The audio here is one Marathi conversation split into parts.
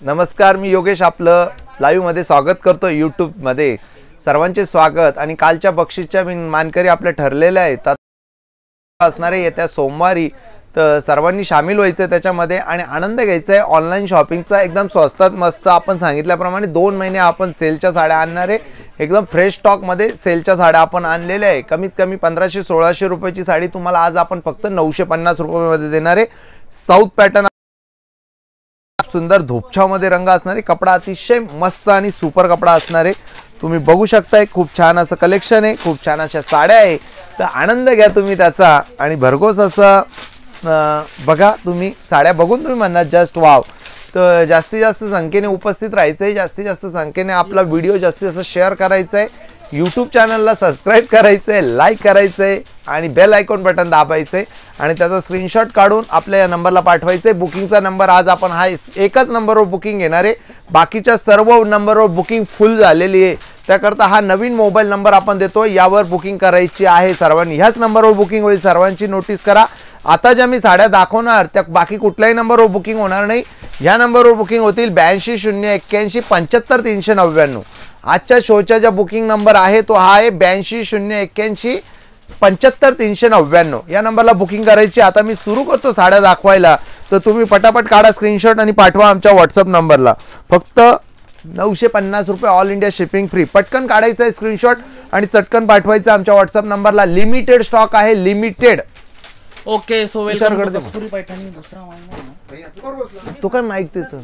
नमस्कार, मी योगेश आपलं लाईव्ह मध्ये स्वागत करतो YouTube मध्ये. सर्वांचे स्वागत. आणि कालच्या बक्षीसच्या मानकरी आपले ठरलेले आहेत असणारे येत्या सोमवारी, तर सर्वांनी सामील व्हायचं त्याच्यामध्ये आणि आनंद घ्यायचा आहे ऑनलाईन शॉपिंगचा. एकदम स्वस्तात मस्त आपण सांगितल्याप्रमाणे 2 महिने आपण सेलच्या साड्या आणणार आहे. एकदम फ्रेश स्टॉक मध्ये सेलच्या साड्या आपण आणलेल्या आहे. कमीत कमी 1500-1600 रुपयाची साडी तुम्हाला आज आपण फक्त 950 रुपयामध्ये देणार आहे. साऊथ पॅटर्न सुंदर धोपछाव मध्ये रंग असणारे, कपडा अतिशय मस्त आणि सुपर कपडा असणार आहे. तुम्ही बघू शकताय खूप छान असं कलेक्शन आहे, खूप छान अशा साड्या आहे. तर आनंद घ्या तुम्ही त्याचा आणि भरघोस असं बघा. तुम्ही साड्या बघून तुम्ही म्हणणार जस्ट वाव. तर जास्तीत जास्त संख्येने उपस्थित राहायचं आहे, जास्तीत जास्त संख्येने आपला व्हिडिओ जास्तीत जास्त शेअर करायचा आहे, यूट्यूब चॅनलला सबस्क्राईब करायचं आहे, लाईक करायचं आहे आणि बेल आयकॉन बटन दाबायचं आहे आणि त्याचा स्क्रीनशॉट काढून आपल्या या नंबरला पाठवायचं आहे. बुकिंगचा नंबर आज आपण हा एकच नंबरवर बुकिंग घेणार आहे. बाकीच्या सर्व नंबरवर बुकिंग फुल झालेली आहे. त्याकरता हा नवीन मोबाईल नंबर आपण देतो, यावर बुकिंग करायची आहे सर्वांनी. ह्याच नंबरवर बुकिंग होईल. सर्वांची नोटीस करा. आता ज्या मी साड्या दाखवणार त्या बाकी कुठल्याही नंबरवर बुकिंग होणार नाही. ह्या नंबरवर बुकिंग होतील 82 081 75 399. आजच्या शोच्या ज्या बुकिंग नंबर आहे तो हा आहे 82 081 75 399. या नंबरला बुकिंग करायची. आता मी सुरू करतो साड्या दाखवायला, तर तुम्ही पटापट काढा स्क्रीनशॉट आणि पाठवा आमच्या व्हॉट्सअप नंबरला. फक्त 950 रुपये ऑल इंडिया शिपिंग फ्री. पटकन काढायचं आहे स्क्रीनशॉट आणि चटकन पाठवायचं आमच्या व्हॉट्सअप नंबरला. लिमिटेड स्टॉक आहे, limited. Okay, so welcome to Kasturi Paithani. दुसरा महिना तो काय माहित देतो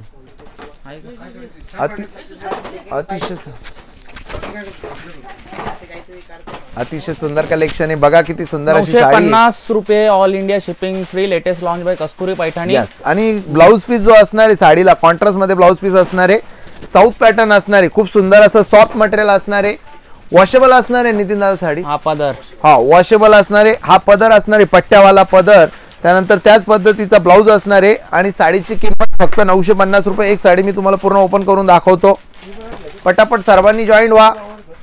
अतिशय सुंदर कलेक्शन आहे. बघा किती सुंदर अशी साडी. 950 रुपये all India shipping free. Latest launch by Kasturi Paithani. आणि ब्लाउज पीस जो असणार आहे साडीला कॉन्ट्रास्ट मध्ये ब्लाउज पीस असणार आहे. साऊथ पॅटर्न असणार आहे. खूप सुंदर असं सॉफ्ट मटेरियल असणार आहे. वॉशेबल असणार आहे नितीन दादा साडी. हा पदर, हा वॉशेबल असणार आहे. हा पदर असणार आहे, पट्ट्यावाला पदर. त्यानंतर त्याच पद्धतीचा ब्लाउज असणार आहे आणि साडीची किंमत फक्त 950 रुपये. एक साडी मी तुम्हाला पूर्ण ओपन करून दाखवतो. पटापट सर्वांनी जॉईन व्हा.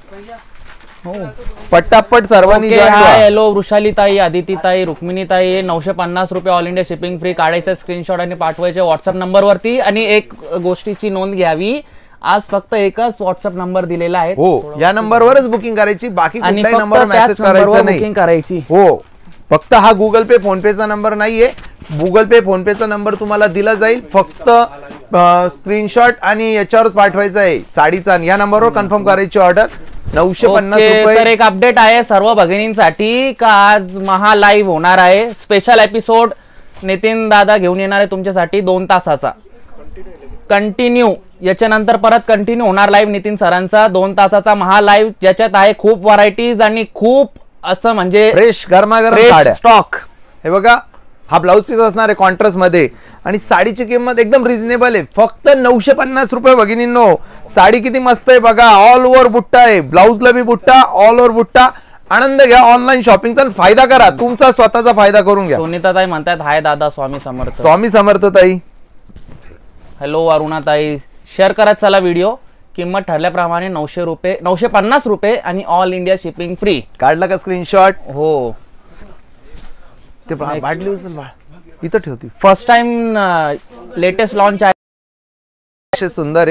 पटापट सर्वांनी जॉईन व्हा. हॅलो वृषालीताई, आदितीताई, रुक्मिणीताई. 950 रुपये ऑल इंडिया शिपिंग फ्री. काढायचं स्क्रीनशॉट आणि पाठवायचे व्हॉट्सअप नंबरवरती. आणि एक गोष्टीची नोंद घ्यावी, आज फक्त एकच व्हॉट्सअप नंबर दिलेला आहे. हो, या नंबरवरच बुकिंग करायची. बाकी कुठल्याही नंबरवर मेसेज करायचा नाही. बुकिंग करायची. हो, फक्त हा गुगल पे फोन पेचा नंबर नाहीये. गुगल पे फोन पेचा नंबर तुम्हाला दिला जाईल. फक्त स्क्रीनशॉट आणि याच्यावरच पाठवायचा आहे साडीचा. या नंबरवर कन्फर्म करायची ऑर्डर. 950 रुपये. तर एक अपडेट आहे सर्व भगिनींसाठी का आज महा लाईव्ह होणार आहे. स्पेशल एपिसोड नितीन दादा घेऊन येणार आहे तुमच्यासाठी 2 तासाचा कंटिन्यू. याच्यानंतर परत कंटिन्यू होणार लाईव्ह नितीन सरांचा 2 तासाचा महा लाईव्ह, ज्याच्यात आहे खूप व्हरायटीज आणि खूप असं म्हणजे फ्रेश गरमागरम स्टॉक. हे बघा, हा ब्लाउज पीस असणार आहे कॉन्ट्रास्ट मध्ये आणि साडीची किंमत एकदम रिझनेबल आहे. फक्त 950 रुपये. भगिनींनो, साडी किती मस्त आहे बघा. ऑल ओव्हर बुट्टा आहे, ब्लाउजला बी बुट्टा, ऑल ओव्हर बुट्टा. आनंद घ्या ऑनलाईन शॉपिंगचा. फायदा करा, तुमचा स्वतःचा फायदा करून घ्या. सुनीताताई म्हणतात हाय दादा, स्वामी समर्थ. स्वामी समर्थ ताई. हॅलो अरुणाताई. शेअर करत चला व्हिडिओ. किंमत ठरल्याप्रमाणे 950 रुपये आणि ऑल इंडिया शिपिंग फ्री. काढला का स्क्रीनशॉट? हो, ते बाटली उचल बाळ, इथं ठेवती. फर्स्ट टाइम लेटेस्ट लॉन्च आहे. सुंदर आहे.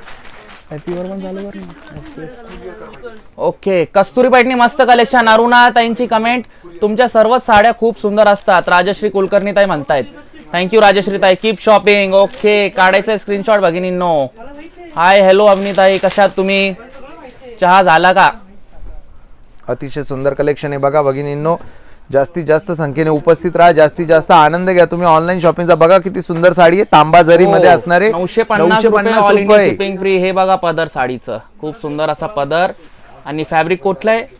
ओके, कस्तुरी पैठणी मस्त कलेक्शन. अरुणा ताईंची कमेंट, तुमच्या सर्वच साड्या खूप सुंदर असतात. राजश्री कुलकर्णी ताई म्हणतायत. थँक्यू राजश्री ताई. Keep shopping. ओके, काढायचं स्क्रीनशॉट भगिनींनो. हाय हॅलो अवनीताई, कशात तुम्ही? चहा झाला का? अतिशय सुंदर कलेक्शन आहे बघा भगिनींनो. जास्तीत जास्त संख्येने उपस्थित राहा, जास्तीत जास्त आनंद घ्या तुम्ही ऑनलाईन शॉपिंगचा. बघा किती सुंदर साडी आहे, तांबा जरी मध्ये असणारे. 950 ऑल इंडिया शिपिंग फ्री. हे बघा पदर साडीचं, खूप सुंदर असा पदर. आणि फॅब्रिक कुठलं आहे?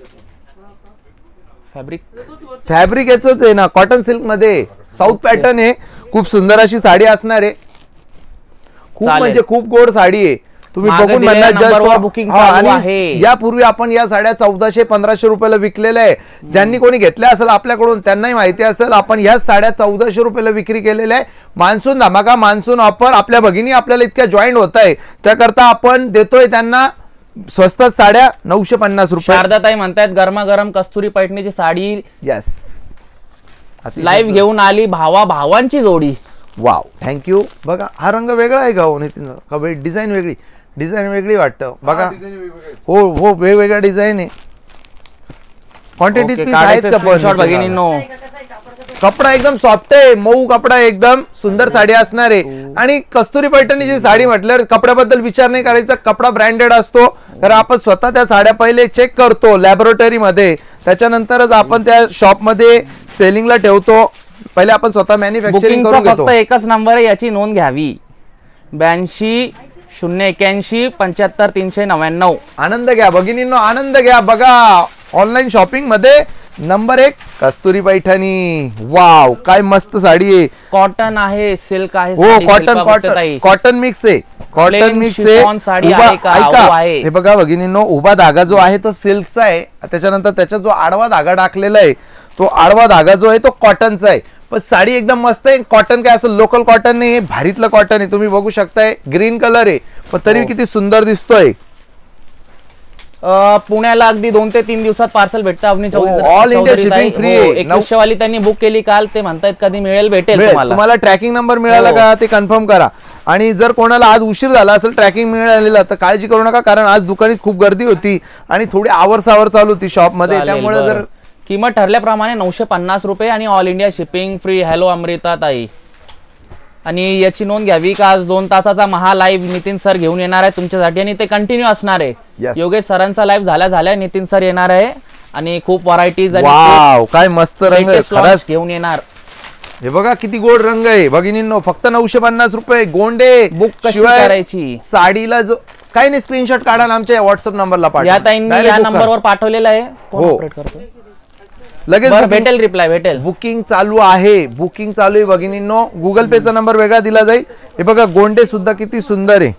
फॅब्रिक याचंच आहे ना, कॉटन सिल्क मध्ये साऊथ पॅटर्न आहे. खूप सुंदर अशी साडी असणार आहे. खूप म्हणजे खूप गोड साडी आहे. तुम्ही बघून म्हणणार जस्ट बुकिंग. आणि यापूर्वी आपण या साड्या 1400-1500 रुपयाला विकलेल्या आहे. ज्यांनी कोणी घेतल्या असेल आपल्याकडून त्यांनाही माहिती असेल. आपण ह्या साड्या 1400 रुपयाला विक्री केलेल्या आहे. मान्सून धमाका, मान्सून ऑफर. आपल्या भगिनी आपल्याला इतक्या जॉईंट होत आहे, त्याकरता आपण देतोय त्यांना स्वस्त साड्या 950 रुपये. शारदाताई म्हणतात गरमागरम कस्तुरी पैठणीची साडी. यस, लाईव्ह घेऊन आली भावांची जोडी. Wow, thank you. बघा हा रंग वेगळा आहे का हो नितीन का? डिझाईन वेगळी वाटतं बघा. हो हो, वेगवेगळ्या डिझाईन आहे. क्वांटिटीत पीस आहेत का? स्क्रीनशॉट भगिनींनो. कपडा एकदम सॉफ्ट आहे, मऊ कपडा आहे, एकदम सुंदर साडी असणार आहे. आणि कस्तुरी पैठणीची साडी म्हटल्यावर कपड्याबद्दल विचार नाही करायचा, कपडा ब्रँडेड असतो. कारण आपण स्वतः त्या साड्या पहिले चेक करतो लॅबोरेटरी मध्ये, त्याच्यानंतरच आपण त्या शॉप मध्ये सेलिंगला ठेवतो. पहिले आपण स्वतः मॅन्युफॅक्चरिंग करून घेतो. फक्त एकच नंबर आहे, याची नोंद घ्यावी. 82 081 75 399. आनंद घ्या भगिनींनो, आनंद घ्या. बघा ऑनलाईन शॉपिंग मध्ये नंबर 1 कस्तुरी पैठणी. वाव, काय मस्त साडी आहे. कॉटन आहे, सिल्क आहे. हो, कॉटन मिक्स आहे. कॉटन मिक्स आहे. ऐका, हे बघा भगिनींनो, उभा धागा जो आहे तो सिल्कचा आहे. त्याच्यानंतर त्याचा जो आडवा धागा टाकलेला आहे तो आडवा धागा जो आहे तो कॉटनचा आहे. पण साडी एकदम मस्त आहे. कॉटन काय असं लोकल कॉटन नाही, भारीतलं कॉटन आहे. तुम्ही बघू शकताय, ग्रीन कलर आहे पण तरी किती सुंदर दिसतोय. पुण्याला अगदी 2 ते 3 दिवसात पार्सल भेटतं. Avani all India shipping free. 2100 वाली त्यांनी बुक केली काल, ते म्हणतायत कधी मिळेल, भेटेल तुम्हाला. ट्रॅकिंग नंबर मिळाला का ते कन्फर्म करा. आणि जर कोणाला आज उशीर झाला असेल ट्रॅकिंग मिळालेला तर काळजी करू नका, कारण आज दुकानात खूप गर्दी होती आणि थोडी आवर चालू होती शॉप मध्ये. त्यामुळे जर किंमत ठरल्याप्रमाणे 950 रुपये आणि all India shipping free. Hello Amruta ताई. आणि याची नोंद घ्यावी का आज 2 तासाचा महा लाईव्ह नितीन सर घेऊन येणार आहे तुमच्यासाठी आणि ते कंटिन्यू असणार आहे. योगेश सरांचा लाईव्ह झाल्या नितीन सर येणार आहे आणि खूप व्हरायटीज आणि काय मस्त रंग घेऊन येणार. हे बघा किती गोड रंग आहे भगिनींनो. फक्त 950 रुपये. गोंडे बुक कशी करायची साडीला जो काय नाही, स्क्रीनशॉट काढा आमच्या व्हॉट्सअप नंबरला पाठवा. या ताईंनी या नंबरवर पाठवलेला आहे. हो, लगेच भेटेल, रिप्लाय भेटेल. बुकिंग चालू आहे, बुकिंग चालू आहे भगिनींनो. गुगल पेचा नंबर वेगळा दिला जाईल. हे बघा गोंडे सुद्धा किती सुंदर आहे.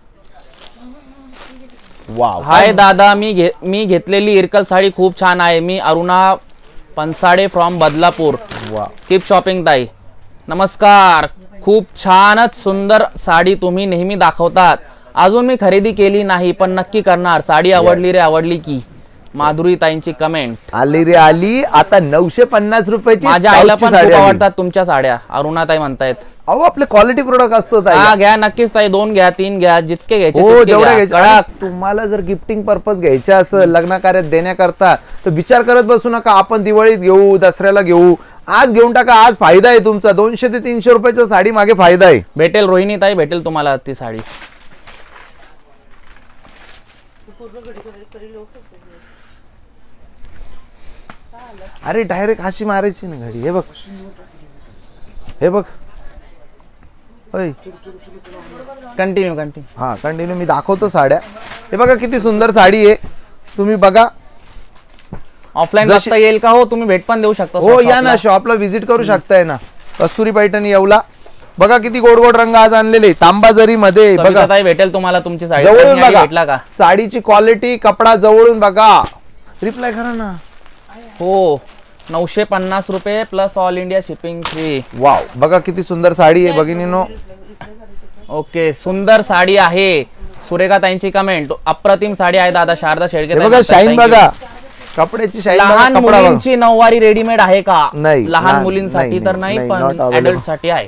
वाव. हाय दादा, मी घेतलेली इरकल साडी खूप छान आहे. मी Aruna Pansade from Badlapur. Keep shopping ताई. नमस्कार. खूप छानच सुंदर साडी तुम्ही नेहमी दाखवतात. अजून मी खरेदी केली नाही पण नक्की करणार. साडी आवडली रे, आवडली की. माधुरी ताईंची कमेंट आली रे आली. आता 950 रुपयाची. माझ्या आईला पण खूप आवडतात तुमच्या साड्या, अरुणा ताई म्हणतायत. अहो, आपले क्वालिटी प्रोडक्ट असतो ताई. हा, घ्या नक्कीच ताई. 2 घ्या, 3 घ्या, जितके घ्यायचे जेवढे घ्यायचे. तुम्हाला जर गिफ्टिंग पर्पज घ्यायचे असेल, लग्न कार्यात देण्याकरता, तर विचार करत बसू नका आपण दिवाळीत घेऊ, दसऱ्याला घेऊ. आज घेऊन टाका. आज फायदा आहे तुमचा. 200 ते 300 रुपयाच्या साडी मागे फायदा आहे. भेटेल रोहिणी ताई, भेटेल तुम्हाला ती साडी. अरे डायरेक्ट हाशी मारायची ना गाडी. हे बघ, हे बघ. कंटिन्यू. हा, कंटिन्यू. मी दाखवतो साड्या. हे बघा किती सुंदर साडी आहे. तुम्ही बघा. ऑफलाईन बघता येईल का? हो, तुम्ही भेट पण देऊ शकता. हो, या ना शॉपला व्हिजिट करू शकताय ना. कस्तुरी पैठणी येवला. बघा किती गोड गोड रंग आज आणलेले तांबा जरी मध्ये. बघा ताई, भेटेल तुम्हाला तुमची साडी. जवळून बघा साडीची क्वालिटी, कपडा जवळून बघा. रिप्लाय करा ना. हो, 950 रुपये plus all India shipping free. Wow, बघा किती सुंदर साडी आहे भगिनींनो. ओके, सुंदर साडी आहे. सुरेखा ताईंची कमेंट. अप्रतिम साडी आहे दादा. शारदा शेळके. बघा शाईन बघा, कपड्याची शाईन. लहान मुलींची नऊवारी रेडीमेड आहे का? नाही, लहान मुलींसाठी तर नाही, पण ऍडल्ट साठी आहे.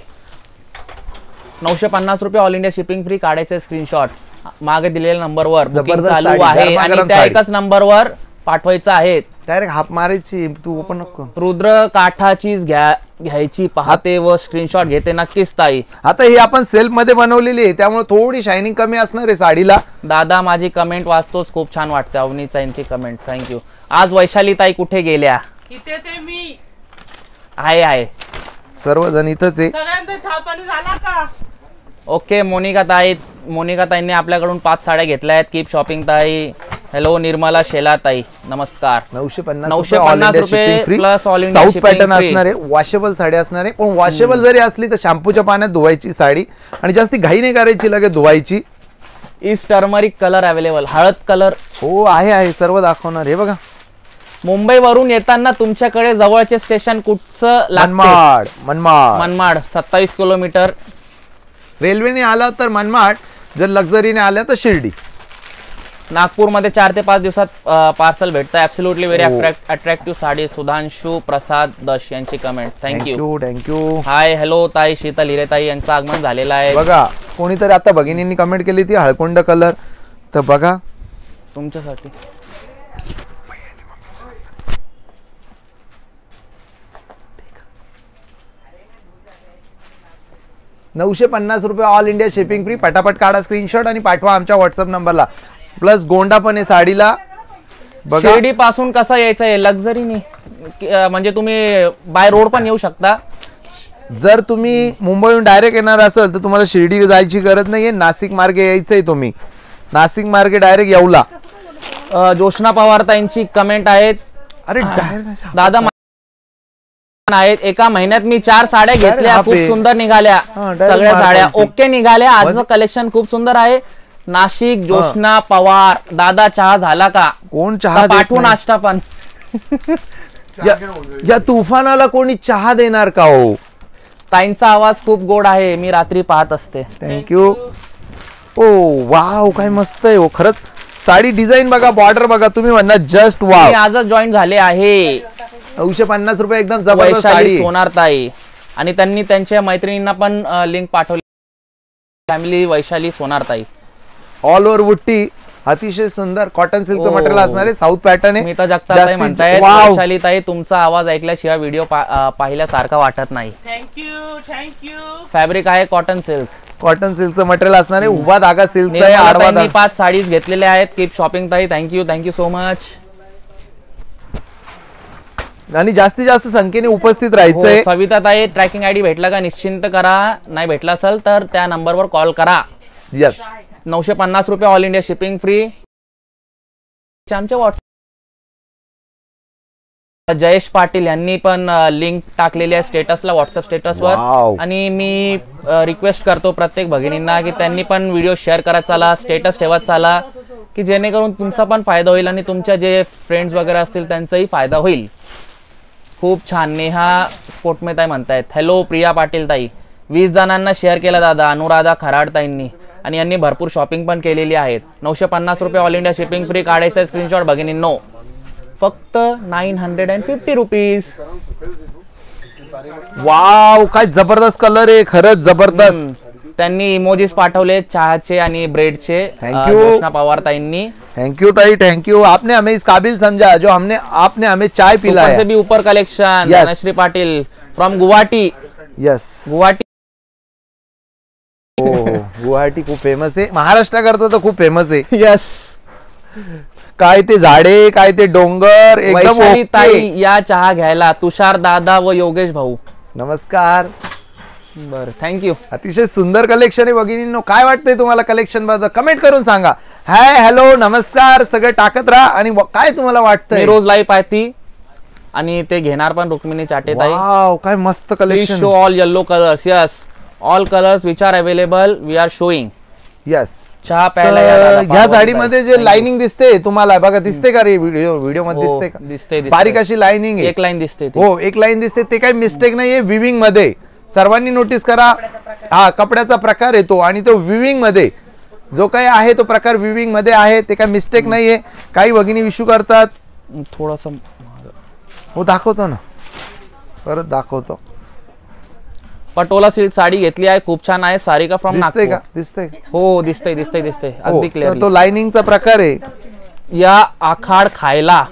950 रुपये ऑल इंडिया शिपिंग फ्री. काढायचे स्क्रीनशॉट. मागे दिलेल्या नंबरवर बुकिंग चालू आहे आणि त्या एकाच नंबरवर पाठवायचं आहे. डायरेक्ट हाप मारायची. तू ओपन नको. रुद्र काठाचीच घ्यायची पाहते व स्क्रीनशॉट घेते. नक्कीच ताई. आता ही आपण सेल्फ मध्ये बनवलेली आहे त्यामुळे थोडी शायनिंग कमी असणार आहे साडीला. दादा, माझी कमेंट वाचतोच, खूप छान वाटते. अवनी ताईंची कमेंट. थँक्यू. आज वैशाली ताई कुठे गेल्या? इथेच आहे मी. आहे सर्वजण इथंच आहे. सगळ्यांचा चहा पाणी झाला का? ओके. मोनिका ताईंनी आपल्याकडून 5 साड्या घेतल्या आहेत. कीप शॉपिंग ताई. हॅलो निर्मला शेला ताई, नमस्कार. 950 रुपये plus all India south pattern असणार आहे. वॉशेबल साडी असणार आहे. पण वॉशेबल जरी असली तर शॅम्पूच्या पाण्यात धुवायची साडी आणि जास्ती घाई नाही करायची, लगेच धुवायची. Is turmeric colour available. हळद कलर. हो, आहे सर्व दाखवणार. हे बघा. मुंबईवरून येताना तुमच्याकडे जवळचे स्टेशन कुठचं? मनमाड 27 किलोमीटर. रेल्वेने आला तर मनमाड, जर लक्झरीने आल्या तर शिर्डी. नागपूरमध्ये 4 ते 5 दिवसात पार्सल भेटतं. Absolutely very attractive sari. Sudhanshu Prasad Dash यांची comment. Thank you. Thank you. Hi hello ताई शीतल हिरेताई यांचं आगमन झालेलं आहे. बघा कोणीतरी आता भगिनींनी कमेंट केली ती हळकुंड कलर, तर बघा तुमच्यासाठी. ₹950 ऑल इंडिया शिपिंग फ्री. पटापट काढा स्क्रीनशॉट आणि पाठवा आमच्या व्हॉट्सअप नंबरला. प्लस गोंडा पण आहे साडीला. बघा शिर्डी पासून कसं यायचं आहे लक्झरीनी, म्हणजे तुम्ही बाय रोड पण येऊ शकता. जर तुम्ही मुंबईहून डायरेक्ट येणार असेल तर तुम्हाला शिर्डी जायची गरज नाहीये. नाशिक मार्गे यायचंय तुम्ही. नाशिक मार्गे डायरेक्ट येऊला. जोशना पवार ताईंची कमेंट आहेत. अरे डायरेक्ट दादा आहेत, एका महिन्यात मी 4 साड्या घेतल्या, खूप सुंदर निघाल्या. सगळ्या साड्या ओके निघाल्या. आजचं कलेक्शन खूप सुंदर आहे. नाशिक जोशना पवार. दादा चहा झाला का? कोण चहा पाठवू नाश्ता पण. या तुफानाला कोणी चहा देणार का हो? ताईंचा आवाज खूप गोड आहे, मी रात्री पाहत असते. थँक्यू. ओ वाव काय मस्त आहे हो खरंच. साडी डिझाईन बघा, बॉर्डर बघा, तुम्ही म्हणा जस्ट वाव. मी आजच जॉईन झाले आहे. ₹950 एकदम जबरदस्त वैशाली साडी. सोनार ताई आणि त्यांनी त्यांच्या मैत्रिणींना पण लिंक पाठवली. फॅमिली वैशाली सोनार ताई. ऑल ओव्हर बुट्टी, अतिशय सुंदर कॉटन सिल्कचं मटेरियल असणार आहे. साऊथ पॅटर्न आहे. स्मिता जगताप ताई म्हणतायत वैशाली ताई तुमचा आवाज ऐकल्याशिवाय व्हिडिओ पाहिल्यासारखा वाटत नाही. थँक्यू. फॅब्रिक आहे कॉटन सिल्क. कॉटन सिल्कचं मटेरियल असणार आहे. उभा धागा सिल्कचा आहे. आडवा धागा. 5 साडीज घेतलेल्या आहेत. कीप शॉपिंग ताई. Thank you so much. आणि जास्तीत जास्त संख्येने उपस्थित राहायचंय. सविता ताई ट्रॅकिंग आयडी भेटला का निश्चिंत करा. नाही भेटला असेल तर त्या नंबरवर कॉल करा. Yes. ₹950 all India shipping free. आमच्या व्हॉट्सअप जयेश पाटील यांनी पण लिंक टाकलेली आहे स्टेटसला, व्हॉट्सअप स्टेटसवर. आणि मी रिक्वेस्ट करतो प्रत्येक भगिनींना की त्यांनी पण व्हिडिओ शेअर करत चाला, स्टेटस ठेवत चाला, की जेणेकरून तुमचा पण फायदा होईल आणि तुमच्या जे फ्रेंड्स वगैरे असतील त्यांचाही फायदा होईल. खूप छान. नेहा पोटमे ताई म्हणतायत हॅलो प्रिया पाटील ताई. 20 जणांना शेअर केला दादा अनुराधा खराड ताईंनी आणि यांनी भरपूर शॉपिंग पण केलेली आहेत. ₹950 ऑल इंडिया शिपिंग फ्री. काढायचा स्क्रीनशॉट भगिनींनो. फक्त ₹950. वाव काय जबरदस्त कलर आहे, खरंच जबरदस्त. त्यांनी इमोजीज पाठवले चहाचे आणि ब्रेडचे. थँक्यू जोशना पवार ताईंनी. थँक्यू ताई थँक्यू. आपने हमें इस काबिल समझा जो आपने हमें चाय पिलाया. से भी ऊपर collection. Dhanashree Patil from Guwahati. Yes Guwahati. Guwahati खूप फेमस आहे. महाराष्ट्राकरता तर खूप फेमस आहे. यस. काय ते झाडे, काय ते डोंगर, एकदम वैशाली ताई या चहा घ्यायला. तुषार दादा व योगेश भाऊ नमस्कार. बर थँक्यू. अतिशय सुंदर कलेक्शन आहे भगिनींनो. काय वाटतंय तुम्हाला कलेक्शन बद्दल कमेंट करून सांगा. हाय हॅलो नमस्कार सगळं टाकत राहा. आणि काय तुम्हाला वाटतंय? रोज लाईव्ह पाहती आणि ते घेणार पण रुक्मिणी चाटे ताई. वाव काय मस्त collection. Show all yellow colours. Yes all colours which are available we are showing. Yes. चहा प्यायला ह्या साडीमध्ये जे लाइनिंग दिसते तुम्हाला बघा, दिसते का रे व्हिडिओ मध्ये? दिसते का? दिसते. बारीक अशी लाइनिंग आहे. एक लाईन दिसते. हो एक लाईन दिसते. ते काही मिस्टेक नाहीये. विविंग मध्ये सर्वांनी नोटीस करा. हा कपड्याचा प्रकार येतो आणि तो विविंग मध्ये जो काही आहे तो प्रकार विविंग मध्ये आहे. ते काही मिस्टेक नाहीये. काही भगिनी इश्यू करतात. थोडासा हो दाखवतो ना, परत दाखवतो. पटोला सिल्क साडी घेतली आहे, खूप छान आहे. सारिका फ्रॉम दिसते नागपूर. का? दिसते. हो दिसते अगदी क्लिअर. तो लाइनिंगचा प्रकार आहे. या आखाड खायला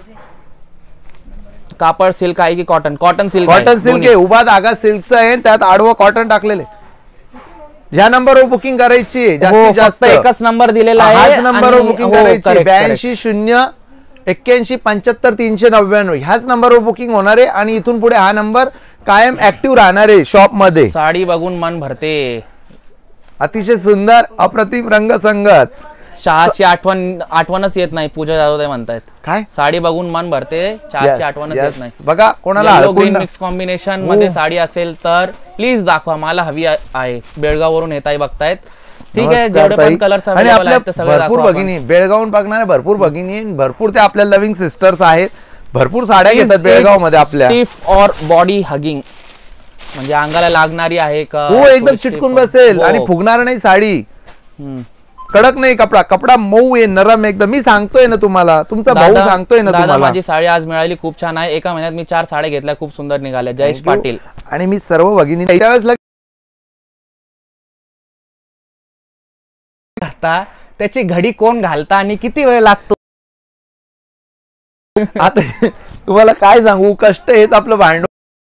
कापड सिल्क आहे की cotton? Cotton silk. Cotton silk आहे. उभा धागा सिल्कचा आहे, त्यात आडवं कॉटन टाकलेले. ह्या नंबरवर बुकिंग करायची आहे. जास्तीत जास्त एकच नंबर दिलेला आहे. हाच नंबरवर बुकिंग करायची. 82 0 81 75 399 ह्याच नंबरवर बुकिंग होणार आहे. आणि इथून पुढे हा नंबर कायम ऍक्टिव्ह राहणार आहे शॉप मध्ये. साडी बघून मन भरते. अतिशय सुंदर अप्रतिम रंगसंगत. चहाची आठवणच येत नाही. पूजा जाधव म्हणतायत काय साडी बघून मन भरते, चहाची आठवणच येत नाही. बघा कोणाला मिक्स कॉम्बिनेशन मध्ये साडी असेल तर प्लीज दाखवा, मला हवी आहे. बेळगाववरून येताय बघतायत. ठीक आहे. जेवढे पण कलर्स अवेलेबल आहेत ते सगळे भरपूर भगिनी बेळगावून बघणारे भरपूर भगिनी, भरपूर ते आपल्या लव्हिंग सिस्टर्स आहेत. भरपूर साड्या घेतात बेळगाव मध्ये आपल्या. स्टिफ और बॉडी हगिंग म्हणजे अंगाला लागणारी आहे का? हो एकदम चिटकून बसेल आणि फुगणार नाही साडी. कडक नाही कपडा, कपडा मऊ आहे, नरम एकदम. मी सांगतोय ना तुम्हाला, तुमचा भाऊ सांगतोय ना दादा तुम्हाला. माझी साडी आज मिळाली, खूप छान आहे. एका महिन्यात मी 4 साड्या घेतल्या, खूप सुंदर निघाल्या. जयेश पाटील. आणि मी सर्व भगिनी त्यावेळेस आता त्याची घडी कोण घालता आणि किती वेळ लागतो? आता तुम्हाला काय सांगू, कष्ट हेच आपलं भांडवल.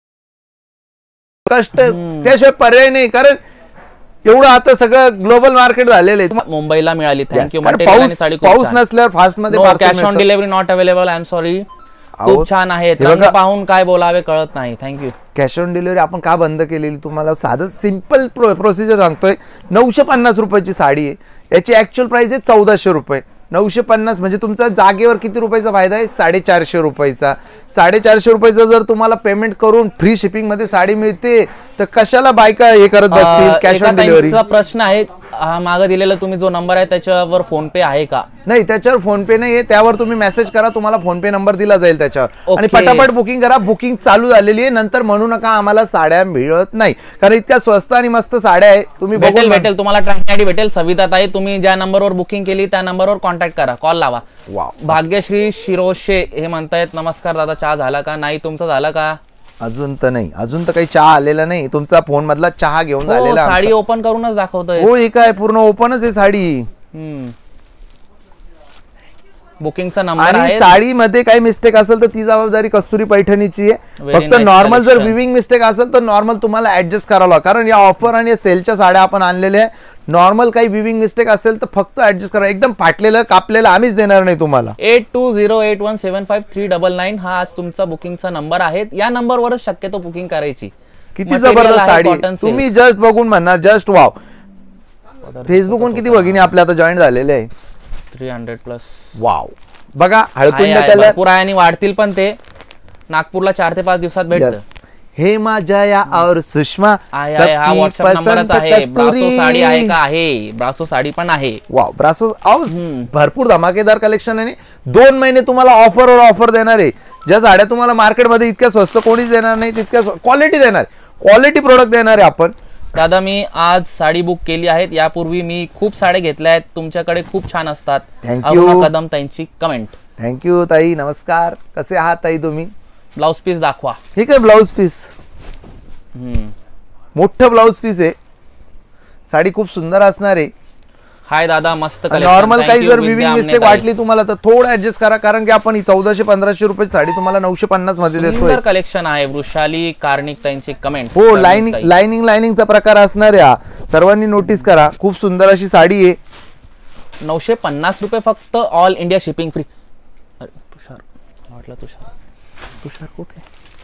कष्ट त्याशिवाय पर्याय नाही, कारण एवढं आता सगळं ग्लोबल मार्केट झालेलं आहे. मुंबईला मिळाली. थँक्यू. पाऊस नसल्यावर फास्ट मध्ये cash on delivery not available. I am sorry. खूप छान आहे. रंग पाहून काय बोलावे कळत नाही. थँक्यू. कॅश ऑन डिलिव्हरी आपण का बंद केलेली, तुम्हाला साधं सिंपल प्रोसिजर सांगतोय. 950 रुपयाची साडी आहे, याची ऍक्च्युअल प्राइस आहे 1400 रुपये. 950 म्हणजे तुमचा जागेवर किती रुपयाचा फायदा आहे? 450 रुपयाचा. 450 रुपयाचा जर तुम्हाला पेमेंट करून फ्री शिपिंग मध्ये साडी मिळते, तर कशाला बायका हे करत बसतील? कॅश ऑन डिलिव्हरी प्रश्न आहे. हा मागे दिलेला तुम्ही जो नंबर आहे त्याच्यावर फोन पे आहे का? नाही, त्याच्यावर फोन पे नाही आहे. त्यावर तुम्ही मेसेज करा, तुम्हाला फोन पे नंबर दिला जाईल त्याच्यावर. आणि पटापट बुकिंग करा. बुकिंग चालू झालेली आहे. नंतर म्हणू नका आम्हाला साड्या मिळत नाही, कारण इतक्या स्वस्त आणि मस्त साड्या आहे. तुम्ही भेटेल तुम्हाला ट्रॅकिंग आयडी भेटेल. सविता ताई, तुम्ही ज्या नंबरवर बुकिंग केली त्या नंबरवर कॉन्टॅक्ट करा, कॉल लावा. भाग्यश्री शिरोशे हे म्हणतायत, नमस्कार दादा, चहा झाला का? नाही, तुमचा झाला का? अजून तर नाही, अजून तर काही चहा आलेला नाही. तुमचा फोन मधला चहा घेऊन झालेला. साडी ओपन करूनच दाखवतोय. हो, हे काय पूर्ण ओपनच आहे साडी. बुकिंगचा नंबर आणि आहे. साडीमध्ये काही मिस्टेक असेल तर ती जबाबदारी कस्तुरी पैठणीची आहे. फक्त नॉर्मल जर विविंग मिस्टेक असेल तर नॉर्मल तुम्हाला ऍडजस्ट करावं लागेल, कारण या ऑफर आणि सेलच्या साड्या आपण आणलेल्या आहे. नॉर्मल काही विविंग मिस्टेक असेल तर फक्त ऍडजस्ट करा. एकदम फाटलेलं कापलेलं आम्हीच देणार नाही तुम्हाला. 8208175399 हा आज तुमचा बुकिंगचा नंबर आहे. या नंबरवरच शक्यतो बुकिंग करायची. किती जबरदस्त साडी, तुम्ही जस्ट बघून म्हणणार जस्ट वाव. फेसबुकवरून किती भगिनी आपल्या आता जॉईन झालेले आहे? 300+. वाव. बघा, हळकुंड कलर भरपूर आहे आणि वाढतील पण. ते नागपूरला 4 ते 5 दिवसात भेटतं. हे माझ्या और सुषमा हा व्हॉट्सअप नंबरच आहे. ब्रासो साडी आहे का? आहे, ब्रासो साडी पण आहे. वाव, ब्रासो भरपूर धमाकेदार कलेक्शन आहे. 2 महिने तुम्हाला ऑफरवर ऑफर देणार आहे. ज्या साड्या तुम्हाला मार्केटमध्ये इतक्या स्वस्त कोणीच देणार नाही, तितक्या क्वालिटी देणार, क्वालिटी प्रोडक्ट देणार आहे आपण. दादा, मी आज साडी बुक केली आहे. यापूर्वी मी खूप साड्या घेतल्या आहेत, तुमच्याकडे खूप छान असतात. थँक्यू. कदम ताईंची कमेंट. थँक्यू ताई, नमस्कार. कसे आहात ताई तुम्ही? ब्लाउज पीस दाखवा. ठीक आहे, ब्लाउज पीस मोठं ब्लाउज पीस आहे. साडी खूप सुंदर असणार आहे. हाय दादा, मस्त. नॉर्मल काही जर विविंग मिस्टेक वाटली तुम्हाला तर थोडं ऍडजस्ट करा, कारण की आपण 1400-1500 रुपये साडी तुम्हाला 950 मध्ये देतोय. कलेक्शन आहे. वृषाली कार्णिक ताईंची कमेंट. हो, लाइनिंगचा प्रकार असणार आहे. सर्वांनी नोटीस करा. खूप सुंदर अशी साडी आहे. 950 रुपये फक्त. All India shipping free. Tushar वाटलं, तुषार कुठे?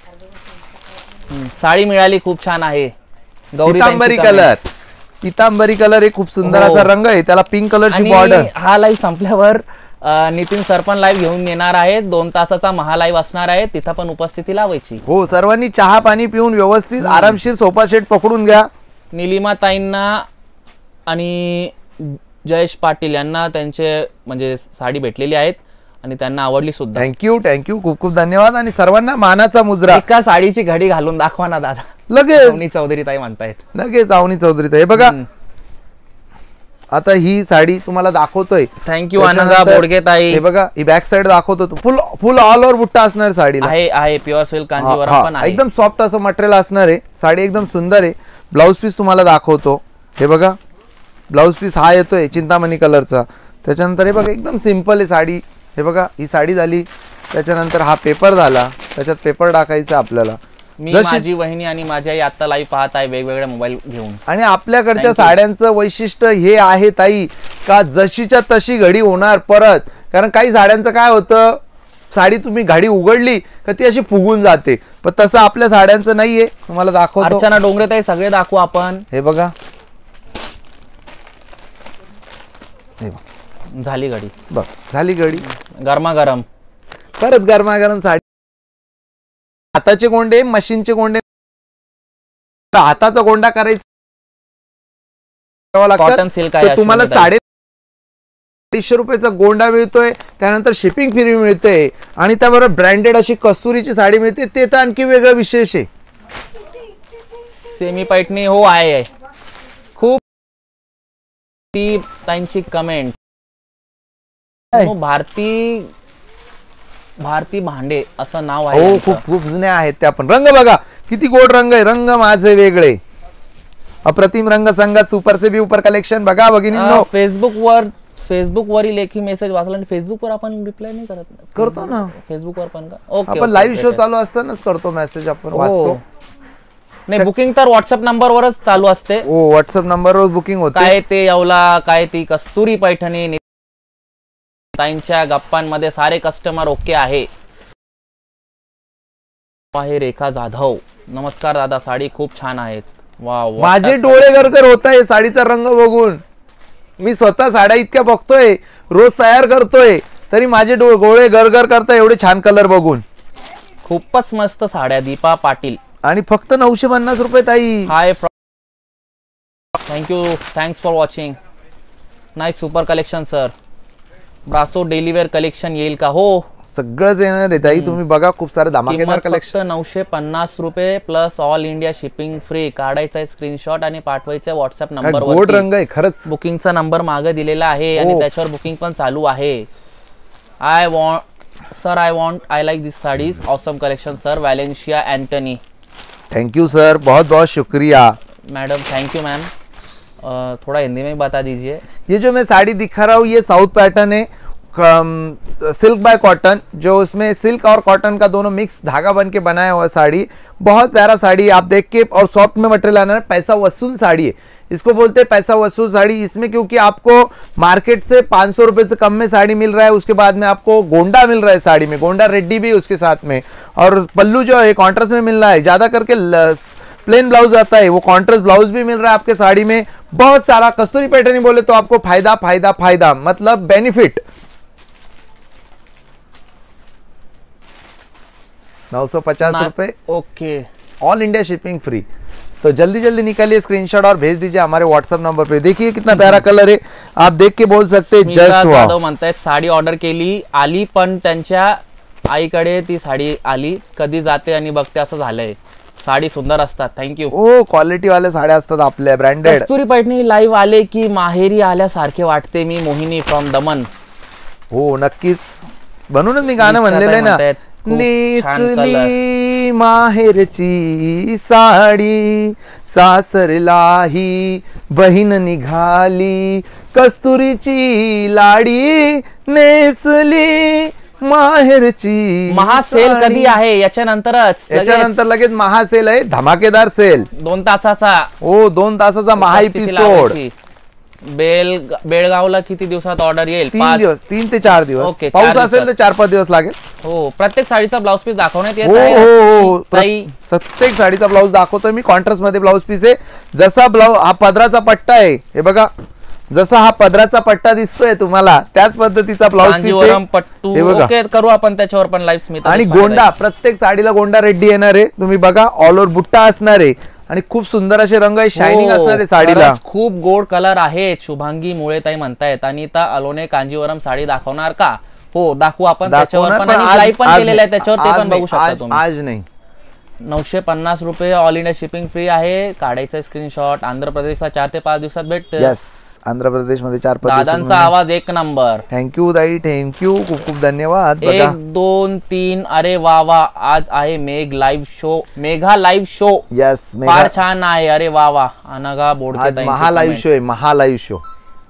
साडी मिळाली, खूप छान आहे. गौरी पितांबरी कलर एक खूप सुंदर असा रंग आहे. त्याला पिंक कलरची बॉर्डर. हा लाईव्ह संपल्यावर नितीन सर पण लाईव्ह घेऊन येणार आहेत. 2 तासाचा महालाईव्ह असणार आहे, तिथं पण उपस्थिती लावायची. हो, सर्वांनी चहा पाणी पिऊन व्यवस्थित आरामशीर सोफा सेट पकडून घ्या. निलिमा ताईंना आणि जयेश पाटील यांना त्यांचे म्हणजे साडी भेटलेली आहेत आणि त्यांना आवडली सुद्धा. थँक्यू, खूप खूप धन्यवाद. आणि सर्वांना मानाचा मुजरा. एका साडीची घडी घालून दाखवा ना दादा. लगेच चौधरी ताई म्हणतायत. लगेच अवनी चौधरी ताई. बघा, आता ही साडी तुम्हाला दाखवतोय. थँक्यू अनंगा बोडगे ताई. हे बघा, ही बॅक साइड दाखवतो. फुल ऑल ओव्हर बुट्टा असणार साडी. आहे प्युअर सिल्क कांजीवरम पण आहे. एकदम सॉफ्ट असं मटेरियल असणार आहे. साडी एकदम सुंदर आहे. ब्लाउज पीस तुम्हाला दाखवतो. हे बघा, ब्लाउज पीस हा येतोय चिंतामणी कलरचा. त्याच्यानंतर हे बघा, एकदम सिंपल आहे साडी. हे बघा, ही साडी झाली. त्याच्यानंतर हा पेपर झाला. त्याच्यात पेपर टाकायचा आपल्याला. मी माझी वहिनी आणि माझी आई आता लाईव्ह पाहत आहे वेगवेगळ्या मोबाईल घेऊन. आणि आपल्याकडच्या साड्यांचं वैशिष्ट्य हे आहे ताई, का जशीच्या तशी घडी होणार परत. कारण काही साड्यांचं काय होतं, साडी तुम्ही घडी उघडली का ती अशी फुगून जाते, पण तसं आपल्या साड्यांचं नाहीये. तुम्हाला दाखवतो. अर्चना डोंगरे ताई, सगळे दाखवू आपण. हे बघा, झाली घडी. बघ, झाली घडी. गरमागरम, परत गरमागरम साडी. हाताचे गोंडे, मशीनचे गोंडे. हाताचा गोंडा करायचा कॉटन सिल्क आहे. तुम्हाला 250 रुपयाचा गोंडा मिळतोय. त्यानंतर शिपिंग फ्री मिळते आणि त्याबरोबर ब्रँडेड अशी कस्तुरीची साडी मिळते. ते तर आणखी वेगळं विशेष आहे. सेमी पैठणी हो आहे. ताईंची कमेंट भारती भांडे असं नाव आहे. हो, खूप खूप जुने आहेत त्या पण. रंग बघा किती गोड रंग आहे. रंग माझे वेगळे अप्रतिम रंग संगत सुपर से भी ऊपर कलेक्शन बघा भगिनींनो. फेसबुकवरील एक मेसेज वाचला आणि फेसबुकवर आपण रिप्लाय नाही करत. करतो ना फेसबुकवर पण का? ओके, आपण लाईव्ह शो चालू असतानाच करतो मेसेज आपण वाचतो. नाही, बुकिंग तर व्हॉट्सअप नंबरवरच चालू असते. हो, व्हॉट्सअप नंबरवर बुकिंग होते. काय ते येवला, काय ती कस्तुरी पैठणी ताईंच्या गप्पांमध्ये सारे कस्टमर ओके आहे. रेखा जाधव, नमस्कार दादा, साडी खूप छान आहेत. वाव, माझे डोळे गरगर होत आहे साडीचा रंग बघून. मी स्वतः साड्या इतक्या बघतोय, रोज तयार करतोय, तरी माझे डोळे गरगर करताय एवढे छान कलर बघून. खूपच मस्त साड्या. दीपा पाटील, आणि फक्त 950 रुपये ताई. Hi, thank you, thanks for watching. Nice super collection sir. Brasso daily wear collection येईल का? हो, सगळंच येणार आहे ताई. तुम्ही बघा खूप सारे धमाकेदार कलेक्शन. 950 रुपये plus all India shipping free. काढायचा स्क्रीनशॉट आणि पाठवायचा व्हॉट्सअप गोड नंबरवर. रंग आहे खरंच. बुकिंगचा नंबर मागे दिलेला आहे आणि त्याच्यावर बुकिंग पण चालू आहे. I like this saris, awesome collection sir. Valencia Antony, thank you sir, बहुत बहुत शुक्रिया. Madam thank you ma'am. थोड़ा हिंदी में बता दीजिए. ये जो मैं साड़ी दिखा रहा हूँ ये साउथ पैटर्न है, सिल्क बाय कॉटन, जो उसमें सिल्क और कॉटन का दोनों मिक्स धागा बन के बनाया हुआ साड़ी. बहुत प्यारा साड़ी आप देख के, और सॉफ्ट में मटेरियल आना है. पैसा वसूल साड़ी है, इसको बोलते हैं पैसा वसूल साड़ी. इसमें क्योंकि आपको मार्केट से 500 रुपए से कम में साड़ी मिल रहा है. उसके बाद में आपको गोंडा मिल रहा है साड़ी में, गोंडा रेड्डी भी उसके साथ में, और पल्लू जो है कॉन्ट्रास्ट में मिल रहा है. ज्यादा करके प्लेन ब्लाउज आता है, वो कॉन्ट्रास्ट ब्लाउज भी मिल रहा है आपके साड़ी में. बहुत सारा कस्तूरी पैटर्न बोले तो आपको फायदा फायदा फायदा, मतलब बेनिफिट. 950 रुपए, okay, all India shipping free. तो जल्दी जल्दी निकालिए स्क्रीनशॉट और भेज दीजिए हमारे व्हाट्सएप नंबर पे. देखिए कितना प्यारा कलर है, आप देख के बोल सकते हैं जस्ट वाव. म्हणतायत साडी ऑर्डर केली, आली, पण त्यांच्या आईकडे ती साडी आली, कधी जाते आणि बघते असं झालंय. साडी सुंदर असतात. थँक्यू. ओ, क्वालिटी वाले साड्या असतात आपल्या ब्रँडेड. कस्तुरी पैठणी लाईव्ह आले की माहेरी आल्यासारखे वाटते. मी मोहिनी फ्रॉम दमन. हो, नक्कीच. म्हणूनच मी गाणं म्हणलेलं आहे ना, नेसली माहेरची साडी, सासरलाही बहीण निघाली, कस्तुरीची लाडी नेसली माहेरची. महासेल कधी आहे? याच्यानंतर लगेच महासेल आहे, धमाकेदार सेल 2 तासाचा. हो, 2 तासाचा महा एपिसोड. बेळगावला किती दिवसात ऑर्डर येईल? 3 दिवस, 3 ते 4 दिवस. ओके, पाऊस असेल तर 4-5 दिवस लागेल. हो, प्रत्येक साडीचा ब्लाउज पीस दाखवण्यात येत हो आहे. हो हो, प्रत्येक साडीचा ब्लाउज दाखवतोय मी. कॉन्ट्रास्ट मध्ये ब्लाउज पीस आहे. जसा ब्लाउज हा पदराचा पट्टा आहे, हे बघा, जसा हा पदराचा पट्टा दिसतोय तुम्हाला त्याच पद्धतीचा ब्लाउज पीस आहे. पट्टू हे बघा. ओके, करू आपण त्याच्यावर पण लाईव्ह स्मिथ. आणि गोंडा, प्रत्येक साडीला गोंडा रेड्डी येणार आहे. तुम्ही बघा, ऑल ओव्हर बुट्टा असणार आहे आणि खूप सुंदर असे रंग आहे, शायनिंग असणार आहे साडीला. खूप गोड कलर आहेत. शुभांगी मुळे ताई म्हणतायत. अनिता अलोने कांजीवरम साडी दाखवणार का? हो, दाखवू आपण. त्याच्यावर पण लाईव्ह पण केलेलं आहे, त्याच्यावर ते पण बघू शकता तुम्ही. आज नाही. 950 रुपये, ऑल इंडिया शिपिंग फ्री आहे. काढायचा स्क्रीनशॉट. आंध्र प्रदेशला 4 ते 5 दिवसात भेटते. यस, आंध्र प्रदेश मध्ये 4-5 दादांचा आवाज एक नंबर. थँक्यू ताई, थँक्यू, खूप खूप धन्यवाद. 1 2 3. अरे वा वा, आज आहे मेघा लाईव्ह शो. यस, फार छान आहे. अरे वा वा. अनघा बोडके ताईंची महा लाईव्ह शो आहे, महा लाईव्ह शो.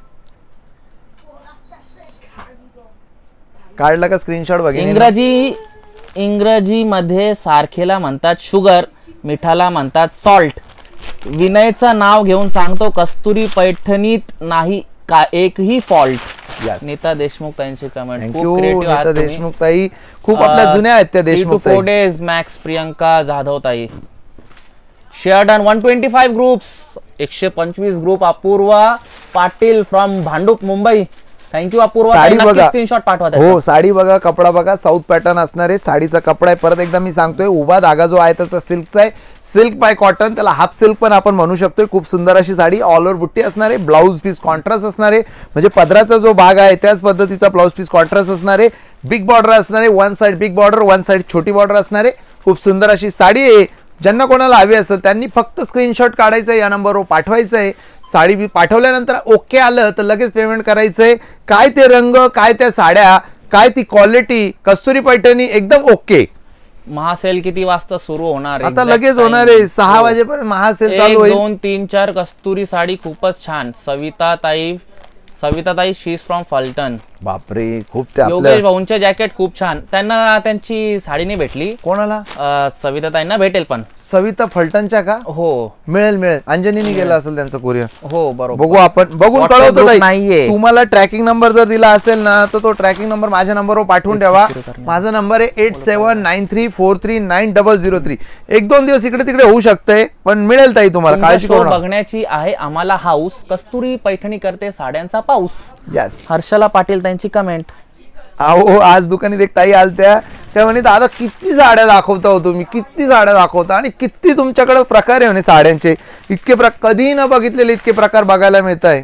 काढला का स्क्रीनशॉट? बघा, इंग्रजी मध्ये सारखेला म्हणतात शुगर, मिठाला म्हणतात सॉल्ट. विनयचं नाव घेऊन सांगतो, कस्तुरी पैठणीत नाही का एकही फॉल्ट. नीता देशमुख ताईंची कमेंट. थँक्यू नीता देशमुख ताई, खूप आपल्या जुन्या आहेत त्या देशमुख ताई. 4 days मॅक्स. प्रियंका जाधव ताई. Share done 125 groups, 125 group. Apurva Patil from Bhandup Mumbai. Thank you Apurva. Sari बघा, स्क्रीनशॉट पाठवा. हो, साडी बघा, कपडा बघा, साऊथ पॅटर्न असणार आहे. साडीचा कपडा आहे, परत एकदा मी सांगतोय, उभा धागा जो आहे त्याचा सिल्कचा आहे, सिल्क बाय कॉटन, त्याला हाफ सिल्क पण आपण म्हणू शकतोय. खूप सुंदर अशी साडी, ऑल ओव्हर बुट्टी असणार आहे. ब्लाउज पीस कॉन्ट्रास्ट असणार आहे, म्हणजे पदराचा जो भाग आहे त्याच पद्धतीचा ब्लाउज पीस कॉन्ट्रास्ट असणार आहे. बिग बॉर्डर असणार आहे, one side big border, one side छोटी बॉर्डर असणार आहे. खूप सुंदर अशी साडी आहे. ज्यांना कोणाला हवी असेल त्यांनी फक्त स्क्रीनशॉट काढायचं आहे, या नंबरवर पाठवायचं आहे. साडी पाठवल्यानंतर ओके आलं तर लगेच पेमेंट करायचं आहे. काय ते रंग, काय त्या साड्या, काय ती क्वालिटी, कस्तुरी पैठणी एकदम ओके. महासेल किती वाजता सुरू होणार? आता लगेच होणार आहे 6 वाजेपर्यंत महासेल चालू होईल. 1 2 3 4 कस्तुरी साडी खूपच छान. सविता ताई शी इज फ्रॉम फलटण. बापरे, खूप ते योगेश भाऊंचे जॅकेट खूप छान. त्यांना त्यांची साडी नाही भेटली. कोणाला? सविता ताईंना भेटेल पण. सविता फलटणच्या का? हो मिळेल. अंजनीने गेला असेल त्यांचं कुरिअर. हो बरोबर. बघू आपण, बघून कळवतो ताई. नाहीये. तुम्हाला ट्रॅकिंग नंबर जर दिला असेल ना तर तो ट्रॅकिंग नंबर माझ्या नंबरवर पाठवून ठेवा. माझा नंबर आहे 8793439003. 1-2 दिवस इकडे तिकडे होऊ शकते पण मिळेल ताई तुम्हाला, काळजी करू नका. बघण्याची आहे आम्हाला हाऊस. कस्तुरी पैठणी करते साड्यांचा पाऊस. यस. हर्षला पाटील त्यांची कमेंट. अहो आज दुकानात एक ताई आलत्या, त्या म्हणे दादा किती साड्या दाखवता हो तुम्ही, किती साड्या दाखवता आणि किती तुमच्याकडे प्रकार आहे म्हणे साड्यांचे. इतके कधी न बघितलेले इतके प्रकार बघायला मिळत आहे.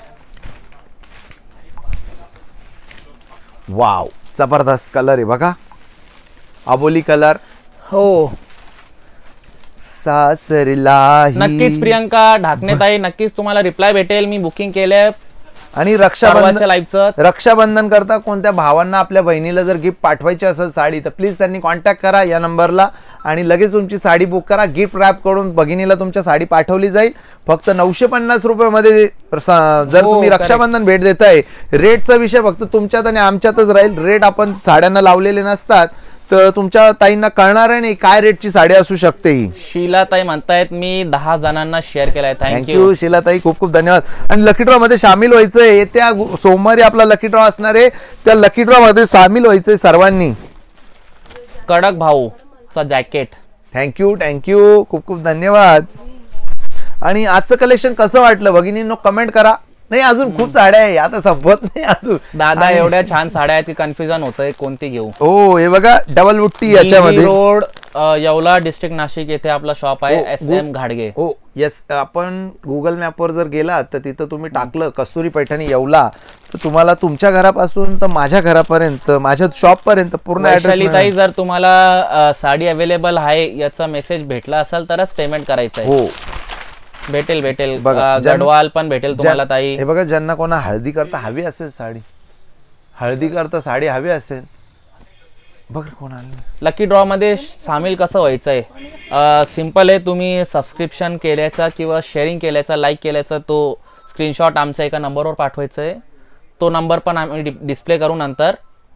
वाव, जबरदस्त कलर आहे बघा, अबोली कलर. हो सासरीला नक्कीच प्रियंका ढाकणे ताई, नक्कीच तुम्हाला रिप्लाय भेटेल. मी बुकिंग केले. आणि रक्षाबंधन करता कोणत्या भावांना आपल्या बहिणीला जर गिफ्ट पाठवायची असेल साडी तर प्लीज त्यांनी कॉन्टॅक्ट करा या नंबरला आणि लगेच तुमची साडी बुक करा. गिफ्ट रॅप करून भगिनीला तुमच्या साडी पाठवली जाईल. फक्त 950 रुपयामध्ये जर तुम्ही रक्षाबंधन भेट देताय. रेटचा विषय फक्त तुमच्यात आणि आमच्यातच राहील. रेट आपण साड्यांना लावलेले नसतात तर तुमच्या ताईंना कळणार नाही काय रेटची साडी असू शकते. शीला ताई म्हणतायत मी 10 जणांना शेअर केलाय. थँक्यू शीला ताई, खूप खूप धन्यवाद. आणि लकी ड्रॉ मध्ये सामील व्हायचंय. येत्या सोमवारी आपला लकी ड्रॉ असणार आहे, त्या लकी ड्रॉ मध्ये सामील व्हायचंय सर्वांनी. कडक भाऊचा जॅकेट. थँक्यू खूप खूप धन्यवाद. आणि आजचं कलेक्शन कसं वाटलं भगिनींनो कमेंट करा. नाही अजून खूप साड्या आहे, आता संपत नाही अजून. दादा एवढ्या छान साड्या आहेत की कन्फ्युजन होतंय कोणती घेऊ. हो हे बघा डबल बुट्टी याच्यामध्ये. रोड येवला डिस्ट्रिक्ट नाशिक येथे आपला शॉप आहे. SM घाडगे. हो येस. आपण गुगल मॅपवर जर गेला तर तिथं तुम्ही टाकलं कस्तुरी पैठणी येवला तर तुम्हाला तुमच्या घरापासून तर माझ्या घरापर्यंत, माझ्या शॉप पर्यंत पूर्ण ऍड्रेस. ताई जर तुम्हाला साडी अवेलेबल आहे याचा मेसेज भेटला असेल तरच पेमेंट करायचं आहे. हो भेटेल गडवाल पण भेटेल तुम्हाला ताई. हे बघा ज्यांना कोणा हळदी करता हवी असेल साडी, हळदी करता साडी हवी असेल बघ कोणाला. लकी ड्रॉ मध्ये सामील कसं व्हायचंय? सिंपल आहे. तुम्ही सबस्क्रिप्शन केल्याचा किंवा शेअरिंग केल्याचा, लाईक केल्याचा तो स्क्रीनशॉट आमच्या एका नंबरवर पाठवायचा आहे. तो नंबर पण आम्ही डिस्प्ले करू नंतर.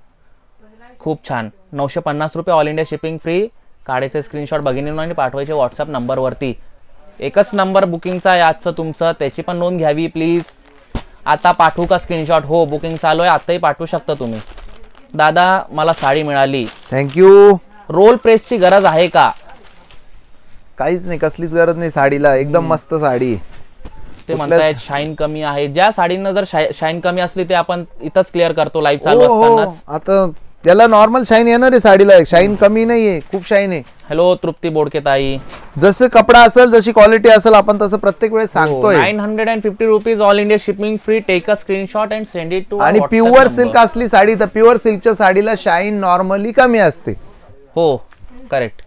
खूप छान. 950 रुपये ऑल इंडिया शिपिंग फ्री. काढायचे स्क्रीनशॉट भगिनींनी पाठवायचे व्हॉट्सअप नंबरवरती. एकच नंबर बुकिंगचा आहे आजचं तुमचं, त्याची पण नोंद घ्यावी प्लीज. आता पाठवू का स्क्रीनशॉट? हो बुकिंग चालू आहे, आताही पाठवू शकता तुम्ही. दादा मला साडी मिळाली. थँक्यू. रोल प्रेसची गरज आहे का? काहीच नाही, कसलीच गरज नाही साडीला. एकदम मस्त साडी. ते म्हणतायत शाईन कमी आहे. ज्या साडींना जर शाईन कमी असली ते आपण इथंच क्लिअर करतो लाईव्ह चालू असतानाच. आता त्याला नॉर्मल शाईन येणार आहे साडीला, शाईन कमी नाहीये, खूप शाईन आहे. हॅलो तृप्ती बोडके ताई. जसं कपडा असेल जशी क्वालिटी असेल आपण तसं प्रत्येक वेळेस सांगतोय. 950 rupees all India shipping free. Take a screenshot and send it to. आणि प्युअर सिल्क असली साडी तर प्युअर सिल्कच्या साडीला शाईन नॉर्मली कमी असते. हो करेक्ट.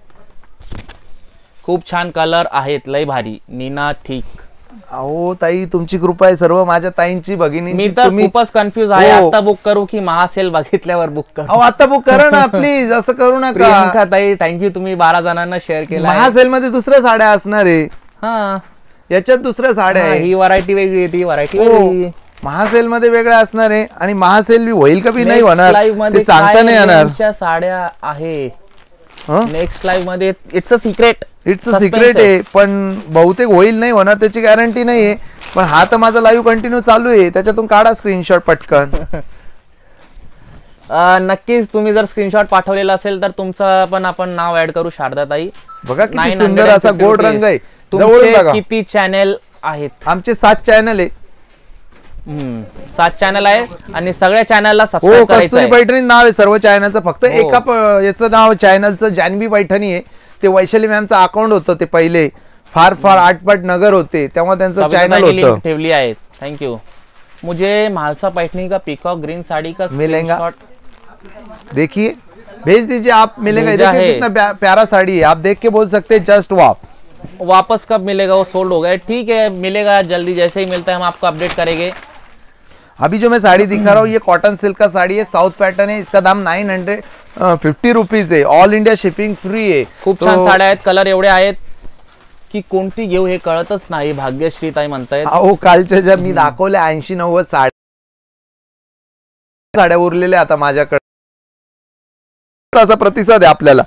खूप छान कलर आहेत, लय भारी. नीना ठीक. अहो ताई तुमची कृपा आहे, सर्व माझ्या ताईंची भगिनींची. मी तर खूपच कन्फ्युज आहे. आता बुक करू की महासेल बघितल्यावर बुक करू? अहो आता बुक करा ना प्लीज, असं करू नका. प्रियंका ताई थँक्यू, तुम्ही 12 जणांना शेअर केला. महासेल मध्ये दुसऱ्या साड्या असणार आहे. हा याच्यात दुसऱ्या साड्या आहे. ही व्हरायटी वेगळी आहे, ती व्हरायटी वेगळी. महासेल मध्ये वेगळ्या असणार आहे आणि महासेल बी होईल का बी नाही होणार ते सांगता नाही येणार. साड्या आहे नेक्स्ट लाईव्ह मध्ये. It's a secret. It's a secret आहे, पण बहुतेक होईल नाही होणार त्याची गॅरंटी नाहीये. पण हा तर माझा लाईव्ह कंटिन्यू चालू आहे, त्याच्यातून काढा स्क्रीनशॉट पटकन. नक्कीच तुम्ही जर स्क्रीनशॉट पाठवलेला असेल तर तुमचं पण आपण नाव ऍड करू. शारदाताई बघा किती सुंदर असा गोल्ड रंग आहे. तुमचे किती चॅनल आहेत? आमचे 7 चॅनल आहे. 7 चॅनल आहे आणि सगळ्या चॅनलला सबस्क्राइब करायचं आहे. कस्तुरी पैठणी नाव आहे सर्व चॅनलचं. फक्त एका याचं नाव चॅनलचं जान्हवी पैठणी आहे. ते वैशाली मॅमचं अकाउंट होतं ते पहिले. फार 8 नगर होते तेव्हा त्यांचं चॅनल होतं. ठेवली आहे. थँक्यू. मुझे महालसा पैठणी का पीकॉक ग्रीन साड़ी का मिलेगा. देखिए भेज दीजिए आप, मिलेगा। भेजा देखिए है। कितना प्यारा साड़ी है, आप देख के बोल सकते हैं जस्ट वाव। वापस कब मिलेगा? वो सोल्ड हो गया। ठीक है, मिलेगा जल्दी, जैसे ही मिलता है हम आपको अपडेट करेंगे। अभी जो मैं साड़ी दिखा रहा हूँ ये कॉटन सिल्क का साड़ी है, साउथ पैटर्न है, इसका दाम 950 रुपीज आहे। ऑल इंडिया शिपिंग फ्री आहे। खूप छान साड्या आहेत, कलर एवढे आहेत की कोणती घेऊ हे कळतच नाही। भाग्यश्री ताई म्हणतायत अहो कालच्या ज्या मी दाखवल्या 80-90 साड्या उरलेल्या आता माझ्याकडे, असा प्रतिसाद आहे आपल्याला।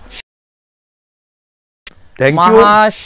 थँक्यू।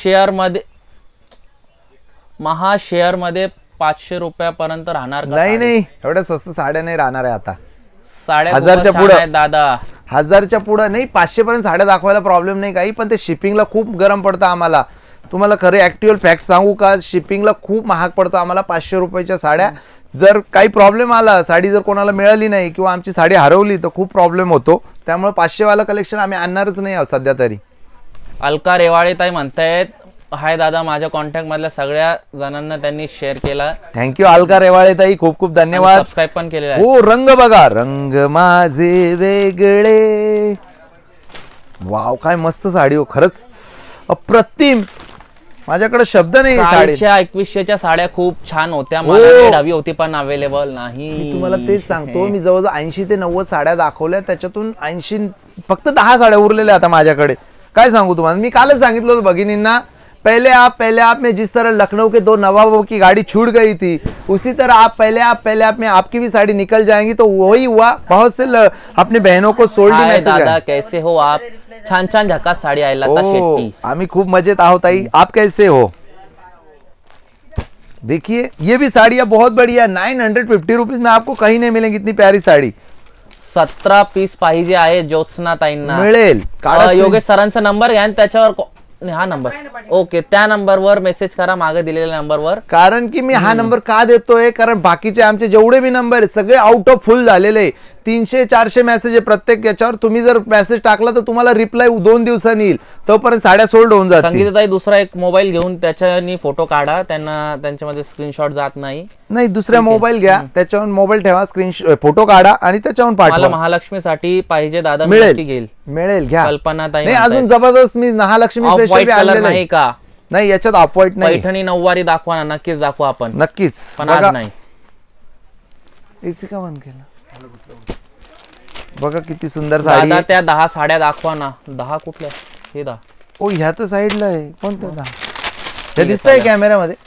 महाशेअर मध्ये 500 रुपयापर्यंत राहणार का? नाही एवढ्या स्वस्त साड्या नाही राहणार आहे आता। साड्या हजारच्या खूपच पुढं छान आहेत दादा। 1000च्या पुढे नाही, 500 पर्यंत साड्या दाखवायला प्रॉब्लेम नाही काही, पण ते शिपिंगला खूप गरम पडतं आम्हाला। तुम्हाला खरे ऍक्च्युअल फॅक्ट सांगू का, शिपिंगला खूप महाग पडतं आम्हाला 500 रुपयाच्या साड्या। जर काही प्रॉब्लेम आला, साडी जर कोणाला मिळाली नाही किंवा आमची साडी हरवली तर खूप प्रॉब्लेम होतो। त्यामुळे 500 वाला कलेक्शन आम्ही आणणारच नाही आहोत सध्या तरी। अलका रेवाळे ताई म्हणतायत हाय दादा, माझ्या कॉन्टॅक्ट मधल्या सगळ्या जणांना त्यांनी शेअर केला। थँक्यू अलका रेवाळे ताई, खूप खूप धन्यवाद। सबस्क्राईब पण केलेला आहे। हो, रंग बघा, रंग माझे वेगळे। वाव, काय मस्त साडी हो, खरंच अप्रतिम। माझ्याकडे शब्द नाही साडी। 2100च्या साड्या खूप छान होत्या, मला नीड हवी होती पण अवेलेबल नाही। मी तुम्हाला तेच सांगतो, मी जवळजवळ 80 ते 90 साड्या दाखवल्या, त्याच्यातून 80 फक्त 10 साड्या उरलेल्या आता माझ्याकडे। काय सांगू तुम्हाला, मी कालच सांगितलं होतं भगिनींना, पहले आप में जिस तरह लखनऊ के 2 नवाबों की गाड़ी छूट गई थी, उसी तरह आप पहले आप में आपकी भी साड़ी निकल जाएंगी। तो वही हुआ, बहुत से अपने बहनों को सोल्ड मैसेज दादा कैसे हो आप? छान छान झकास साड़ी आहे लता शेट्टी। आम्ही खूप मजेत आहोत आई, आप कैसे हो? देखिए ये भी साड़ियाँ बहुत बढ़िया, 950 रुपीज में आपको कहीं नहीं मिलेंगी इतनी प्यारी साड़ी। 17 पीस पाहिजे आहे ज्योत्सना ताईंना। मिळेल। योगेश सरांचा नंबर घ्या आणि त्याच्यावर हा नंबर, ओके, त्या नंबरवर मेसेज करा, मागे दिलेल्या नंबरवर। कारण की मी हा नंबर का देतोय, कारण बाकीचे आमचे जेवढे भी नंबर आहे सगळे आउट ऑफ फुल झालेले आहे। 300-400 मेसेज आहे प्रत्येक याच्यावर। तुम्ही जर मेसेज टाकला तर तुम्हाला रिप्लाय 2 दिवसांनी येईल, तोपर्यंत साड्या सोल्ड होऊन जातील। संगीताताई दुसरा एक मोबाईल घेऊन त्याच्यानी फोटो काढा, त्यांना त्यांच्यामध्ये स्क्रीनशॉट जात नाही। दुसरा मोबाईल घ्या, त्याच्यावर मोबाईल ठेवा, फोटो काढा आणि त्याच्यावर मला पाठवा। महालक्ष्मीसाठी पाहिजे दादा, मिळेल मिळेल, घ्या। कल्पना ताई नाही अजून जबरदस्त, मी महालक्ष्मी स्पेशल कलर नाही का? नाही याच्यात ऑफ व्हाईट नाही। पैठणी नऊवारी दाखवा ना, नक्कीच दाखवा आपण, नक्कीच, पण आज नाही। एसी का बंद केला? बघा किती सुंदर साडी दादा त्या 10 साड्या दाखवा ना। 10 कुठल्या? हे 10। ओ ह्या तर साईडला आहे, कोणत्या 10? हे दिसतंय कॅमेऱ्यामध्ये?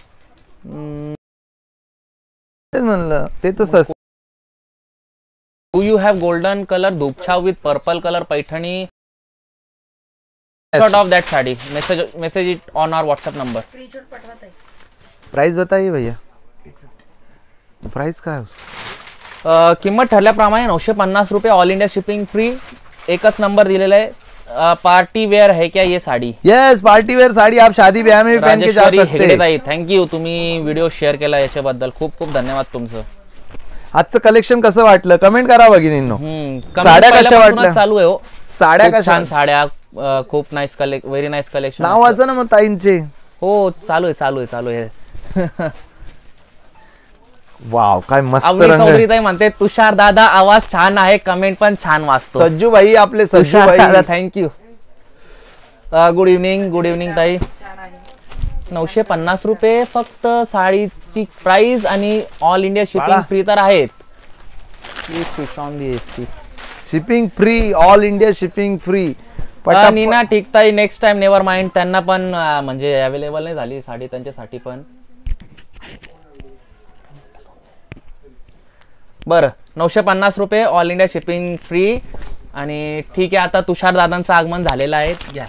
तेच म्हणलं, ते तर सस्ते। Do you have golden colour धूपछाव with purple colour Paithani? Shot of that sari, message it on our WhatsApp number. Price बताइए भैया, प्राइस काय है उसका? किंमत ठरल्याप्रमाणे 950 रुपये, ऑल इंडिया शिपिंग फ्री। एकच नंबर दिलेला आहे। पार्टी वेयर है क्या ये sari? Yes, party wear sari आप शादी ब्याह में भी पहन के जा सकते हैं। थँक यू, तुम्ही व्हिडिओ शेअर केला याच्याबद्दल खूप खूप धन्यवाद तुमचं। आजचं कलेक्शन कसं वाटलं कमेंट करा भगिनींनो। साड्या कशा वाटल्या? चालू आहे हो, साड्या कशा? छान साड्या, खूप नाईस व्हेरी नाईस कलेक्शन। नाव वाचा ना मग ताईंचे। हो चालू आहे। वाव, काय मस्त अवनी रंग चौधरी ताई म्हणते तुषार दादा आवाज छान आहे, कमेंट पण छान वाचतो। सज्जू भाई, आपले सज्जू भाई, थँक्यू। गुड इव्हनिंग ताई। 950 रुपये फक्त साडीची प्राइस आणि ऑल इंडिया शिपिंग फ्री तर आहेत। Shipping free, all India shipping free. Neena ठीक ताई, नेक्स्ट टाइम नेवर माइंड, त्यांना पण म्हणजे अवेलेबल नाही झाली साडी त्यांच्यासाठी पण। बरं, 950 रुपये, ऑल इंडिया शिपिंग फ्री। आणि ठीक आहे, आता तुषार दादांचं आगमन झालेलं आहे, घ्या।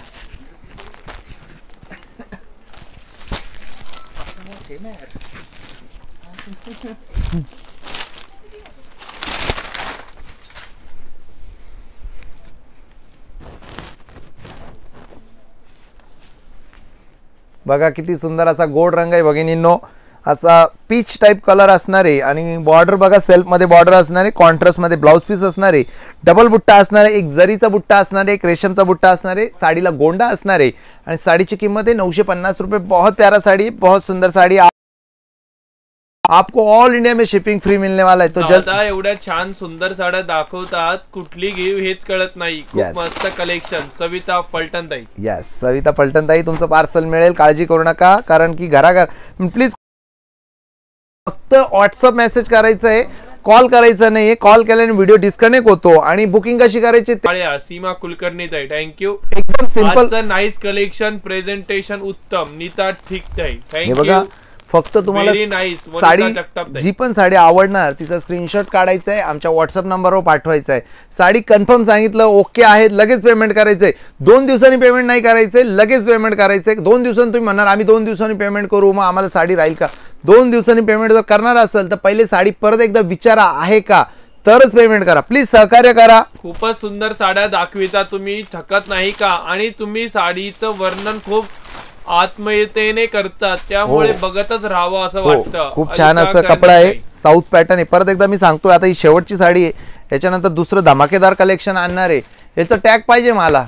बघा किती सुंदर असा गोड रंग आहे भगिनींनो, असा पीच टाइप कलर असणार आहे। आणि बॉर्डर बघा, सेल्फ मध्ये बॉर्डर असणार आहे, कॉन्ट्रास्ट मध्ये ब्लाउज पीस असणार आहे, डबल बुट्टा असणार आहे, एक जरीचा बुट्टा असणार आहे, एक रेशमचा बुट्टा असणार आहे, साडीला गोंडा असणार आहे। आणि साडीची किंमत आहे 950 रुपये। बहुत प्यारा साड़ी, बहुत सुंदर साड़ी। आपको ऑल इंडिया में शिपिंग फ्री मिलने वाला है. तो दादा एवढ्या छान सुंदर साड्या दाखवतात, कुठली घेऊ हेच कळत नाही. खूप Yes. मस्त कलेक्शन. सविता फलटणताई. यस, सविता पलटणताई तुमचं पार्सल मिळेल, काळजी करू नका. कारण की घराघर प्लीज फक्त व्हॉट्सअप मेसेज करायचं आहे, कॉल करायचा नाहीये. कॉल केल्याने व्हिडिओ डिस्कनेक्ट होतो. आणि बुकिंग कशी करायची सीमा कुलकर्णी ताई, थँक्यू. एकदम सिंपल. नाईस कलेक्शन, प्रेझेंटेशन उत्तम. नीता ठीक ताई, हे बघा, थँक्यू. फक्त तुम्हाला Very nice. साडी वनिता जगताप ताई. जी पण साडी आवडणार तिचा स्क्रीनशॉट काढायचा आहे, आमच्या व्हॉट्सअप नंबरवर पाठवायचा आहे. साडी कन्फर्म सांगितलं ओके आहे, लगेच पेमेंट करायचंय. 2 दिवसांनी पेमेंट नाही करायचंय, लगेच पेमेंट करायचंय. 2 दिवसांनी तुम्ही म्हणणार आम्ही 2 दिवसांनी पेमेंट करू, मग आम्हाला साडी राहील का? 2 दिवसांनी पेमेंट जर करणार असेल तर पहिले साडी परत एकदा विचारा आहे का, तरच पेमेंट करा. प्लीज सहकार्य करा. खूपच सुंदर साड्या दाखविता तुम्ही, थकत नाही का? आणि तुम्ही साडीचं वर्णन खूप आत्मीयतेने करतात, त्यामुळे बघतच राहावं असं वाटतं. खूप छान असं कपडा आहे, साऊथ पॅटर्न आहे. परत एकदा मी सांगतोय, आता ही शेवटची साडी आहे, याच्यानंतर दुसरं धमाकेदार कलेक्शन आणणार आहे. याचं टॅग पाहिजे मला.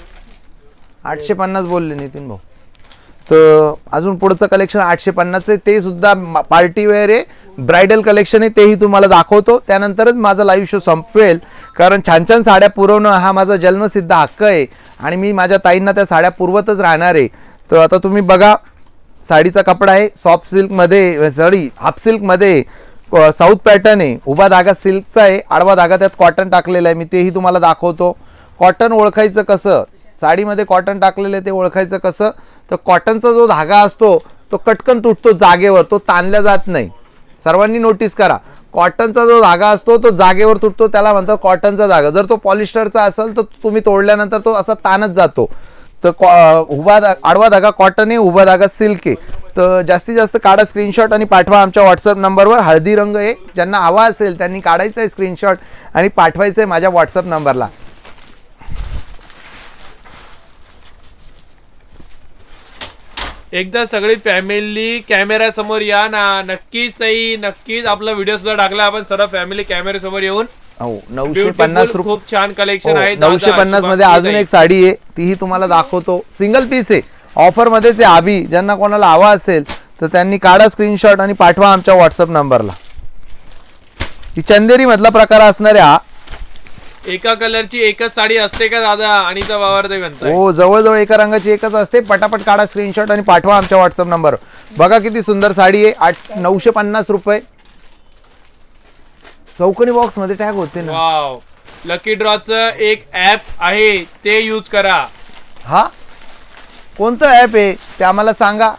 850 बोलले नितीन भाऊ. तर अजून पुढचं कलेक्शन 850 आहे, ते सुद्धा पार्टी वेअर आहे, ब्रायडल कलेक्शन आहे, तेही तुम्हाला दाखवतो. त्यानंतरच माझा लाईव्ह शो संपवेल, कारण छान छान साड्या पुरवणं हा माझा जन्मसिद्ध हक्क आहे आणि मी माझ्या ताईंना त्या साड्या पुरवतच राहणार आहे. तर आता तुम्ही बघा, साडीचा कपडा आहे सॉफ्ट सिल्कमध्ये, सॉरी हाफ सिल्कमध्ये, साऊथ पॅटर्न आहे, उभा धागा सिल्कचा आहे, आडवा धागा त्यात कॉटन टाकलेला आहे. मी तेही तुम्हाला दाखवतो. कॉटन ओळखायचं कसं, साडीमध्ये कॉटन टाकलेलं आहे ते ओळखायचं कसं, तर कॉटनचा जो धागा असतो तो कटकन तुटतो जागेवर, तो ताणला जात नाही. सर्वांनी नोटीस करा, कॉटनचा जो धागा असतो तो जागेवर तुटतो, त्याला म्हणतात कॉटनचा धागा. जर तो पॉलिस्टरचा असेल तर तुम्ही तोडल्यानंतर तो असा ताणत जातो. तर आडवा धागा कॉटन आहे, उभा धागा सिल्क आहे. तर जास्तीत जास्त काढा स्क्रीनशॉट आणि पाठवा आमच्या व्हॉट्सअप नंबरवर. हळदी रंग आहे, ज्यांना हवा असेल त्यांनी काढायचा आहे स्क्रीनशॉट आणि पाठवायचं आहे माझ्या व्हॉट्सअप नंबरला. एकदा सगळी फॅमिली कॅमेरा समोर या ना. नक्कीच ताई, नक्कीच आपला व्हिडिओ सुद्धा टाकला आपण सर्व फॅमिली कॅमेरा समोर येऊन. 950 रुपये, खूप छान कलेक्शन आहे. 950 मध्ये अजून एक साडी आहे, तीही तुम्हाला दाखवतो. सिंगल पीस आहे, ऑफर मध्येच आहे. आभी ज्यांना कोणाला हवा असेल तर त्यांनी काढा स्क्रीनशॉट आणि पाठवा आमच्या व्हॉट्सअप नंबरला. ही चंदेरी मधला प्रकार असणार आहे. हा एका कलरची एकच साडी असते का दादा? आणि हो, जवळजवळ एका रंगाची एकच असते. पटापट काढा स्क्रीनशॉट आणि पाठवा आमच्या व्हॉट्सअप नंबर. बघा किती सुंदर साडी आहे. 950 रुपये. चौकोनी बॉक्स मध्ये टॅग होते ना. वाव, लकी ड्रॉचं एक ऍप आहे, ते यूज करा. हा, कोणतं ऍप आहे ते आम्हाला सांगा.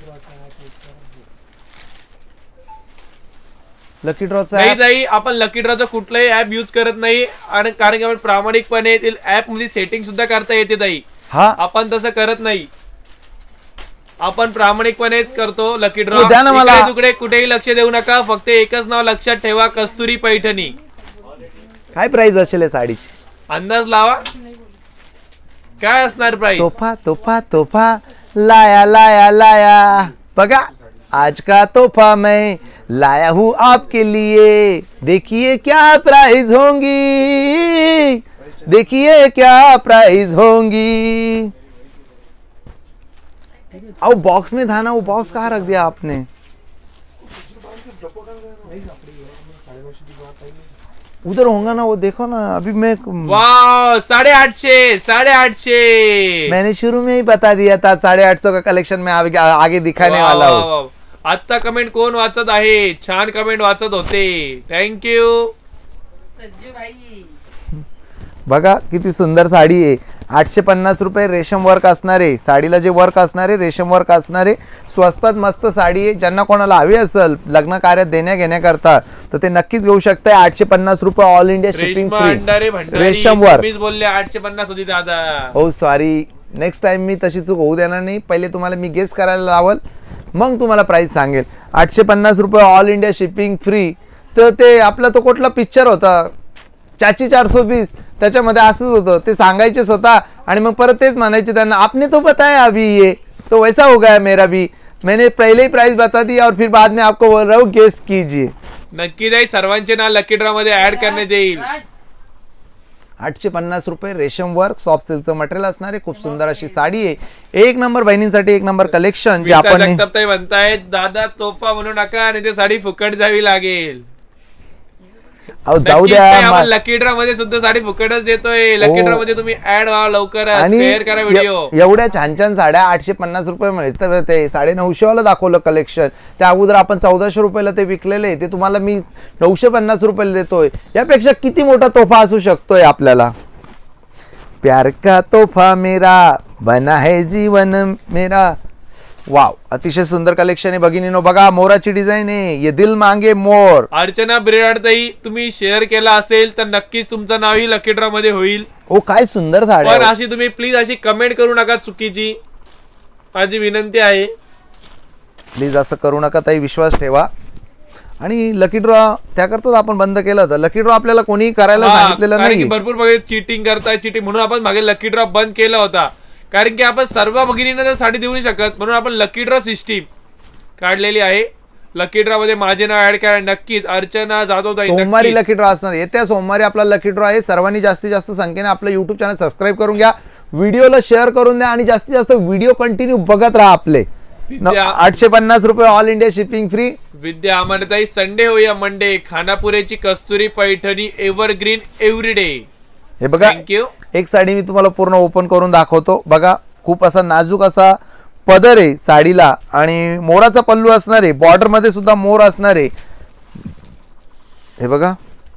लकी ड्रॉचं नाही ताई, आपण लकी ड्रॉचं कुठलंही ऍप यूज करत नाही, आणि कारण की आपण प्रामाणिकपणे ऍप मध्ये सेटिंग सुद्धा करता येते ताई. हा, आपण तसं करत नाही, आपण प्रामाणिकपणेच करतो. लकी ड्रॉ द्या ना मला. तुकडे कुठेही लक्ष देऊ नका, फक्त एकच नाव लक्षात ठेवा, कस्तुरी पैठणी. काय प्राइस असेल साडीची? अंदाज लावा, काय असणार प्राइस? तोफा तोफा तोफा, लाया लाया लाया. बघा, आज का तोहफा मैं लाया हूँ आपके लिए, देखिए क्या प्राइस होंगी, देखिए क्या प्राइस होंगी. आओ बॉक्स में था ना, वो बॉक्स कहाँ रख दिया आपने? उधर होगा ना वो, देखो ना. अभी मैं वाह, 850, 850. मैंने शुरू में ही बता दिया था 850 का कलेक्शन में आगे दिखाने वाला हूँ. आता कमेंट कोण वाचत आहे? छान कमेंट वाचत होते, थँक्यू सज्जू भाई. बघा किती सुंदर साडी आहे. 850 रुपये. रेशम वर्क असणारे, साडीला जे वर्क असणारे रेशम वर्क असणारे, स्वस्तात मस्त साडी आहे. ज्यांना कोणाला हवी असेल लग्न कार्यात देण्या घेण्याकरता तर ते नक्कीच घेऊ शकताय. 850 रुपये, ऑल इंडिया शिपिंग फ्री. रेशम वर्क बोलले 850 होती दादा. हो सॉरी, नेक्स्ट टाइम मी तशी चूक होऊ देणार नाही. पहिले तुम्हाला मी गेस करायला लावल, मग तुम्हाला प्राइस सांगेल. 850 रुपये, ऑल इंडिया शिपिंग फ्री. तर ते आपला तो कुठला पिक्चर होता, चाची 420, त्याच्यामध्ये असंच होतं. ते सांगायचे स्वतः आणि मग परत तेच म्हणायचे त्यांना, आपने तो बताया अभी ये, तो वैसा हो गया मेरा भी, मैंने पहले ही प्राइस बता दी और फिर बाद में आपको बोल रहा हूँ गेस कीजिए. नक्की जाई, सर्वांचे नाव लकी ड्रॉ मध्ये ऍड करण्यात येईल. 850 रुपये. रेशम वर्क सॉफ्ट सिल्कचं मटेरियल असणार आहे. खूप सुंदर अशी साडी आहे. एक नंबर बहिणींसाठी एक नंबर कलेक्शन जे आपण जगताप म्हणतायत दादा तोफा म्हणू नका आणि ते साडी फुकट जावी लागेल. जाऊ द्या. लकी ड्रॉ मध्ये सुद्धा साडी फुकटच देतोय. लकी ड्रॉ मध्ये तुम्ही ऍड व्हा लवकर, शेअर करा व्हिडिओ. एवढ्या छान छान साड्या 850 रुपये मिळतात. ते 950 वाला दाखवलं कलेक्शन. त्या अगोदर आपण 1400 रुपयाला ते विकलेले, ते तुम्हाला मी 950 रुपयाला देतोय. यापेक्षा किती मोठा तोफा असू शकतोय आपल्याला. प्यार का तोफा मेरा बना है जीवन मेरा. वाव, अतिशय सुंदर कलेक्शन आहे भगिनीनो. बघा मोराची डिझाईन आहे. ये दिल मांगे मोर. अर्चना बिराडताई तुम्ही शेअर केला असेल तर नक्कीच तुमचं नावही लकी ड्रॉ मध्ये होईल. ओ काय सुंदर साड्या. पण अशी तुम्ही प्लीज अशी कमेंट करू नका चुकीची, माझी विनंती आहे. प्लीज असं करू नका ताई, विश्वास ठेवा. आणि लकी ड्रॉ त्याकरताच आपण बंद केलं होतं. लकी ड्रॉ आपल्याला कोणी करायला सांगितलेलं नाही. भरपूर बघा चिटिंग करताय चिटिंग म्हणून आपण मागे लकी ड्रॉ बंद केला होता. कारण की आपण सर्व भगिनींना तर साडी देऊ शकत, म्हणून आपण लकी ड्रॉ सिस्टीम काढलेली आहे. लकी ड्रॉ मध्ये माझे नाव ऍड करा नक्कीच. अर्चना जाधव ताई सोमवारी लकी ड्रॉ असणार. येत्या सोमवारी आपला लकी ड्रॉ आहे. सर्वांनी जास्तीत जास्त संख्येने आपलं युट्यूब चॅनल सबस्क्राईब करून घ्या. व्हिडिओला शेअर करून द्या आणि जास्तीत जास्त व्हिडिओ कंटिन्यू बघत राहा आपले. 850 रुपये all India shipping free. Vidya अमरताई संडे हो या मंडे खानापुरेची कस्तुरी पैठणी एव्हरग्रीन एव्हरीडे. हे बघा थँक्यू. एक साडी मी तुम्हाला पूर्ण ओपन करून दाखवतो. बघा खूप असा नाजूक असा पदर आहे साडीला आणि मोराचा पल्लू असणार आहे. बॉर्डर मध्ये सुद्धा मोर असणार आहे. हे बघा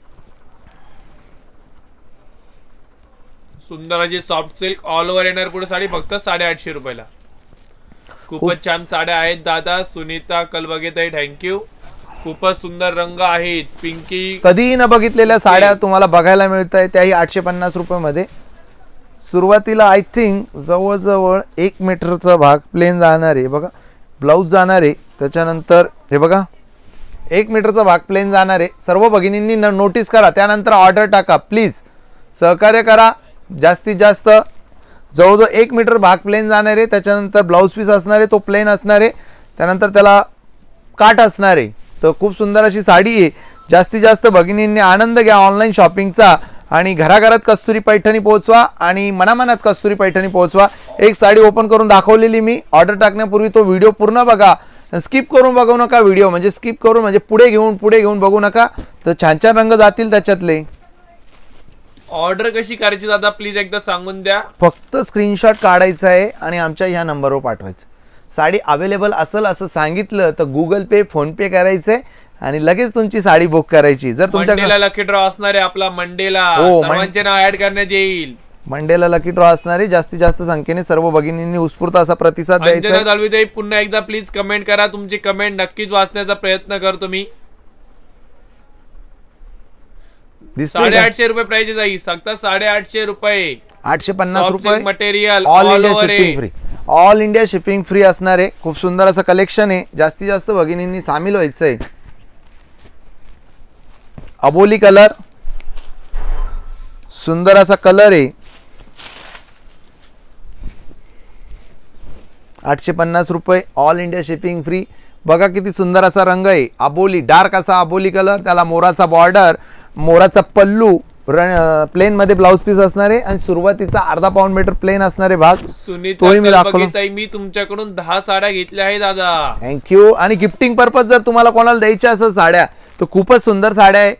सुंदर अशी सॉफ्ट सिल्क ऑल ओव्हर येणार पुढे साडी फक्त 850 रुपयाला. खूपच छान साड्या आहेत दादा. सुनीता कलबगेताई थँक्यू. खूपच सुंदर रंग आहेत. पिंकी कधीही न बघितलेल्या साड्या तुम्हाला बघायला मिळत आहे, त्याही 850 रुपये मध्ये. सुरुवातीला आय थिंक जवळजवळ 1 मीटरचा भाग प्लेन जाणार आहे. बघा ब्लाऊज जाणार आहे. त्याच्यानंतर हे बघा 1 मीटरचा भाग प्लेन जाणार आहे. सर्व भगिनींनी नोटीस करा, त्यानंतर ऑर्डर टाका. प्लीज सहकार्य करा. जास्तीत जास्त जवळजवळ 1 मीटर भाग प्लेन जाणार आहे. त्याच्यानंतर ब्लाऊज पीस असणार आहे, तो प्लेन असणार आहे. त्यानंतर त्याला काट असणार आहे. तर खूप सुंदर अशी साडी आहे. जास्तीत जास्त भगिनींनी आनंद घ्या ऑनलाईन शॉपिंगचा आणि घराघरात कस्तुरी पैठणी पोहोचवा आणि मनामनात कस्तुरी पैठणी पोहोचवा. एक साडी ओपन करून दाखवलेली मी. ऑर्डर टाकण्यापूर्वी तो व्हिडिओ पूर्ण बघा. स्किप करून बघू नका व्हिडिओ. म्हणजे स्किप करून म्हणजे पुढे घेऊन बघू नका. तर छान छान रंग जातील त्याच्यातले. ऑर्डर कशी करायची दादा प्लीज एकदा सांगून द्या. फक्त स्क्रीनशॉट काढायचा आहे आणि आमच्या ह्या नंबरवर पाठवायचं. साडी अवेलेबल असेल असं सांगितलं तर गुगल पे फोन पे करायचंय आणि लगेच तुमची साडी बुक करायची. जर तुमच्याकडे लकी ड्रॉ असणार आहे आपला मंडेला, सर्वांचे नाव ऍड करण्यात येईल. मंडेला लकी ड्रॉ असणार आहे. जास्तीत जास्त संख्येने सर्व भगिनींनी उत्स्फूर्त असा प्रतिसाद द्यायचा. दळवीताई पुन्हा एकदा प्लीज कमेंट करा. तुमची कमेंट नक्कीच वाचण्याचा प्रयत्न करतो मी. 850 रुपये प्राइस जाईल. फक्त 850 रुपये. 850 रुपये material all India shipping free. All India shipping free असणार आहे. खूप सुंदर असं कलेक्शन आहे. जास्तीत जास्त भगिनींनी सामील व्हायचंय. अबोली कलर सुंदर असा कलर आहे. 850 रुपये ऑल इंडिया शिपिंग फ्री. बघा किती सुंदर असा रंग आहे. अबोली डार्क असा अबोली कलर. त्याला मोराचा बॉर्डर, मोराचा पल्लू, प्लेन मध्ये ब्लाउज पीस असणार आहे आणि सुरुवातीचा अर्धा पाऊण मीटर प्लेन असणार आहे भाग. तोही मी दाखवतो. मी तुमच्याकडून 10 साड्या घेतल्या आहेत दादा. थँक्यू. आणि गिफ्टिंग पर्पज जर तुम्हाला कोणाला द्यायच्या असेल साड्या तर खूपच सुंदर साड्या आहे.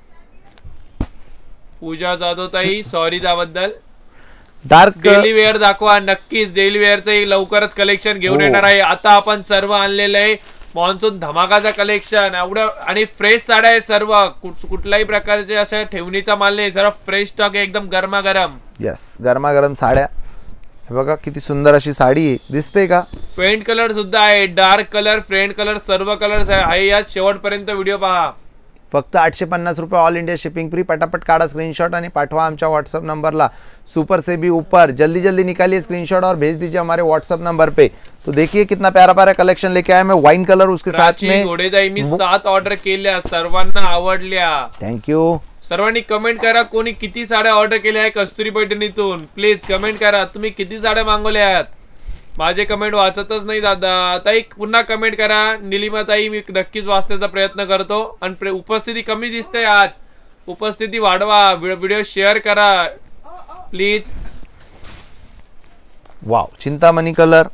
पूजा जाधव ताई सॉरी त्याबद्दल. डार्क डेली वेअर दाखवा नक्कीच. डेली वेअरचं लवकरच कलेक्शन घेऊन येणार आहे. आता आपण सर्व आणलेलं आहे मॉन्सून धमाकाचा कलेक्शन. एवढं आणि फ्रेश साड्या आहे सर्व. कुठल्याही प्रकारचे अशा ठेवणीचा माल नाही. सर्व फ्रेश स्टॉक आहे एकदम गरमागरम. यस गरमागरम साड्या. हे बघा किती सुंदर अशी साडी आहे. दिसते का. पेंट कलर सुद्धा आहे. डार्क कलर, फ्रेंट कलर सर्व कलर्स आहे. यात शेवटपर्यंत व्हिडिओ पहा. फक्त 850 रुपये ऑल इंडिया शिपिंग फ्री. पटापट काढा स्क्रीनशॉट आणि पाठवा आमच्या व्हाट्सअप नंबरला. सुपर से भी ऊपर. जल्दी जल्दी निकालिए स्क्रीनशॉट और भेज दीजिए हमारे व्हाट्सअप नंबर पे. तो देखिए कितना प्यारा प्यारा कलेक्शन लेके आया मैं. वाइन कलर उसके साथ में. मी 7 ऑर्डर केल्या. सर्वांना आवडल्या. थँक्यू. सर्वांनी कमेंट करा कोणी किती साड्या ऑर्डर केल्या आहे कस्तुरी पैठणीतून. प्लीज कमेंट करा तुम्ही किती साड्या मागवल्या आहेत. माझे कमेंट वाचतच नाही दादा. ताई पुन्हा कमेंट करा. निलिमा ताई मी नक्कीच वाचण्याचा प्रयत्न करतो. आणि उपस्थिती कमी दिसते आज. उपस्थिती वाढवा, व्हिडिओ शेअर करा प्लीज. वाव, चिंतामणी कलर,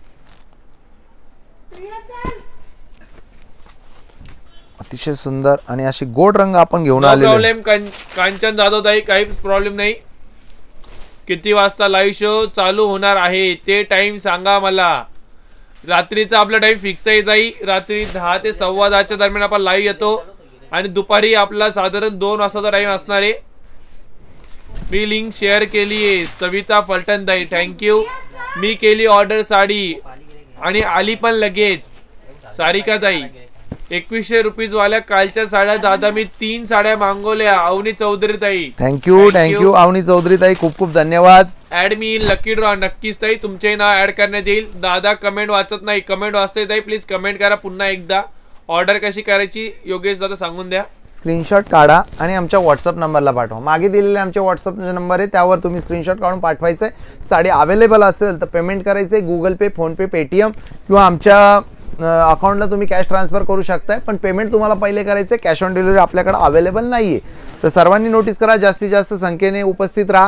अतिशय सुंदर आणि अशी गोड रंग आपण घेऊन आलेले. प्रॉब्लेम. कांचन जाधव ताई, काही प्रॉब्लेम नाही. किती वाजता लाईव्ह शो चालू होणार आहे ते टाइम सांगा मला. रात्रीचा आपला टाइम फिक्स आहे ताई. रात्री 10 ते 10:15 दरम्यान आपण लाईव्ह येतो आणि दुपारी आपला साधारण 2 वाजताचा टाइम असणार आहे. मी लिंक शेअर केली आहे. सविता फलटण ताई, थँक्यू. मी केली ऑर्डर साडी आणि आली पण लगेच. सारिका ताई, 2100 रुपीज वाल्या कालच्या साड्या दादा मी 3 साड्या मागवल्या. अवनी चौधरी ताई, थँक्यू अवनी चौधरी ताई, खूप खूप धन्यवाद. ऍड मी इन लकी ड्रॉ. नक्कीच ताई तुमचे नाव ऍड करण्यात येईल. दादा कमेंट वाचत नाही. कमेंट वाचते ताई, प्लीज कमेंट करा पुन्हा एकदा. ऑर्डर कशी करायची योगेश दादा सांगून द्या. स्क्रीनशॉट काढा आणि आमच्या व्हॉट्सअप नंबरला पाठवा. मागे दिलेले आमचे व्हॉट्सअप नंबर आहे, त्यावर तुम्ही स्क्रीनशॉट काढून पाठवायचं आहे. साडी अवेलेबल असेल तर पेमेंट करायचं आहे. गुगल पे, फोनपे, पेटीएम किंवा आमच्या अकाउंटला तुम्ही कॅश ट्रान्सफर करू शकताय. पण पेमेंट तुम्हाला पहिले करायचं आहे. कॅश ऑन डिलिव्हरी आपल्याकडे अवेलेबल नाहीये. तर सर्वांनी नोटीस करा, जास्तीत जास्त संख्येने उपस्थित राहा.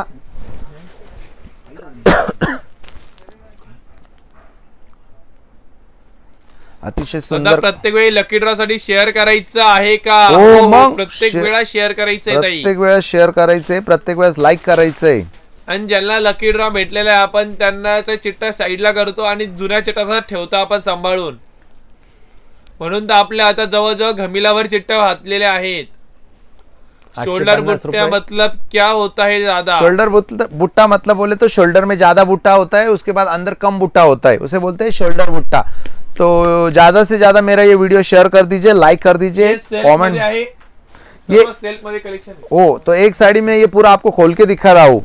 अतिशय सुंदर. प्रत्येक वेळी लकी ड्रॉ साठी शेअर करायचं आहे का? हो, मग प्रत्येक वेळा शेअर करायचंय ताई. प्रत्येक वेळेस शेअर करायचंय, प्रत्येक वेळेस लाईक करायचंय. आणि ज्यांना लकी ड्रॉ भेटलेला आहे आपण त्यांना चिट्टा साईडला करतो आणि जुन्या चिट्टा ठेवतो आपण सांभाळून. म्हणून तर आपल्या आता जवळजवळ घमिलावर चिट्टा घातलेल्या आहेत. शोल्डर बुट्टा मतलब क्या होता है दादा? शोल्डर बुट्टा मतलब बोले तो शोल्डर में ज्यादा बुट्टा होता है, उसके बाद अंदर कम बुट्टा होता है, उसे बोलते हैं शोल्डर बुट्टा. तो ज्यादा से ज्यादा मेरा ये वीडियो शेयर कर दीजिए, लाइक कर दीजिए, कमेंट. ये सेल्फ मध्ये कलेक्शन. ओ तो एक साड़ी में ये पूरा आपको खोल के दिखा रहा हूँ.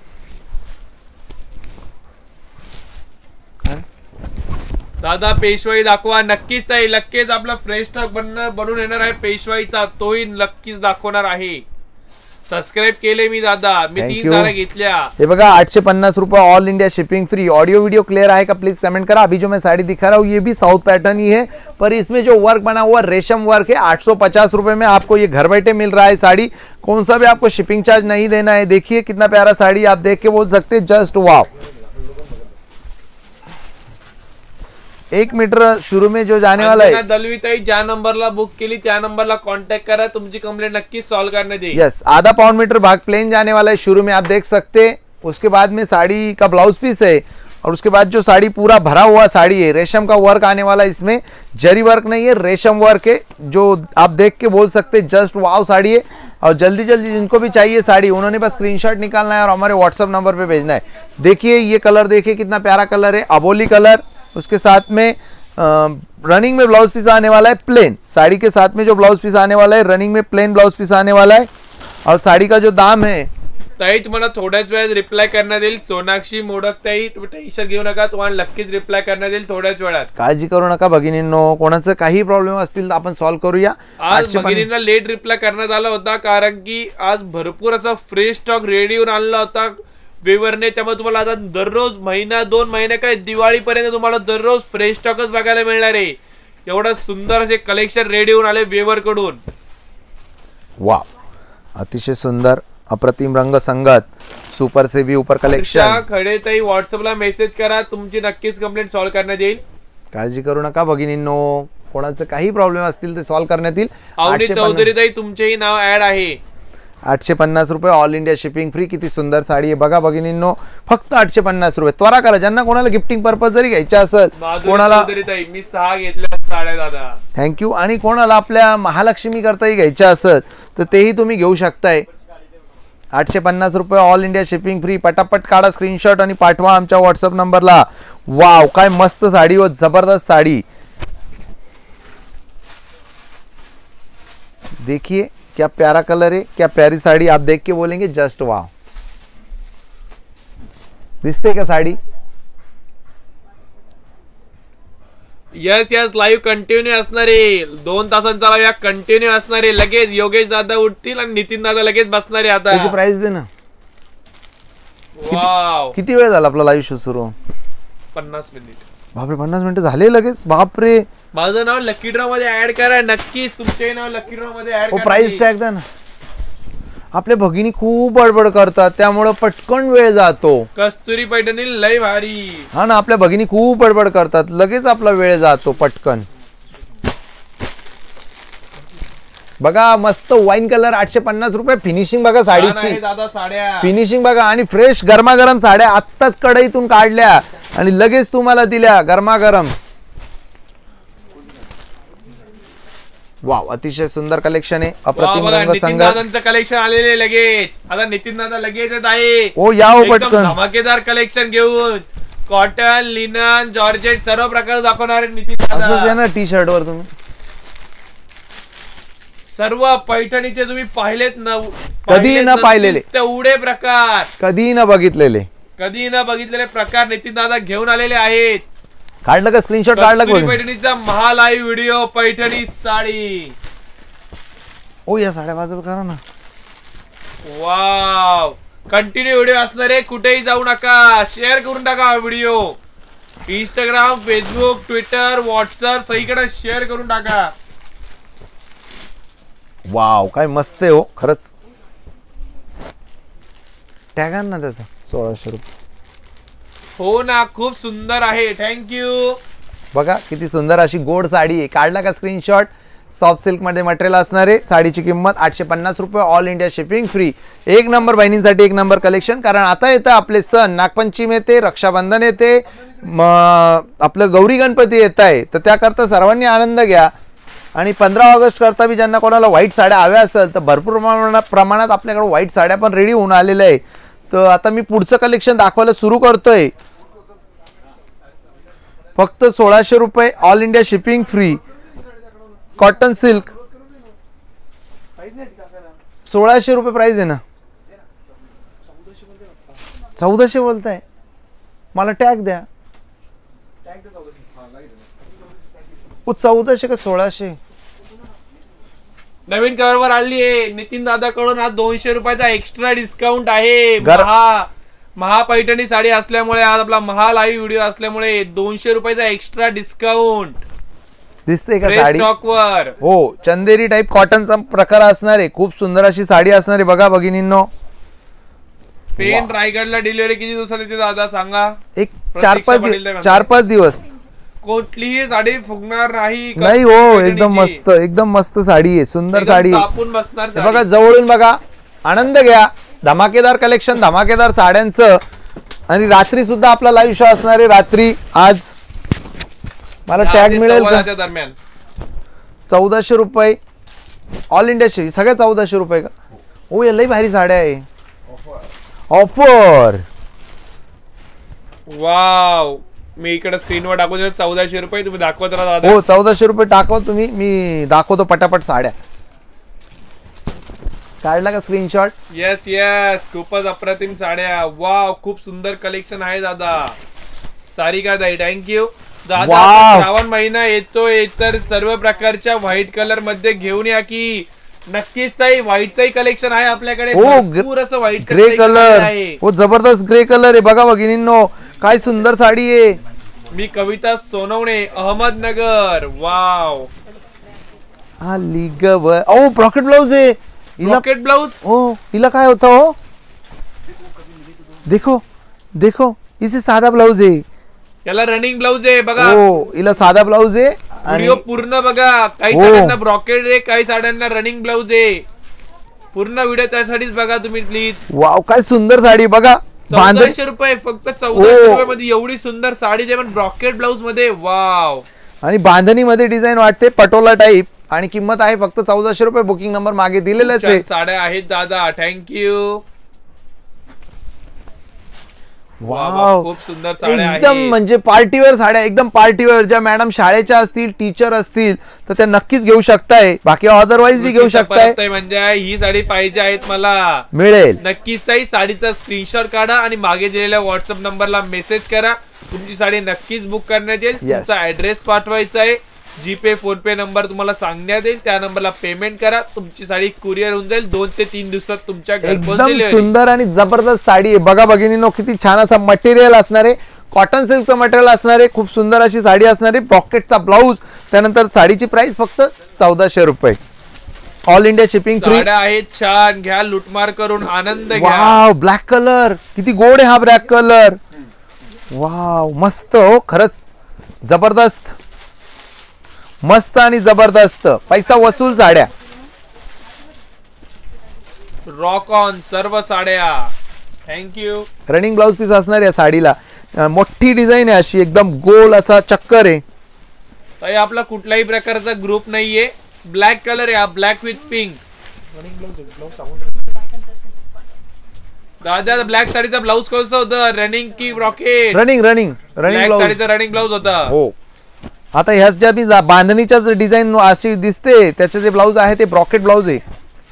दादा पेशवाई दाखवा. नक्कीच ताई, नक्कीच आपला फ्रेश स्टॉक बनून येणार आहे पेशवाईचा, तोही नक्कीच दाखवणार आहे. सबस्क्राइब केले मी दादा. मी 3 साड्या घेतल्या. हे बघा 850 रुपये, all India shipping free. Audio video clear आएगा प्लीज कमेंट करा. अभी जो मैं साड़ी दिखा रहा हूँ ये भी साउथ पैटर्न ही है, पर इसमें जो वर्क बना हुआ रेशम वर्क है. 850 रुपए में आपको ये घर बैठे मिल रहा है साड़ी. कौन सा भी आपको शिपिंग चार्ज नहीं देना है. देखिए कितना प्यारा साड़ी, आप देख के बोल सकते हैं जस्ट वाव. 1 मीटर शुरू में जो जाने वाला है. दलवी ताई, ज्या नंबरला बुक केली त्या नंबरला कॉन्टॅक्ट करा. तुमची कंप्लेंट नक्कीच सॉल्व करण्यात येईल. यस, आधा पाउंड मीटर भाग प्लेन जाने वाला है शुरू में, आप देख सकते हैं. उसके बाद में साड़ी का ब्लाउज पीस है और उसके बाद जो साड़ी पूरा भरा हुआ साड़ी है, रेशम का वर्क आने वाला है. इसमें जरी वर्क नहीं है, रेशम वर्क है, जो आप देख के बोल सकते हैं जस्ट वाव साड़ी है. और जल्दी जल्दी जिनको भी चाहिए साड़ी उन्होंने बस स्क्रीनशॉट निकालना है और हमारे व्हाट्सएप नंबर पे भेजना है. देखिए ये कलर, देखिए कितना प्यारा कलर है, अबोली कलर. उसके साथ में रनिंग में ब्लाउज पीस आने वाला है प्लेन. साड़ी के साथ में जो ब्लाउज पीस आने वाला है रनिंग में प्लेन ब्लाउज पीस आने वाला है. और साड़ी का जो दाम है ताई तुम्हाला थोड्याच वेळात रिप्लाय करण्यात येईल. सोनाक्षी मोडक ताई, टेन्शन घेऊ नका, तुम्हाला नक्कीच रिप्लाय करण्यात येईल थोड्याच वेळात. काळजी करू नका भगिनींनो. कोणाचं काही प्रॉब्लेम असतील तर आपण सॉल्व्ह करूया. आज भगिनींना लेट रिप्लाय करण्यात आला होता कारण की आज भरपूर असा फ्रेश स्टॉक रेडी होऊन आणला होता वेवरने. त्यामुळे तुम्हाला आता दररोज महिना 2 महिने काय दिवाळीपर्यंत तुम्हाला दररोज फ्रेश स्टॉकच बघायला मिळणार आहे. एवढं सुंदर असे कलेक्शन रेडी होऊन आले वेवर कडून. वाह, अतिशय सुंदर, अप्रतिम रंग संगत, सुपर से भी ऊपर कलेक्शन. खडे ताई व्हॉट्सअपला मेसेज करा, तुमची नक्कीच कंप्लेंट सॉल्व करण्यात येईल. काळजी करू नका भगिनींनो. कोणाचे काही प्रॉब्लेम असतील ते सॉल्व करण्यात येईल. अवनी चौधरी ताई, तुमचेही नाव ऍड आहे. 850 रुपये, ऑल इंडिया शिपिंग फ्री. किती सुंदर साडी आहे बघा भगिनींनो. फक्त 850 रुपये. त्वरा करा. ज्यांना कोणाला गिफ्टिंग पर्पज जरी घ्यायची असेल, कोणाला मी 6 घेतल्या साड्या दादा. थँक्यू. आणि कोणाला आपल्या महालक्ष्मी करताही घ्यायच्या असेल तर तेही तुम्ही घेऊ शकताय. 850 रुपये, ऑल इंडिया शिपिंग फ्री. पटापट काढा स्क्रीनशॉट आणि पाठवा आमच्या व्हॉट्सअप नंबरला. वाव, काय मस्त साडी हो, जबरदस्त साडी. देखिए क्या प्यारा कलर है, क्या प्यारी साड़ी. आप देख के बोलेंगे जस्ट वाव. दिसते का sari? Yes yes, live continue असणार आहे. 2 तासांचा लाईव्ह कंटिन्यू असणार आहे. लगेच योगेश दादा उठतील आणि नितीन दादा लगेच बसणार आहे. आता त्याची प्राइस दे ना. वाव, किती वेळ झाला आपला लाईव्ह शो सुरू? 50 मिनिट. बापरे, 50 मिनिटं झाले लगेच. बापरे. माझं नाव लकी ड्रॉ मध्ये ऍड करा. नक्कीच तुमचे नाव लकी ड्रॉ मध्ये ऍड करा. प्राइस टॅग द्या ना. आपल्या भगिनी खूप बडबड करतात त्यामुळे पटकन वेळ जातो. कस्तुरी पैठणी लय भारी. हा ना, आपल्या भगिनी खूप बडबड करतात, लगेच आपला वेळ जातो पटकन. बघा मस्त वाईन कलर 850 रुपये. फिनिशिंग बघा साडीची, दादा साड्या फिनिशिंग बघा. आणि फ्रेश गरमागरम साड्या आत्ताच कढईतून काढल्या आणि लगेच तुम्हाला दिल्या गरमागरम. वाव, अतिशय सुंदर कलेक्शन आहे. अप्रतिम रंग संगत कलेक्शन आलेले लगेच. आता नितीन दादा लगेच आहे. ओ याव पटकन. धमाकेदार कलेक्शन घेऊन कॉटन, लिनन, जॉर्जेट सर्व प्रकार दाखवणार नितीन दादा. असंच आहे ना टी शर्ट वर तुम्ही सर्व पैठणीचे तुम्ही पाहिलेत ना, कधी न पाहिलेले तेवढे प्रकार, कधी न बघितलेले, कधी न बघितलेले प्रकार नितीन दादा घेऊन आलेले आहेत. काढलं का स्क्रीनशॉट काढला का? पैठणीचा महालाईव्ह व्हिडिओ पैठणी साडी. ओ या साड्या बाजूला करा ना. वाव, कंटिन्यू व्हिडिओ असणार आहे, कुठेही जाऊ नका, शेअर करून टाका हा video. Instagram, Facebook, Twitter, WhatsApp सगळीकडे शेअर करून टाका. वाव, काय मस्त आहे हो खरंच. टॅग आण ना त्याचा. 1600 रुपये. हो ना, खूप सुंदर आहे. थँक्यू. बघा किती सुंदर अशी गोड साडी आहे. काढला का स्क्रीनशॉट? सॉफ्ट सिल्क मध्ये मटेरियल असणार आहे. साडीची किंमत 850 रुपये. All India shipping free. एक नंबर बहिणींसाठी एक नंबर कलेक्शन. कारण आता येतं आपले सण, नागपंचमी येते, रक्षाबंधन येते, आपलं गौरी गणपती येत आहे, तर त्याकरता सर्वांनी आनंद घ्या. आणि 15 ऑगस्ट करता बी ज्यांना कोणाला व्हाईट साड्या हव्या असेल तर भरपूर प्रमाणात आपल्याकडे व्हाईट साड्या पण रेडी होऊन आलेल्या आहे. तर आता मी पुढचं कलेक्शन दाखवायला सुरू करतोय. फक्त 1600 रुपये. All India shipping free. Cotton silk 1600 रुपये प्राइस आहे ना. 1400 बोलताय? मला टॅग द्या. 1400 का 1600? नवीन कव्हरवर आली आहे नितीन दादा कडून. आज 200 रुपयाचा एक्स्ट्रा डिस्काउंट आहे. महापैठणी साडी असल्यामुळे, आज आपला महालाईव्ह व्हिडिओ असल्यामुळे 200 रुपयाचा एक्स्ट्रा डिस्काउंट दिसते का साडी? स्टॉकवर. हो, चंदेरी टाइप कॉटनचा प्रकार असणार आहे. खूप सुंदर अशी साडी असणार आहे. बघा भगिनींनो. पेन रायगडला डिलिव्हरी किती दिवसात येते दादा सांगा? एक 4-5 दिवस. कुठलीही साडी फुगणार नाही. नाही हो, एकदम मस्त, एकदम मस्त साडी आहे. सुंदर साडी आहे. बसणार बघा जवळून बघा. आनंद घ्या. धमाकेदार कलेक्शन, धमाकेदार साड्यांचं. आणि रात्री सुद्धा आपला लाईव्ह शो असणार आहे. रात्री आज मला टॅग मिळेल का? दरम्यान 1400 रुपये. ऑल इंडिया सगळ्या 1400 रुपये का? हो, या लई भारी साड्या आहे. ऑफर. वाव, मी इकडे स्क्रीनवर दाखवतो 1400 रुपये. तुम्ही दाखवत राहा दादा. हो, 1400 रुपये टाकवा तुम्ही. मी दाखवतो पटापट साड्या. काढला का स्क्रीनशॉट? येस येस, खूपच अप्रतिम साड्या. वाव, खूप सुंदर कलेक्शन आहे दादा. सारिका ताई थँक्यू. दादा श्रावण महिना येतोय तर सर्व प्रकारच्या व्हाईट कलर मध्ये घेऊन या की. नक्कीच ताई, व्हाईटचंही कलेक्शन आहे आपल्याकडे. भरपूर असं व्हाईट ग्रे कलर. हो, जबरदस्त ग्रे कलर आहे. बघा भगिनींनो, काय सुंदर साडी आहे. मी कविता सोनवणे, अहमदनगर. वाव, आली गवर. ओ, पॉकेट ब्लाउज आहे. Pocket blouse. हो, हिला काय होतं हो? देखो देखो, इसे साधा ब्लाउज आहे. याला रनिंग ब्लाउज आहे बघा. हो, हिला साधा ब्लाउज आहे. व्हिडिओ पूर्ण बघा. काही साड्यांना ब्रॉकेड आहे, काही साड्यांना रनिंग ब्लाउज आहे. पूर्ण व्हिडिओ त्यासाठीच बघा तुम्ही प्लीज. वाव, काय सुंदर साडी. बघा 1400 रुपये. फक्त 1400 रुपये मध्ये एवढी सुंदर साडी दे, पण ब्रॉकेड ब्लाउज मध्ये. वाव, आणि बांधणी मध्ये डिझाईन वाटते पटोला टाईप. आणि किंमत आहे फक्त 1400 रुपये. बुकिंग नंबर मागे दिलेलाच आहे. साड्या आहेत दादा. थँक्यू. वाव, खूप सुंदर साड्या आहेत. एकदम म्हणजे पार्टीवेअर साड्या. एकदम पार्टीवेअर. ज्या मॅडम शाळेच्या असतील, टीचर असतील तर त्या नक्कीच घेऊ शकताय. बाकी अदरवाईज बी घेऊ शकताय. म्हणजे ही साडी पाहिजे आहेत मला. मिळेल नक्कीच. ताई, साडीचा स्क्रीनशॉट काढा आणि मागे दिलेल्या व्हॉट्सअप नंबरला मेसेज करा. तुमची साडी नक्कीच बुक करण्यात येईल. तुमचा ऍड्रेस पाठवायचा आहे. जीपे, फोन पे नंबर तुम्हाला सांगण्यात येईल. त्या नंबरला पेमेंट करा. तुमची साडी कुरिअर होऊन जाईल. 2 ते 3 दिवसात तुमच्या एकदम सुंदर आणि जबरदस्त साडी आहे. बघा भगिनींनो, किती छान असं मटेरियल असणार आहे. कॉटन सिल्कचं मटेरियल असणार आहे. खूप सुंदर अशी साडी असणार आहे. पॉकेटचा ब्लाऊज. त्यानंतर साडीची प्राइस फक्त 1400 रुपये. All India shipping free. साड्या आहेत छान, घ्या लुटमार करून आनंद घ्या. वाव, ब्लॅक कलर किती गोड आहे हा ब्लॅक कलर. वाव, मस्त हो, खरंच जबरदस्त, मस्त आणि जबरदस्त, पैसा वसूल साड्या. रॉक ऑन सर्व साड्या. थँक्यू. रनिंग ब्लाउज पीस असणार या साडीला. मोठी डिझाईन आहे अशी, एकदम गोल असा चक्कर आहे. ताई आपला कुठल्याही प्रकारचा ग्रुप नाहीये. ब्लॅक कलर आहे हा, ब्लॅक विथ पिंक. दादा ब्लॅक साडीचा ब्लाऊज कसं होतं, रनिंग की rocket? Running running running black blouse. साडीचा रनिंग ब्लाऊज होता. हो. आता ह्याच ज्या मी बांधणीच्या डिझाईन अशी दिसते, त्याचे जे ब्लाऊज आहे ते ब्रॉकेट ब्लाऊज आहे.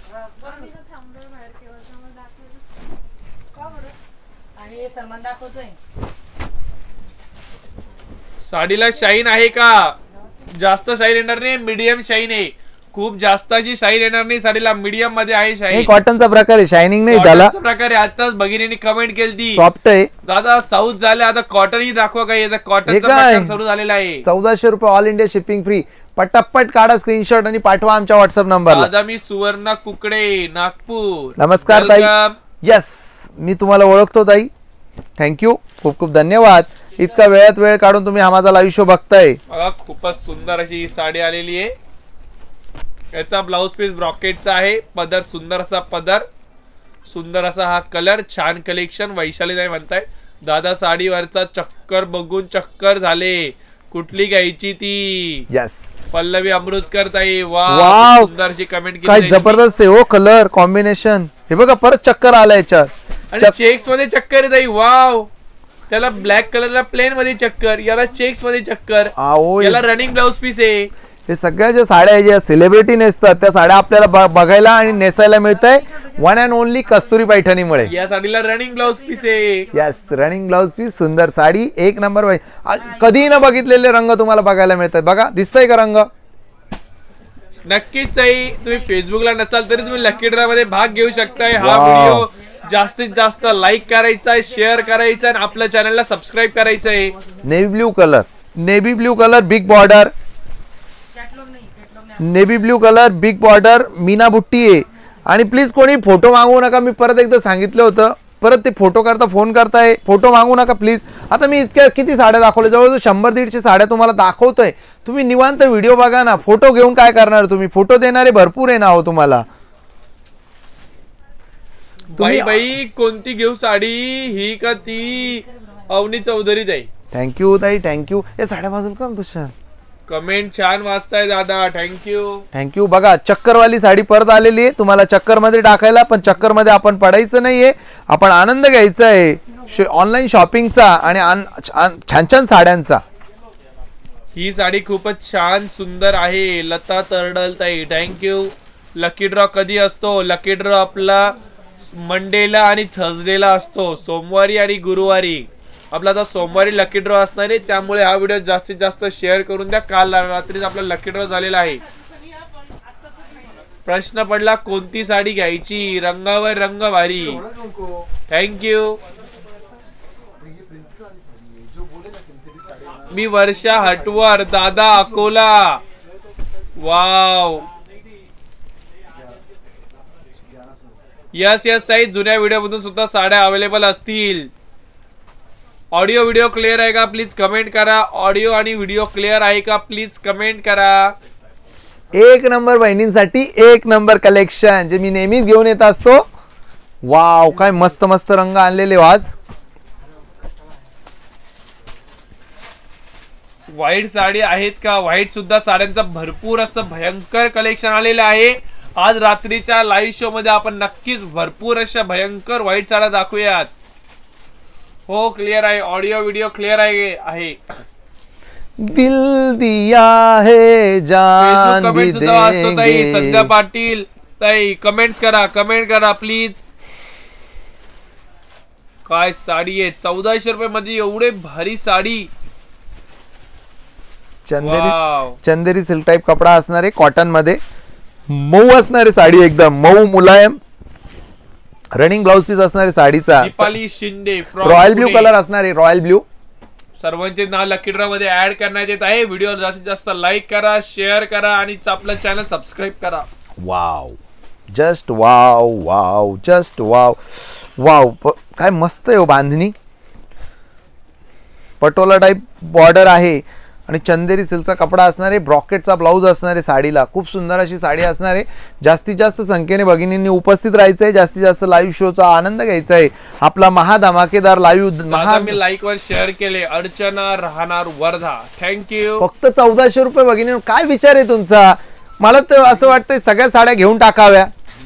साडीला शाईन आहे का? जास्त शाईन येणार नाही, मीडियम शाईन आहे. खूप जास्त अशी शाईन येणार नाही साडीला, मीडियम मध्ये आहे शाईन. कॉटनचा प्रकार आहे, शायनिंग नाही त्याला. प्रकारे आताच भगिनीने कमेंट केली, सॉफ्ट आहे दादा साऊथ झाले, आता कॉटन ही दाखवा. काही याचा कॉटनचा प्रकार सुरू झालेला आहे. 1400 रुपये ऑल इंडिया शिपिंग फ्री. पटापट काढा स्क्रीनशॉट आणि पाठवा आमच्या व्हॉट्सअप नंबरला. दादा मी सुवर्णा कुकडे, नागपूर. नमस्कार ताई. यस, मी तुम्हाला ओळखतो ताई. थँक्यू, खूप खूप धन्यवाद. इतका वेळात वेळ काढून तुम्ही हा माझा लाईव्ह शो बघताय. बघा खूपच सुंदर अशी ही साडी आलेली आहे. याचा ब्लाउज पीस ब्रॉकेटचा आहे. पदर सुंदर असा पदर, सुंदर असा हा कलर, छान कलेक्शन. वैशाली नाही म्हणताय दादा साडीवरचा चक्कर बघून चक्कर झाले, कुठली घ्यायची ती? यस, पल्लवी अमृतकर ताई. वाव, सुंदर अशी कमेंट काय केली. जबरदस्त आहे हो कलर कॉम्बिनेशन. हे बघा परत चक्कर आला याच्यावर. आणि चेक्स मध्ये चक्कर आहे ताई. वाव, त्याला ब्लॅक कलरला प्लेन मध्ये चक्कर, याला चेक्स मध्ये चक्कर, याला रनिंग ब्लाउज पीस आहे. हे सगळ्या ज्या साड्या ज्या सेलिब्रिटी नेसतात त्या साड्या आपल्याला बघायला आणि नेसायला मिळत आहे वन अँड ओनली कस्तुरी पैठणीमुळे. या साडीला रनिंग ब्लाउज पीस आहे. यस, रनिंग ब्लाउज पीस, सुंदर साडी, एक नंबर. कधीही न बघितलेले रंग तुम्हाला बघायला मिळतात. बघा, दिसतोय का रंग? नक्कीच ताई, तुम्ही फेसबुकला नसाल तरी तुम्ही लकी ड्रॉ मध्ये भाग घेऊ शकताय. हा व्हिडिओ जास्तीत जास्त लाईक करायचा आहे, शेअर करायचा आणि आपल्या चॅनलला सबस्क्राईब करायचं आहे. Navy blue colour, navy blue colour, big border, navy blue colour, big border, मीना बुट्टी आहे. आणि प्लीज कोणी फोटो मागवू नका. मी परत एकदा सांगितलं होतं, परत ते फोटो करता फोन करताय, फोटो मागू नका प्लीज. आता मी इतक्या किती साड्या दाखवल्या, जवळजवळ 100-150 साड्या तुम्हाला दाखवतोय. तुम्ही निवांत व्हिडिओ बघा ना. फोटो घेऊन काय करणार तुम्ही? फोटो देणारे भरपूर आहे ना हो तुम्हाला. बाई कोणती घेऊ साडी, ही का ती? अवनी चौधरी ताई. थँक्यू ताई, थँक्यू. हे साड्या बाजूला का तुषार? कमेंट छान वाचताय दादा, थँक्यू. थँक्यू. बघा, चक्करवाली साडी परत आलेली आहे तुम्हाला चक्कर मध्ये टाकायला. पण चक्कर मध्ये आपण पडायचं नाहीये, आपण आनंद घ्यायचा आहे ऑनलाईन शॉपिंगचा आणि छान छान साड्यांचा. ही साडी खूपच छान सुंदर आहे. लता तरडल ताई, थँक्यू. लकी ड्रॉ कधी असतो? लकी ड्रॉ आपला मंडेला आणि थर्सडेला असतो, सोमवारी आणि गुरुवारी. आपला आता सोमवारी लकी ड्रॉ असणार आहे, त्यामुळे हा व्हिडिओ जास्तीत जास्त शेअर करून द्या. काल रात्रीच आपला लकी ड्रॉ झालेला आहे. प्रश्न पडला कोणती साडी घ्यायची, रंगावर रंग भारी. थँक्यू. मी वर्षा हटवर, दादा अकोला. वाव, यस यस ताई, जुन्या व्हिडिओ मधून सुद्धा साड्या अवेलेबल असतील. ऑडिओ व्हिडिओ क्लिअर आहे का प्लीज कमेंट करा. ऑडिओ आणि व्हिडिओ क्लिअर आहे का प्लीज कमेंट करा. एक नंबर बहिणींसाठी एक नंबर कलेक्शन जे मी नेहमीच घेऊन येत असतो. वाव, काय मस्त मस्त रंग आणलेले आज. व्हाईट साडी आहेत का? व्हाईट सुद्धा साड्यांचा भरपूर असं भयंकर कलेक्शन आलेलं आहे. आज रात्रीच्या लाईव्ह शो मध्ये आपण नक्कीच भरपूर अशा भयंकर व्हाईट साड्या दाखवूयात. हो, क्लिअर आहे. ऑडिओ व्हिडिओ क्लिअर आहे. दिल दिया है जान भी कमेंट सुद्धा वाचतो ताई. देंगे. संध्या पाटील ताई, कमेंट करा प्लीज. काय साडी आहे, 1400 रुपये मध्ये एवढे भारी साडी. चंदेरी सिल्क टाइप कपडा असणार आहे, कॉटन मध्ये मऊ असणारी साडी, एकदम मऊ मुलायम. रनिंग ब्लाउज पीस असणार आहे साडीचा. Deepali Shinde, royal blue colour असणार आहे, रॉयल ब्ल्यू. सर्वांचे नाव लकी ड्रॉ मध्ये ऍड करण्यात येत आहे. व्हिडिओ जास्तीत जास्त लाईक करा, शेअर करा आणि आपलं चॅनल सबस्क्राईब करा. Wow, just wow wow, just wow wow. काय मस्त आहे हो बांधणी. पटोला टाईप बॉर्डर आहे आणि चंदेरी सिल्कचा कपडा असणार आहे. ब्रॉकेटचा ब्लाऊज असणार आहे साडीला. खूप सुंदर अशी साडी असणार आहे. जास्तीत जास्त संख्येने भगिनींनी उपस्थित राहायचं आहे. जास्तीत जास्त लाईव्ह शोचा आनंद घ्यायचा आहे. आपला महाधमाकेदार लाईव्ह मी लाईक वर शेअर केले. अर्चना राहणार वर्धा, थँक्यू. फक्त 1400 रुपये भगिनी. काय विचार आहे तुमचा? मला तर असं वाटतंय सगळ्या साड्या घेऊन टाकाव्या.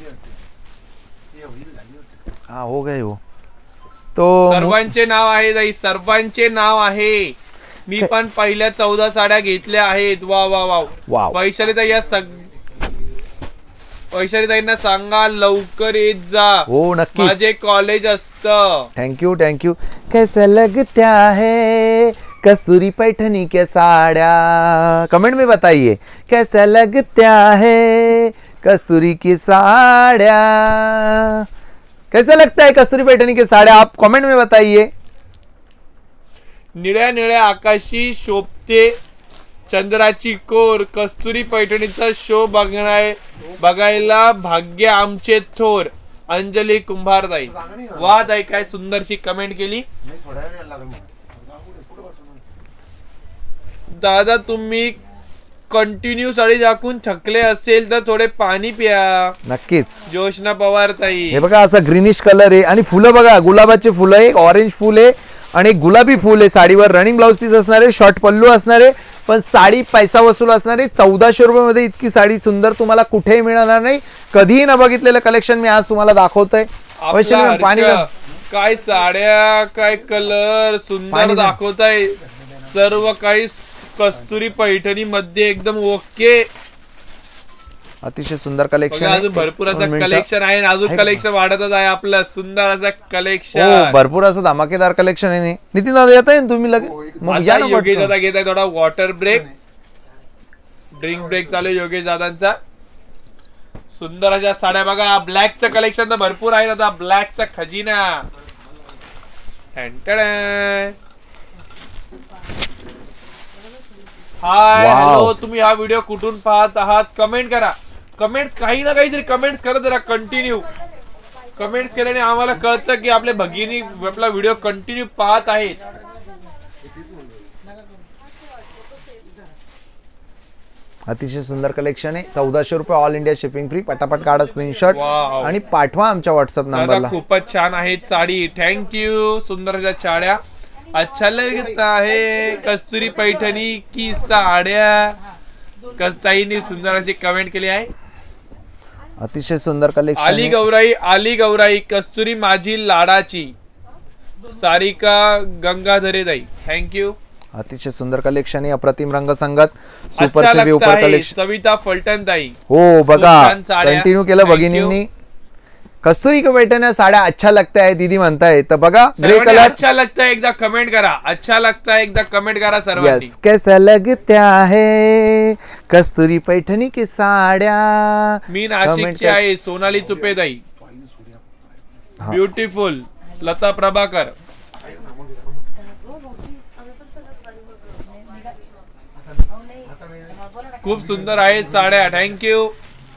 हा हो गए हो तो. सर्वांचे नाव आहे ताई, सर्वांचे नाव आहे. मी पण पहिल्या 14 साड्या घेतल्या आहेत. वा वा वा. वैशाली ताई या वैशाली ताईंना सांगा लवकर येत जा. हो नक्की, माझे कॉलेज असतं. Thank you thank you. कैसा लगता है कस्तूरी पैठनी के साड़िया. कमेंट में बताइए कैसा लगता है कस्तूरी की साड़िया. कैसा लगता है कस्तूरी पैठनी के साड़िया, आप कमेंट में बताइए. निळ्या निळ्या आकाशी शोभते चंद्राची कोर. कस्तुरी पैठणीचा शो बघायला भाग्य आमचे थोर. अंजली कुंभार ताई. वा ताई, काय सुंदरशी कमेंट केली. दादा तुम्ही कंटिन्यू साडी दाखवून थकले असेल तर थोडे पाणी प्या. नक्कीच. जोशना पवार ताई. हे बघा असा ग्रीनिश कलर आहे आणि फुलं बघा, गुलाबाचे फुलं आहे, ऑरेंज फुल आहे आणि गुलाबी फुल आहे. साडीवर रनिंग ब्लाउज पीस असणार आहे, शॉर्ट पल्लू असणार आहे, पण साडी पैसा वसूल असणार आहे. 1400 रुपये मध्ये इतकी साडी सुंदर तुम्हाला कुठेही मिळणार नाही. कधीही न बघितलेलं कलेक्शन मी आज तुम्हाला दाखवतोय. पाणी काय साड्या, काय कलर सुंदर दाखवताय. सर्व काही कस्तुरी पैठणी मध्ये एकदम ओके. अतिशय सुंदर कलेक्शन. अजून भरपूर असं कलेक्शन आहे. अजून कलेक्शन वाढतच आहे आपलं. सुंदर असं कलेक्शन, भरपूर असं धमाकेदार कलेक्शन आहे. नितीन दादा येत आहे तुम्ही लगेच. योगेश दादा घेत आहे थोडा वॉटर ब्रेक, ड्रिंक ब्रेक चालू आहे योगेश दादांचा. सुंदर अशा साड्या बघा. ब्लॅकचं कलेक्शन तर भरपूर आहे दादा. ब्लॅकचा खजिना. हाय हॅलो, तुम्ही हा व्हिडिओ कुठून पाहत आहात कमेंट करा. कमेंट्स काही ना काहीतरी कमेंट्स करत राहा. कंटिन्यू कमेंट्स केल्याने आम्हाला कळतं की आपले भगिनी आपला व्हिडिओ कंटिन्यू पाहत आहेत. अतिशय सुंदर कलेक्शन आहे. 1400 रुपये, ऑल इंडिया शिपिंग फ्री. पटापट काढा स्क्रीनशॉट आणि पाठवा आमच्या व्हॉट्सअप नंबरला. खूपच छान आहेत साडी. थँक्यू. सुंदर अशा साड्या. अच्छा लगता है कस्तुरी पैठणी की साड्या. कस्ताईने सुंदर अशी कमेंट केली आहे. अतिशय सुंदर कलेक्शन. आली गौराई, आली गौराई. कस्तुरी माझी लाडाची. सारिका गंगाधरे ताई, थँक्यू. अतिशय सुंदर कलेक्शन आहे. अप्रतिम रंग संगत. सुपर से भी ऊपर कलेक्शन. सविता फलटण ताई. हो बघा, कंटिन्यू केलं भगिनींनी. कस्तुरी के पैठण्या साड्या अच्छा लगता है दीदी म्हणताय. तर बघा ग्रे कलर अच्छा लगता है एकदा कमेंट करा. अच्छा लगता है एकदा कमेंट करा सर्वांनी. कैसा लगता है कस्तुरी पैठणी की साड्या. मी नाशिकची आहे. सोनाली तुपेताई. ब्युटिफुल. लता प्रभाकर. खूप सुंदर आहे साड्या. थँक्यू.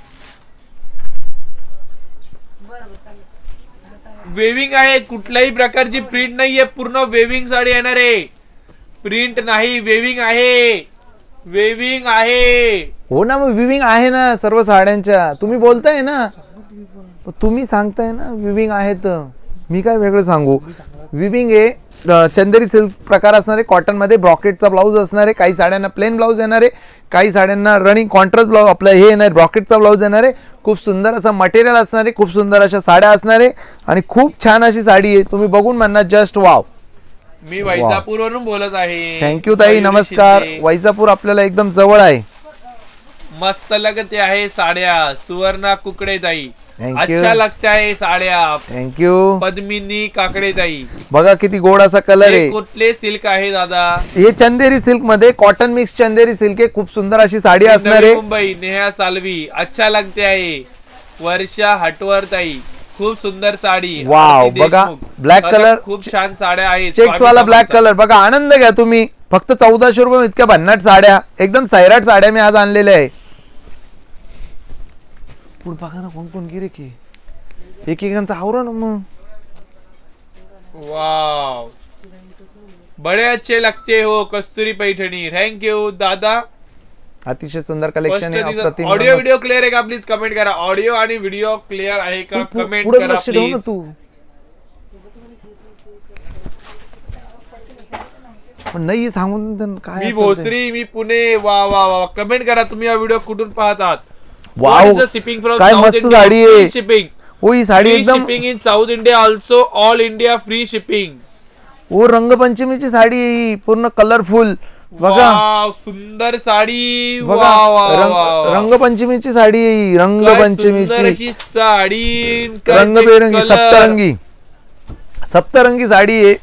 वेविंग आहे. कुठल्याही प्रकारची प्रिंट नाहीये. पूर्ण वेविंग साडी येणार आहे. प्रिंट नाही, वेविंग आहे. वेविंग आहे. हो ना, मग विविंग आहे ना सर्व साड्यांच्या. तुम्ही बोलताय ना, तुम्ही सांगताय ना विविंग आहे, तर मी काय वेगळं सांगू. विविंग आहे. चंदेरी सिल्क प्रकार असणार आहे. कॉटन मध्ये ब्रॉकेटचा ब्लाऊज असणार आहे. काही साड्यांना प्लेन ब्लाऊज येणार आहे, काही साड्यांना रनिंग कॉन्ट्रास्ट ब्लाऊज आपलं हे येणार, ब्रॉकेटचा ब्लाऊज येणार आहे. खूप सुंदर असं मटेरियल असणार आहे. खूप सुंदर अशा साड्या असणार आहे आणि खूप छान अशी साडी आहे. तुम्ही बघून म्हणणार जस्ट वाव. मी वैजापूर वरून बोलत आहे. थँक्यू ताई, नमस्कार. वैजापूर आपल्याला एकदम जवळ आहे. मस्त लगते आहे साड्या. सुवर्णा कुकडे ताई. अच्छा लगता है साड्या. थँक्यू. पद्मिनी काकडे ताई. बघा किती गोड असा कलर आहे. कुठले सिल्क आहे दादा. हे चंदेरी सिल्क मध्ये कॉटन मिक्स चंदेरी सिल्क आहे. खूप सुंदर अशी साडी असणार आहे. मुंबई नेहा सालवी. अच्छा लगते आहे. वर्षा हटवर ताई. खूप सुंदर साडी. वाव बघा, ब्लॅक कलर. खूप छान साड्या आहेत. चेक्स वाला ब्लॅक कलर. बघा आनंद घ्या तुम्ही. फक्त 1400 रुपये इतक्या भन्नाट साड्या, एकदम सैराट साड्या मी आज आणलेल्या आहे. पुढे बघा ना कोण कोण गिरेक आहे. एकेकांचा आवरा ना मग. वाव, बड़े अच्छे लगते हो कस्तुरी पैठणी. थँक्यू दादा. अतिशय सुंदर कलेक्शन आहे. अप्रतिम. ऑडिओ व्हिडिओ क्लिअर आहे का प्लीज कमेंट करा. ऑडिओ आणि व्हिडिओ क्लिअर आहे का कमेंट पुढे करा लक्ष ठेव ना प्लीज. तू. पण नाही सांगून काय. मी भोसरी, मी पुणे. वा वा वा, कमेंट करा तुम्ही हा व्हिडिओ कुठून पाहतात. वाव, शिपिंग फ्रॉम काय मस्त साडी आहे. शिपिंग. ओ ही साडी एकदम shipping in south India also. All India free shipping. ओ रंगपंचमीची साडी आहे ही, पूर्ण कलरफुल. बघा वाव, सुंदर साडी. बघा वा वा वा, रंगपंचमीची साडी आहे ही. काय सुंदर रंगपंचमीची अशी साडी. काय रंगबेरंगी color. सप्तरंगी साडी आहे.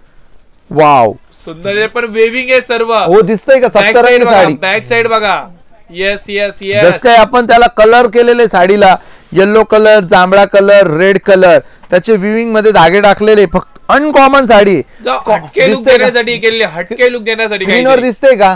वाव, सुंदर आहे पण वेविंग आहे सर्व. हो दिसतंय का सप्तरंगी साडी. बॅक साइड बघा. Yes yes just yes. काय आपण त्याला कलर केलेले साडीला, येलो कलर, जांभळा कलर, रेड कलर, त्याचे विविंग मध्ये धागे टाकलेले. फक्त अनकॉमन साडी. हटके लुक दिसतंय का? देण्यासाठी केलेले. हटके लुक देण्यासाठी स्क्रीनवर काहीतरी. दिसतंय का.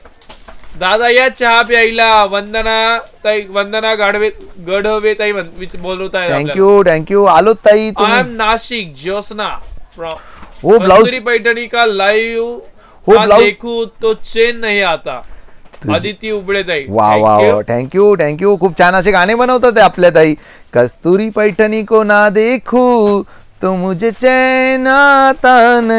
दादा या चहा प्यायला. वंदना ताई, वंदना गढवे ताई बोलवत आहे. थँक्यू आलो ताई. I am Nashik. Jyotsna from. हो ब्लाउज कस्तुरी पैठणी का लाइव हो, का ब्लाउज- देखू तो चेन नाही आता. अदिती उबळे ताई. वा वा वा, थँक्यू. खूप छान असे गाणे बनवतात ते आपल्या ताई. कस्तुरी पैठणी को ना देखू तो मुझे चैन आता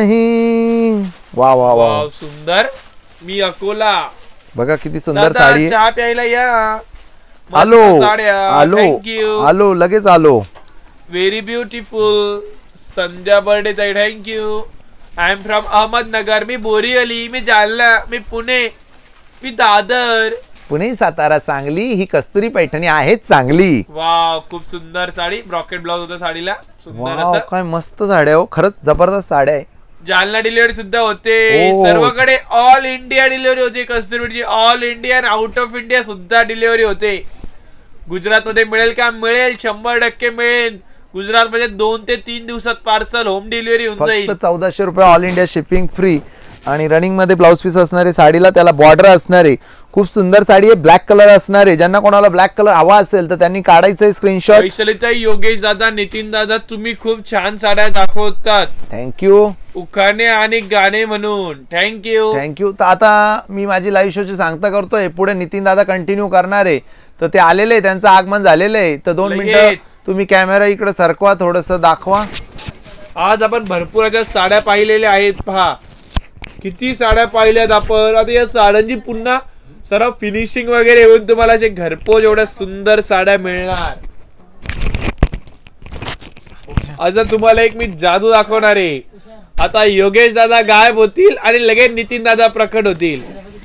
नहीं. वा वा वा, वाव, सुंदर. मी अकोला. बघा किती सुंदर दादा साडी आहे. चहा प्यायला या. मस्त आलो साड्या. आलो थँक्यू. आलो लगेच आलो. Very beautiful. संध्या बर्डे ताई thank you. I am from Ahmednagar. मी बोरीवली. मी जालना. मी पुणे. मी दादर. पुणे, सातारा, सांगली. ही कस्तुरी पैठणी आहेच चांगली. वाव, खूप सुंदर साडी. ब्रॉकेट ब्लाउज होता साडीला. सुंदर वाव, असं. काय मस्त साड्या हो. खरंच जबरदस्त साड्या आहे. जालना डिलिव्हरी सुद्धा होते. हो. सर्वकडे ऑल इंडिया डिलिव्हरी होते कस्तुरीची. ऑल इंडिया आणि आउट ऑफ इंडिया सुद्धा डिलिव्हरी होते. गुजरात मध्ये मिळेल का? मिळेल. 100% मिळेल. गुजरात मध्ये 2 ते 3 दिवसात पार्सल होम डिलिव्हरी होऊन जाईल. फक्त 1400 रुपये ऑल इंडिया शिपिंग फ्री. आणि रनिंग मध्ये ब्लाउज पीस असणारे, साडीला त्याला बॉर्डर असणारे. खूप सुंदर साडी आहे. ब्लॅक कलर असणारे. ज्यांना कोणाला ब्लॅक कलर हवा असेल तर त्यांनी काढायचं स्क्रीनशॉट. वैशालीताई, योगेश दादा, नितीन दादा, तुम्ही खूप छान साड्या दाखवतात. थँक्यू उखाणे आणि गाणे म्हणून. थँक्यू. तर आता मी माझी लाईव्ह शोची सांगता करतोय. पुढे नितीन दादा कंटिन्यू करणार आहे. तर ते आलेले, त्यांचं आगमन झालेलं आहे. तर 2 मिनिटं तुम्ही कॅमेरा इकडे सरकवा, थोडस दाखवा. आज आपण भरपूर अशा साड्या पाहिलेल्या आहेत. पहा किती साड्या पाहिल्यात आपण. आता या साड्यांची पुन्हा सर्व फिनिशिंग वगैरे होऊन तुम्हाला असे घरपोच एवढ्या सुंदर साड्या मिळणार. आता तुम्हाला एक मी जादू दाखवणार आहे. आता योगेश दादा गायब होतील आणि लगेच नितीन दादा प्रकट होतील.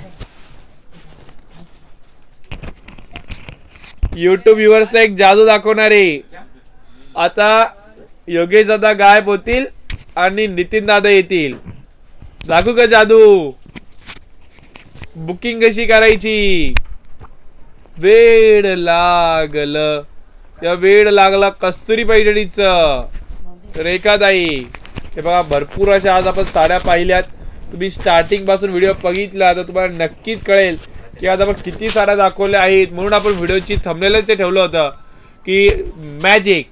युट्यूब व्ह्युअर्सला एक जादू दाखवणार आहे. आता योगेश दादा गायब होतील आणि नितीन दादा येतील. दाखवू का जादू? बुकिंग कशी करायची? वेड लागलं. या वेड लागला कस्तुरी पैठणीच. रेखाताई, हे बघा भरपूर अशा आज आपण साड्या पाहिल्यात. तुम्ही स्टार्टिंग पासून व्हिडिओ बघितला तर तुम्हाला नक्कीच कळेल की आज आपण किती साड्या दाखवल्या आहेत. म्हणून आपण व्हिडिओची थंबनेलच ते ठेवलं होतं की मॅजिक.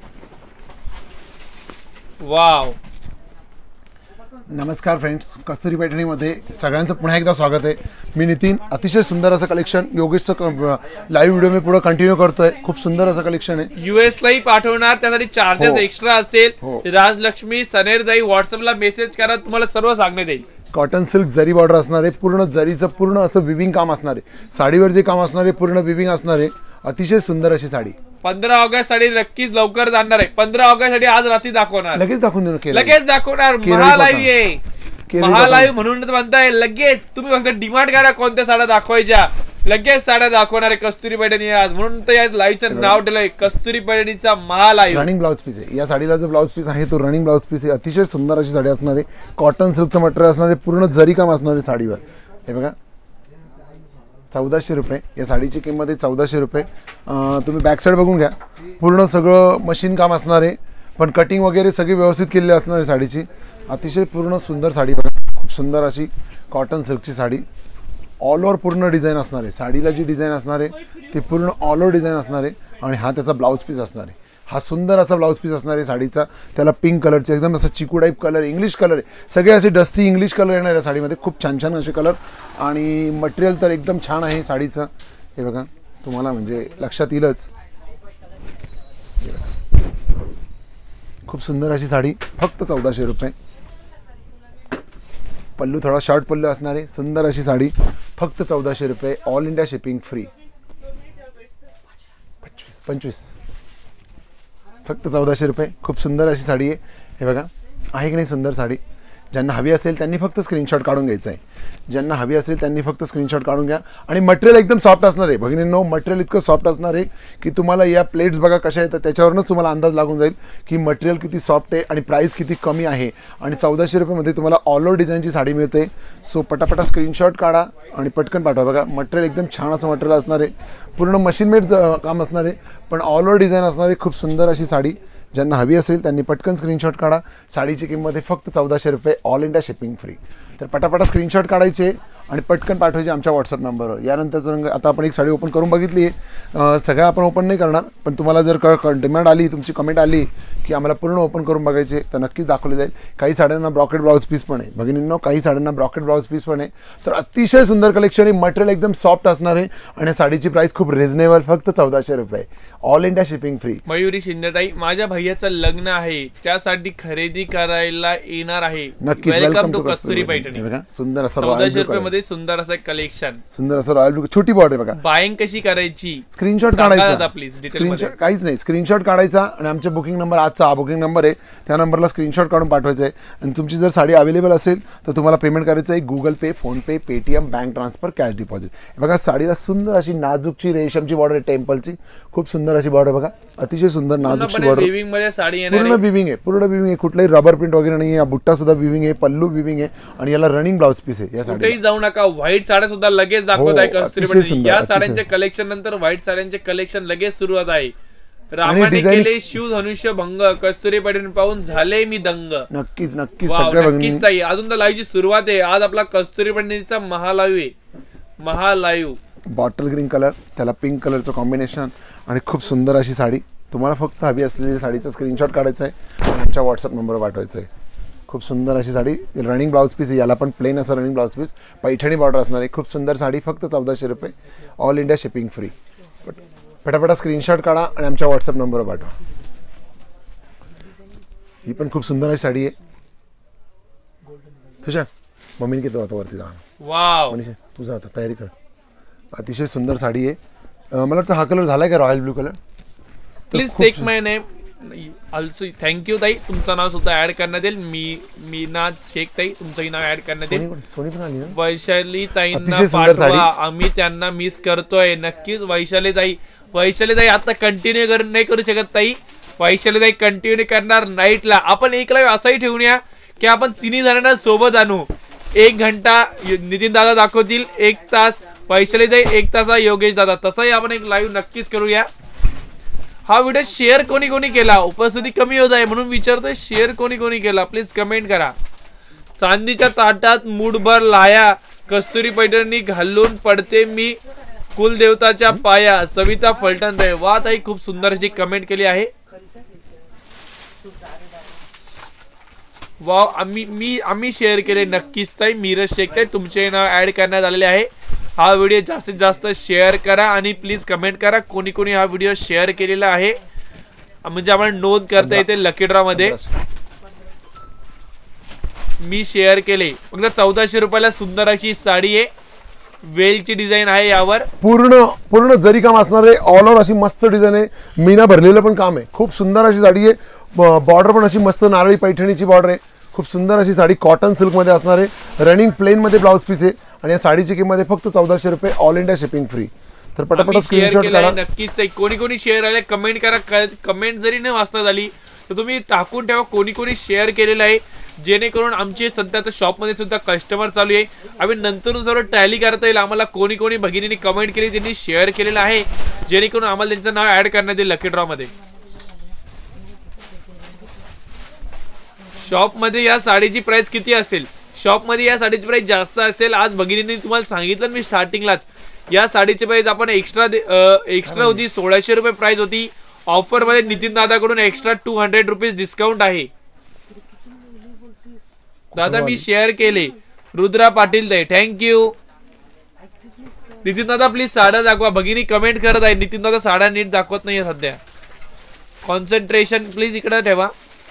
वाव. नमस्कार फ्रेंड्स, कस्तुरी पैठणीमध्ये सगळ्यांचं पुन्हा एकदा स्वागत आहे. मी नितीन. अतिशय सुंदर असं कलेक्शन योगेशचं लाईव्ह व्हिडिओ मी पुढे कंटिन्यू करतोय. खूप सुंदर असं कलेक्शन आहे. US लाही पाठवणार, त्यासाठी चार्जेस हो. एक्स्ट्रा असेल. हो. राजलक्ष्मी सनेरदाई व्हॉट्सअपला मेसेज करा, तुम्हाला सर्व सांगण्यात येईल. कॉटन सिल्क जरी बॉर्डर असणार आहे. पूर्ण जरीचं पूर्ण असं विविंग काम असणार आहे. साडीवर जे काम असणार आहे पूर्ण विविंग असणार आहे. अतिशय सुंदर अशी साडी. 15 ऑगस्ट साठी नक्कीच लवकर जाणार आहे. 15 ऑगस्ट साठी आज रात्री दाखवणार. लगेच दाखवून देऊ. लगेच दाखवणार. केरळी महालाईव्ह कॉटन. आहे. केरळी महालाईव्ह म्हणून म्हणताय. लगेच तुम्ही फक्त डिमांड करा कोणत्या साड्या दाखवायच्या. लगेच साड्या दाखवणार आहे कस्तुरी पैठणी आज. म्हणून तर या लाईव्हचं नाव ठेवलंय कस्तुरी पैठणीचा महालाईव्ह. रनिंग ब्लाउज पीस आहे. या साडीला जो ब्लाउज पीस आहे तो रनिंग ब्लाउज पीस आहे. अतिशय सुंदर अशी साडी असणार आहे. कॉटन सिल्कचं मटेरियल असणार आहे. पूर्ण जरी काम असणार आहे साडीवर. हे बघा 1400 रुपये. या साडीची किंमत आहे 1400 रुपये. तुम्ही बॅक साईड बघून घ्या. पूर्ण सगळं मशीन काम असणार आहे. पण कटिंग वगैरे सगळी व्यवस्थित केलेली असणार आहे साडीची. अतिशय पूर्ण सुंदर साडी बघा. खूप सुंदर अशी कॉटन सिल्कची साडी. ऑल ओव्हर पूर्ण डिझाईन असणार आहे. साडीला जी डिझाईन असणार आहे ती पूर्ण ऑल ओव्हर डिझाईन असणार आहे आणि हा त्याचा ब्लाऊज पीस असणार आहे. हा सुंदर असा ब्लाऊज पीस असणार आहे साडीचा. त्याला पिंक कलरचे एकदम असं चिकू टाईप कलर, इंग्लिश कलर आहे, सगळे असे डस्टी इंग्लिश कलर येणार आहे साडीमध्ये. खूप छान छान असे कलर आणि मटेरियल तर एकदम छान आहे साडीचं. हे बघा तुम्हाला म्हणजे लक्षात येईलच. खूप सुंदर अशी साडी, फक्त 1400 रुपये. पल्लू थोडा शॉर्ट पल्लू असणार आहे. सुंदर अशी साडी फक्त 1400 रुपये. All India shipping free. 25 फक्त 1400 रुपये. खूप सुंदर अशी साडी आहे. हे बघा आहे की नाही सुंदर साडी. ज्यांना हवी असेल त्यांनी फक्त स्क्रीनशॉट काढून घ्यायचा आहे. ज्यांना हवी असेल त्यांनी फक्त स्क्रीनशॉट काढून घ्या. आणि मटेरियल एकदम सॉफ्ट असणार आहे भगिनींनो. मटेरियल इतकं सॉफ्ट असणार आहे की तुम्हाला या प्लेट्स बघा कशा आहेत त्याच्यावरूनच तुम्हाला अंदाज लागून जाईल की मटेरियल किती सॉफ्ट आहे आणि प्राईस किती कमी आहे. आणि 1400 रुपयामध्ये तुम्हाला ऑल ओव्हर डिझाईनची साडी मिळते. सो पटापटा स्क्रीनशॉट काढा आणि पटकन पाठवा. बघा मटेरियल एकदम छान असं मटेरियल असणार आहे. पूर्ण मशीन मेड काम असणार आहे पण ऑल ओव्हर डिझाईन असणार आहे. खूप सुंदर अशी साडी. ज्यांना हवी असेल त्यांनी पटकन स्क्रीनशॉट काढा. साडीची किंमत आहे फक्त 1400 रुपये. All India shipping free. तर पटापटा स्क्रीनशॉट काढायचे आणि पटकन पाठवायचे आमच्या व्हॉट्सअप नंबरवर. यानंतरचं रंग आता आपण एक साडी ओपन करून बघितली आहे. सगळ्या आपण ओपन नाही करणार पण तुम्हाला जर डिमांड आली, तुमची कमेंट आली की आम्हाला पूर्ण ओपन करून बघायचे तर नक्कीच दाखवले जाईल. काही साड्यांना ब्रॉकेट ब्लाऊज पीस पण आहे भगिनींनो. काही साड्यांना ब्रॉकेट ब्लाऊज पीस पण आहे. तर अतिशय सुंदर कलेक्शन आहे. मटेरियल एकदम सॉफ्ट असणार आहे आणि साडीची प्राईस खूप रिझनेबल फक्त 1400 रुपये. All India shipping free. Mayuri शिंदेताई, माझ्या भैयाचं लग्न आहे त्यासाठी खरेदी करायला येणार आहे. नक्कीच वेलकम टू कस्तुरी पैठणी. बघा सुंदर असं 1400 रुपये मध्ये सुंदर असं कलेक्शन. सुंदर असं रॉयल ब्लू छोटी बॉर्डर बघा. बाईंग कशी करायची स्क्रीनशॉट काढायचा. प्लीज स्क्रीनशॉट काहीच नाही. स्क्रीनशॉट काढायचा आणि आमचे बुकिंग नंबर आजचा हा बुकिंग नंबर आहे त्या नंबरला स्क्रीनशॉट काढून पाठवायचा आहे. आणि तुमची जर साडी अवेलेबल असेल तर तुम्हाला पेमेंट करायचं आहे Google Pay, PhonePe, Paytm, bank transfer, cash deposit. बघा साडीला सुंदर अशी नाजूकची रेशमची बॉर्डर आहे टेम्पलची. खूप सुंदर अशी बॉर्डर बघा. अतिशय सुंदर नाजूकची बॉर्डर. विविंग मध्ये साडी येणार पूर्ण बिविंग आहे. पूर्ण बिविंग आहे. कुठलाही रबर प्रिंट वगैरे नाही आहे. बुट्टा सुद्धा बिविंग आहे. पल्लू बिविंग आहे आणि याला रनिंग ब्लाउज पीस आहे. या कुठेही जाऊ नका. व्हाईट साड्या सुद्धा लगेच दाखवत आहे कस्तुरी पैठणी. या साड्यांचे कलेक्शन नंतर व्हाईट साड्यांचे कलेक्शन लगेच सुरुवात आहे. रामाने केले शिव धनुष्य भंग, कस्तुरी पैठणी पाहून झाले मी दंग. नक्कीच नक्कीच वाव, सगळ्या नक्कीच ताई. अजून तर लाईव्हची सुरुवात आहे. आज आपला कस्तुरी पैठणीचा महालाईव्ह आहे. महालाईव्ह. बॉटल ग्रीन कलर, त्याला पिंक कलरचं कॉम्बिनेशन आणि खूप सुंदर अशी साडी. तुम्हाला फक्त हवी असलेली साडीचा स्क्रीनशॉट काढायचा आहे आणि आमच्या व्हॉट्सअप नंबरवर पाठवायचं आहे. खूप सुंदर अशी साडी. रनिंग ब्लाऊज पीस आहे. याला पण प्लेन असं running blouse piece Paithani border असणार आहे. खूप सुंदर साडी फक्त 1400 रुपये. All India shipping free. पटापटा स्क्रीनशॉट काढा आणि आमच्या व्हॉट्सअप नंबरवर पाठवा. ही पण खूप सुंदर अशी साडी आहे. तुझ्या मम्मीने किती आता वरती जा. वाव, मनीषा तुझा आता तयारी कर. अतिशय सुंदर साडी आहे. मला वाटतं हा कलर झालाय का royal blue colour. Please take my name also. Thank you ताई. तुमचं नाव सुद्धा ऍड करण्यात येईल. मीना शेख ताई तुमचंही नाव ऍड करण्यात येईल. सोनी पण आली ना. वैशाली ताईंना अतिशय सुंदर साडी. पाठवा. आम्ही त्यांना मिस करतोय. नक्कीच वैशाली ताई. वैशाली ताई आता कंटिन्यू नाही करू शकत ताई. वैशाली ताई कंटिन्यू करणार नाईटला. आपण एक लाईव्ह असाही ठेवूया की आपण तिन्ही जणांना सोबत आणू. 1 घंटा नितीन दादा दाखवतील, 1 तास वैशाली ताई, 1 तास योगेश दादा. तसंही आपण एक लाईव्ह नक्कीच करूया. हा व्हिडिओ शेअर कोणी कोणी केला. उपस्थिती कमी होत आहे म्हणून विचारतोय शेअर कोणी कोणी केला प्लीज कमेंट करा. चांदीच्या ताटात मूठभर लाया, कस्तुरी पैठणी घालून पडते मी कुलदेवताच्या पाया. सविता फलटण ताई. वा ताई खूप सुंदर अशी कमेंट केली आहे. वाव, आम्ही शेअर केले नक्कीच ताई. मीरज शेख ताई तुमचे नाव ऍड करण्यात आलेले आहे. हा व्हिडिओ जास्तीत जास्त शेअर करा आणि प्लीज कमेंट करा कोणी कोणी हा व्हिडिओ शेअर केलेला आहे म्हणजे आपण नोंद करता येते लकी ड्रॉ मध्ये. मी शेअर केले. फक्त 1400 रुपयाला सुंदर अशी साडी आहे. वेलची डिझाईन आहे. यावर पूर्ण जरी काम असणार आहे. ऑल ओव्हर अशी मस्त डिझाईन आहे. मीना भरलेलं पण काम आहे. खूप सुंदर अशी साडी आहे. बॉर्डर पण अशी मस्त नारळी पैठणीची बॉर्डर आहे. खूप सुंदर अशी साडी कॉटन सिल्क मध्ये असणार आहे. रनिंग प्लेन मध्ये ब्लाऊज पीस आहे आणि या साडीची किंमत आहे फक्त 1400 रुपये. All India shipping free. तर पटापट स्क्रीनशॉट काढा. नक्कीच कोणी कोणी शेअर आले कमेंट करा. कमेंट जरी न वाचता झाली तर तुम्ही टाकून ठेवा कोणी कोणी शेअर केलेलं आहे जेणेकरून आमचे सध्या आता शॉपमध्ये सुद्धा कस्टमर चालू आहे. आम्ही नंतर सर्व टॅली करता येईल आम्हाला. कोणी कोणी भगिनींनी कमेंट केली त्यांनी शेअर केलेलं आहे जेणेकरून आम्हाला त्यांचं नाव ऍड करण्यात येईल लकी ड्रॉ मध्ये. शॉप मध्ये या साडीची प्राइस किती असेल. शॉप मध्ये या साडीची प्राइस जास्त असेल. आज भगिनींनी तुम्हाला सांगितलं मी स्टार्टिंगलाच, या साडीची प्राइस आपण एक्स्ट्रा होती 1600 रुपये प्राइस होती. ऑफर मध्ये नितीन दादाकडून एक्स्ट्रा 200 रुपीज डिस्काउंट आहे. दादा मी शेअर केले. रुद्रा पाटील दे, थँक्यू. नितीन दादा प्लीज साड्या दाखवा. भगिनी कमेंट करत आहे नितीन दादा साड्या नीट दाखवत नाहीये सध्या. कॉन्सन्ट्रेशन प्लीज इकडे ठेवा.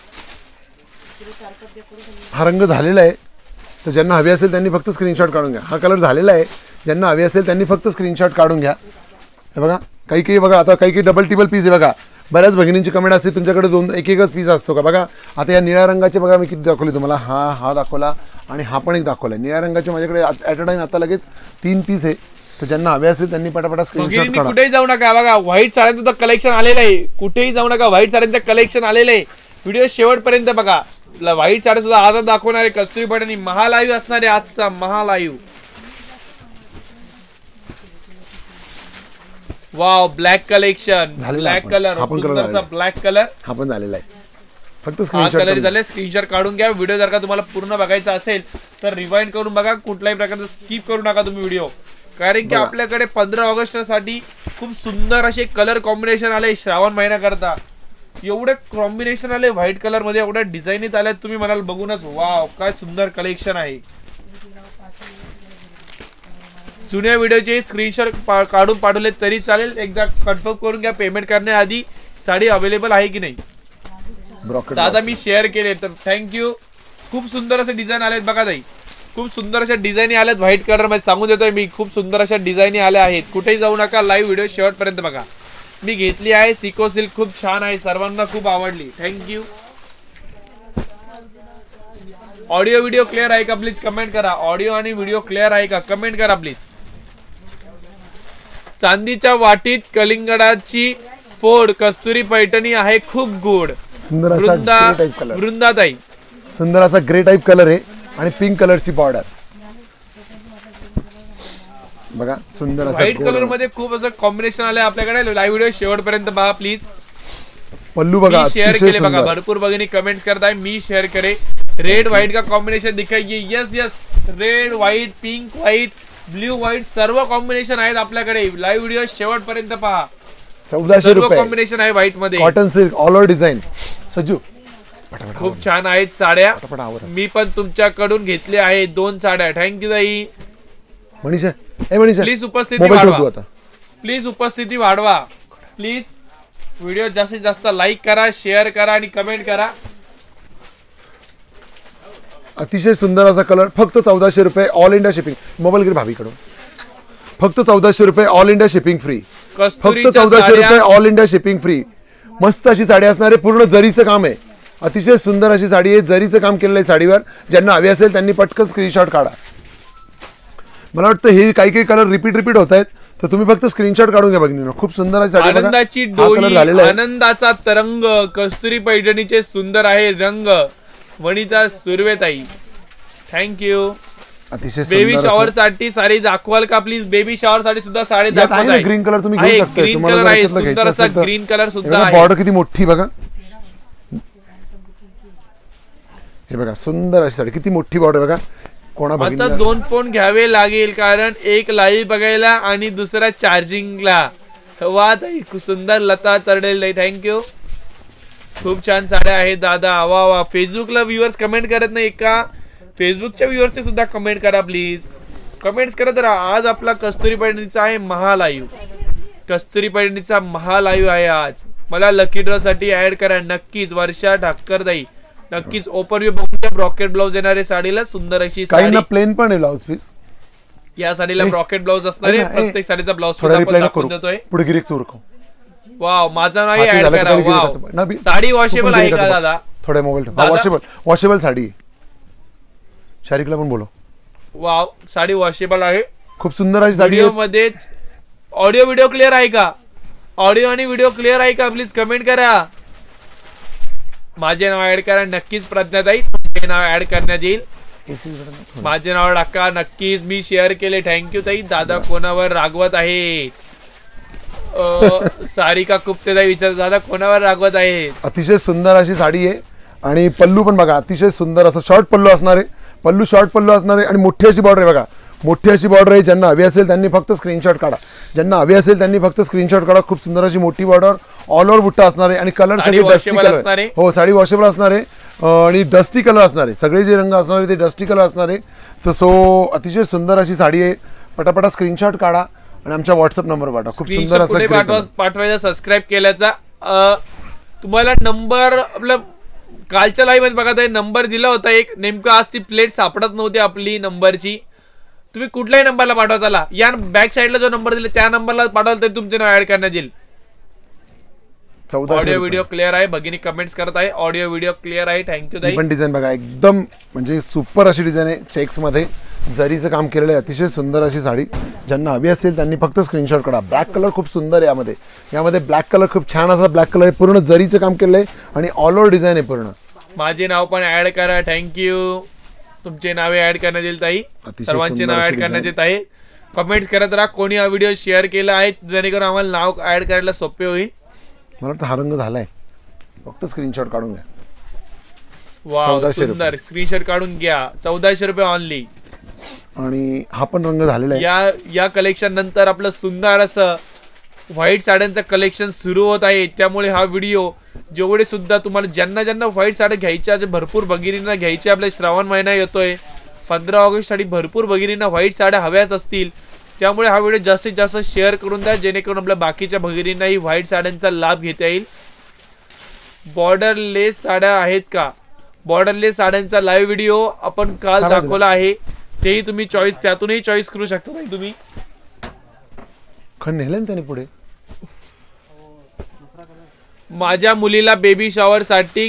हा रंग झालेला आहे, तर ज्यांना हवी असेल त्यांनी फक्त स्क्रीनशॉट काढून घ्या. हा कलर झालेला आहे, ज्यांना हवी असेल त्यांनी फक्त स्क्रीनशॉट काढून घ्या. हे बघा काही बघा, आता काही डबल टिबल पीस आहे बघा. बऱ्याच भगिनींची कमेंट असते तुमच्याकडे एक एकच पीस असतो का. बघा आता या निळ्या रंगाचे बघा मी किती दाखवले तुम्हाला. हा दाखवला आणि हा पण एक दाखवला. निळ्या रंगाचे माझ्याकडे ॲट अ टाइम आता लगेच 3 पीस आहे, तर ज्यांना हवे असेल त्यांनी पटापटा स्क्रीनशॉट काढा. कुठेही जाऊ नका. बघा व्हाईट साड्यांचं कलेक्शन आलेलं आहे. कुठेही जाऊ नका, व्हाईट साड्यांचं कलेक्शन आलेलं आहे. व्हिडिओ शेवटपर्यंत बघा. व्हाईट साड्या सुद्धा आज दाखवणारे कस्तुरी पैठणी महालाईव्ह असणारे आजचा महालाईव्ह. Wow black collection, black colour, black colour हा पण झालेला आहे. फक्त कलर झाले. स्क्रीनशॉट काढून घ्या. व्हिडिओ जर का तुम्हाला पूर्ण बघायचा असेल तर रिवाइंड करून बघा. कुठल्याही प्रकारचा स्किप करू नका तुम्ही व्हिडिओ, कारण की आपल्याकडे 15 ऑगस्ट साठी खूप सुंदर असे कलर कॉम्बिनेशन आले. श्रावण महिना करता एवढे कॉम्बिनेशन आले व्हाईट कलर मध्ये, एवढ्या डिझाईनीत आल्या. तुम्ही म्हणाल बघूनच वाव काय सुंदर कलेक्शन आहे. जुन्या व्हिडिओचे स्क्रीनशॉट काढून पाठवले तरी चालेल. एकदा कन्फर्म करून घ्या पेमेंट करण्याआधी साडी अवेलेबल आहे की नाही. दादा मी शेअर केले तर थँक्यू. खूप सुंदर असे डिझाईन आलेत बघा ताई. खूप सुंदर अशा डिझाईनी आल्यात व्हाईट कलर मध्ये. सांगून देतोय मी खूप सुंदर अशा डिझाईनी आल्या आहेत. कुठेही जाऊ नका. लाईव्ह व्हिडिओ शेवटपर्यंत बघा. मी घेतली आहे सिको सिल्क, खूप छान आहे, सर्वांना खूप आवडली. थँक्यू. ऑडिओ व्हिडिओ क्लिअर आहे का प्लीज कमेंट करा. ऑडिओ आणि व्हिडिओ क्लिअर आहे का कमेंट करा प्लीज. चांदीच्या वाटीत कलिंगडाची फोड कस्तुरी पैठणी आहे खूप गोड. सुंदर असा वृंदाताई सुंदर असा ग्रे टाइप कलर आहे आणि पिंक कलरची बॉर्डर बघा. सुंदर असा व्हाईट कलर मध्ये खूप असं कॉम्बिनेशन आलंय आपल्याकडे. लाईव्ह व्हिडिओ शेवटपर्यंत पहा प्लीज. पल्लू बघा शेअर केले बघा. भरपूर भगिनी कमेंट्स करताय. मी शेअर करे. रेड व्हाईट का कॉम्बिनेशन दिखाइए. Yes yes, red white, pink white, blue white सर्व कॉम्बिनेशन आहेत आपल्याकडे. लाईव्ह व्हिडिओ शेवटपर्यंत पहा. 1400 रुपये कॉम्बिनेशन आहे व्हाईट मध्ये. Cotton silk all over design. Sajju खूप छान आहेत साड्या. मी पण तुमच्याकडून घेतल्या आहेत 2 साड्या. थँक्यू ताई. मनीषा प्लीज उपस्थिती वाढवा. प्लीज उपस्थिती वाढवा. प्लीज व्हिडिओ जास्तीत जास्त लाईक करा, शेअर करा आणि कमेंट करा. अतिशय सुंदर असा कलर. फक्त 1400 रुपये ऑल इंडिया शिपिंग. मोबाईल गिर भाभीकडून. फक्त 1400 रुपये ऑल इंडिया शिपिंग फ्री. फक्त 1400 रुपये ऑल इंडिया शिपिंग फ्री. मस्त अशी साडी असणार आहे. पूर्ण जरीचं काम आहे. अतिशय सुंदर अशी साडी आहे. जरीचं काम केलेलं आहे साडीवर. ज्यांना हवी असेल त्यांनी पटकन स्क्रीनशॉट काढा. मला वाटतं हे काही कलर रिपीट होत आहेत, तर तुम्ही फक्त स्क्रीनशॉट काढून घ्या बघितलं. खूप सुंदर अशी साडी. आनंदाची डोली, आनंदाचा तरंग कस्तुरी पैठणीचे सुंदर आहे रंग. वनिता सुर्वेताई थँक्यू. अतिशय बेबी शॉवर साठी साडी दाखवाल का प्लीज. बेबी शॉवर साठी सुद्धा साडी दाखवा. ग्रीन कलर तुम्ही घेऊ शकता. ग्रीन कलर आहे सुंदर असा ग्रीन कलर सुद्धा आहे. बॉर्डर किती मोठी बघा. हे बघा सुंदर अशी साडी. किती मोठी बॉर्डर बघा. आता 2 फोन घ्यावे लागेल कारण एक लाईव्ह बघायला आणि दुसरा चार्जिंगला. वा ताई खूप सुंदर. लता तरडेल थँक्यू. खूप छान साड्या आहेत दादा. वा वा. फेसबुकला व्ह्युअर्स कमेंट करत नाही का. फेसबुकच्या व्ह्युअर्सचे सुद्धा कमेंट करा प्लीज. कमेंट्स करत राहा. आज आपला कस्तुरी पैठणीचा आहे महालाईव्ह. कस्तुरी पैठणीचा महालाईव्ह आहे आज. मला लकी ड्रॉ साठी ऍड करा नक्कीच. वर्षा ठाकरदाई नक्कीच. ओपन बघूया. ब्रॉकेट ब्लाउज येणारे साडीला. सुंदर अशी साडी. प्लेन पण आहे ब्लाउज पीस. या साडीला ब्रॉकेट ब्लाउज असणार आहे. प्रत्येक साडीचा ब्लाउज आपण देतोय. पुढे गिरेक चोरको. वाव माझं नाव ऍड करा. वाव साडी वॉशेबल आहे का दादा. थोडे मोबाईल वॉशेबल साडी. शारिकला पण बोलो. वाव साडी वॉशेबल आहे. खूप सुंदर अशी साडी. व्हिडिओ मध्ये ऑडिओ व्हिडिओ क्लिअर आहे का. ऑडिओ आणि व्हिडिओ क्लिअर आहे का प्लीज कमेंट करा. माझे नाव ऍड करा नक्कीच. प्रज्ञाताई तुमचे नाव ऍड करण्यात येईल. माझे नाव टाका नक्कीच. मी शेअर केले. थँक्यू ताई. दादा कोणावर रागवत आहे. सारिका कुप्तेताई विचार दादा कोणावर रागवत आहे. अतिशय सुंदर अशी साडी आहे आणि पल्लू पण बघा. अतिशय सुंदर असं शॉर्ट पल्लू असणार आहे. पल्लू शॉर्ट पल्लू असणार आहे आणि मोठी अशी बॉर्डर आहे बघा, मोठी अशी बॉर्डर आहे. ज्यांना हवी असेल त्यांनी फक्त स्क्रीनशॉट काढा, ज्यांना हवी असेल त्यांनी फक्त स्क्रीनशॉट काढा. खूप सुंदर अशी मोठी बॉर्डर, ऑल ओव्हर बुट्टा असणार आहे आणि कलर सगळे डस्टी कलर. हो, साडी वॉशेबल असणार आहे आणि डस्टी कलर असणार आहे. सगळे जे रंग असणार आहे ते डस्टी कलर असणार आहे. तर सो अतिशय सुंदर अशी साडी आहे. पटापटा स्क्रीनशॉट काढा आणि आमच्या व्हॉट्सअप नंबर पाठवा. खूप सुंदर असं पाठवायचा सबस्क्राईब केल्याचा. तुम्हाला नंबर आपल्या कालच्या लाईव्ह मध्ये बघा नंबर दिला होता एक, नेमकं आज ती प्लेट सापडत नव्हती आपली नंबरची. तुम्ही कुठल्याही नंबरला पाठवा. चला या बॅक साईडला जो नंबर दिला त्या नंबरला पाठवाल तर तुमचे नाव ऍड करण्यात येईल. 1400 ऑडिओ व्हिडिओ क्लिअर आहे. भगिनी कमेंट्स करत आहे, ऑडिओ व्हिडिओ क्लिअर आहे. थँक्यू ताई. पण डिझाईन बघा एकदम म्हणजे सुपर अशी डिझाईन आहे. चेक्स मध्ये जरीचं काम केलेलं आहे. अतिशय सुंदर अशी साडी. ज्यांना हवी असेल त्यांनी फक्त स्क्रीनशॉट काढा. ब्लॅक कलर खूप सुंदर आहे यामध्ये. यामध्ये ब्लॅक कलर खूप छान असा ब्लॅक कलर आहे. पूर्ण जरीचं काम केलंय आणि ऑल ओव्हर डिझाईन आहे पूर्ण. माझे नाव पण ऍड करा. थँक्यू. तुमचे नावे ऍड करण्यात येईल ताई. सर्वांचे नाव ऍड करण्यात येत आहे. कमेंट्स करत राहा. कोणी हा व्हिडिओ शेअर केला आहे जेणेकरून आम्हाला नाव ऍड करायला सोपे होईल. मला वाटतं हा रंग झालाय. फक्त स्क्रीनशॉट काढून घ्या. वाव सुंदर. स्क्रीनशॉट काढून घ्या. 1400 रुपये ऑनली. आणि हा पण रंग झालेला आहे. या कलेक्शन नंतर आपलं सुंदर असं व्हाईट साड्यांचं कलेक्शन सुरू होत आहे. त्यामुळे हा व्हिडिओ जेवढे सुद्धा तुम्हाला ज्यांना व्हाईट साड्या घ्यायच्या, भरपूर भगिनींना घ्यायच्या, आपल्या श्रावण महिना येतोय 15 ऑगस्ट साठी भरपूर भगिनींना व्हाईट साड्या हव्याच असतील. त्यामुळे हा व्हिडिओ जास्तीत जास्त शेअर करून द्या जेणेकरून आपल्या बाकीच्या भगिनींनाही व्हाईट साड्यांचा लाभ घेता येईल. बॉर्डरलेस साड्या आहेत का? बॉर्डरलेस साड्यांचा लाईव्ह व्हिडिओ आपण काल दाखवला आहे. तेही तुम्ही चॉईस त्यातूनही चॉईस करू शकता तुम्ही. नेलं त्याने पुढे. माझ्या मुलीला बेबी शॉवर साठी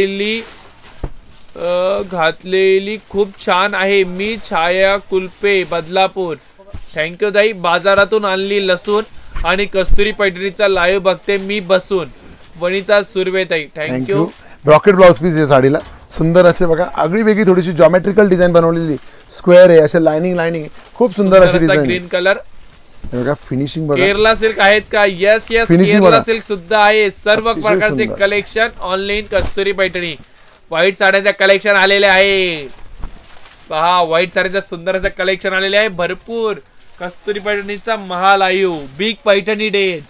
घातलेली खूप छान आहे. मी छाया कुलपे बदलापूर. थँक्यू ताई. बाजारातून आणली लसूण आणि कस्तुरी पैठणीचा लाईव्ह बघते मी बसून. वनिता सुर्वे ताई थँक्यू. ब्रॉकेट ब्लाउज पीस आहे साडीला. सुंदर असे बघा आगळी वेगळी थोडीशी जॉमेट्रिकल डिझाईन बनवलेली. स्क्वेअर आहे असे लाइनिंग खूप सुंदर अशी डिझाईन. ग्रीन कलर बघा. फिनिशिंग बघा. केरला सिल्क आहेत का? यस केरला सिल्क सुद्धा आहे. सर्व प्रकारचे collection online. Kasturi Paithani white साड्यांचा कलेक्शन आलेले आहे. पहा व्हाईट साड्यांचा सुंदर असं कलेक्शन आलेले आहे भरपूर. कस्तुरी पैठणीचा महालाईव्ह big Paithani days.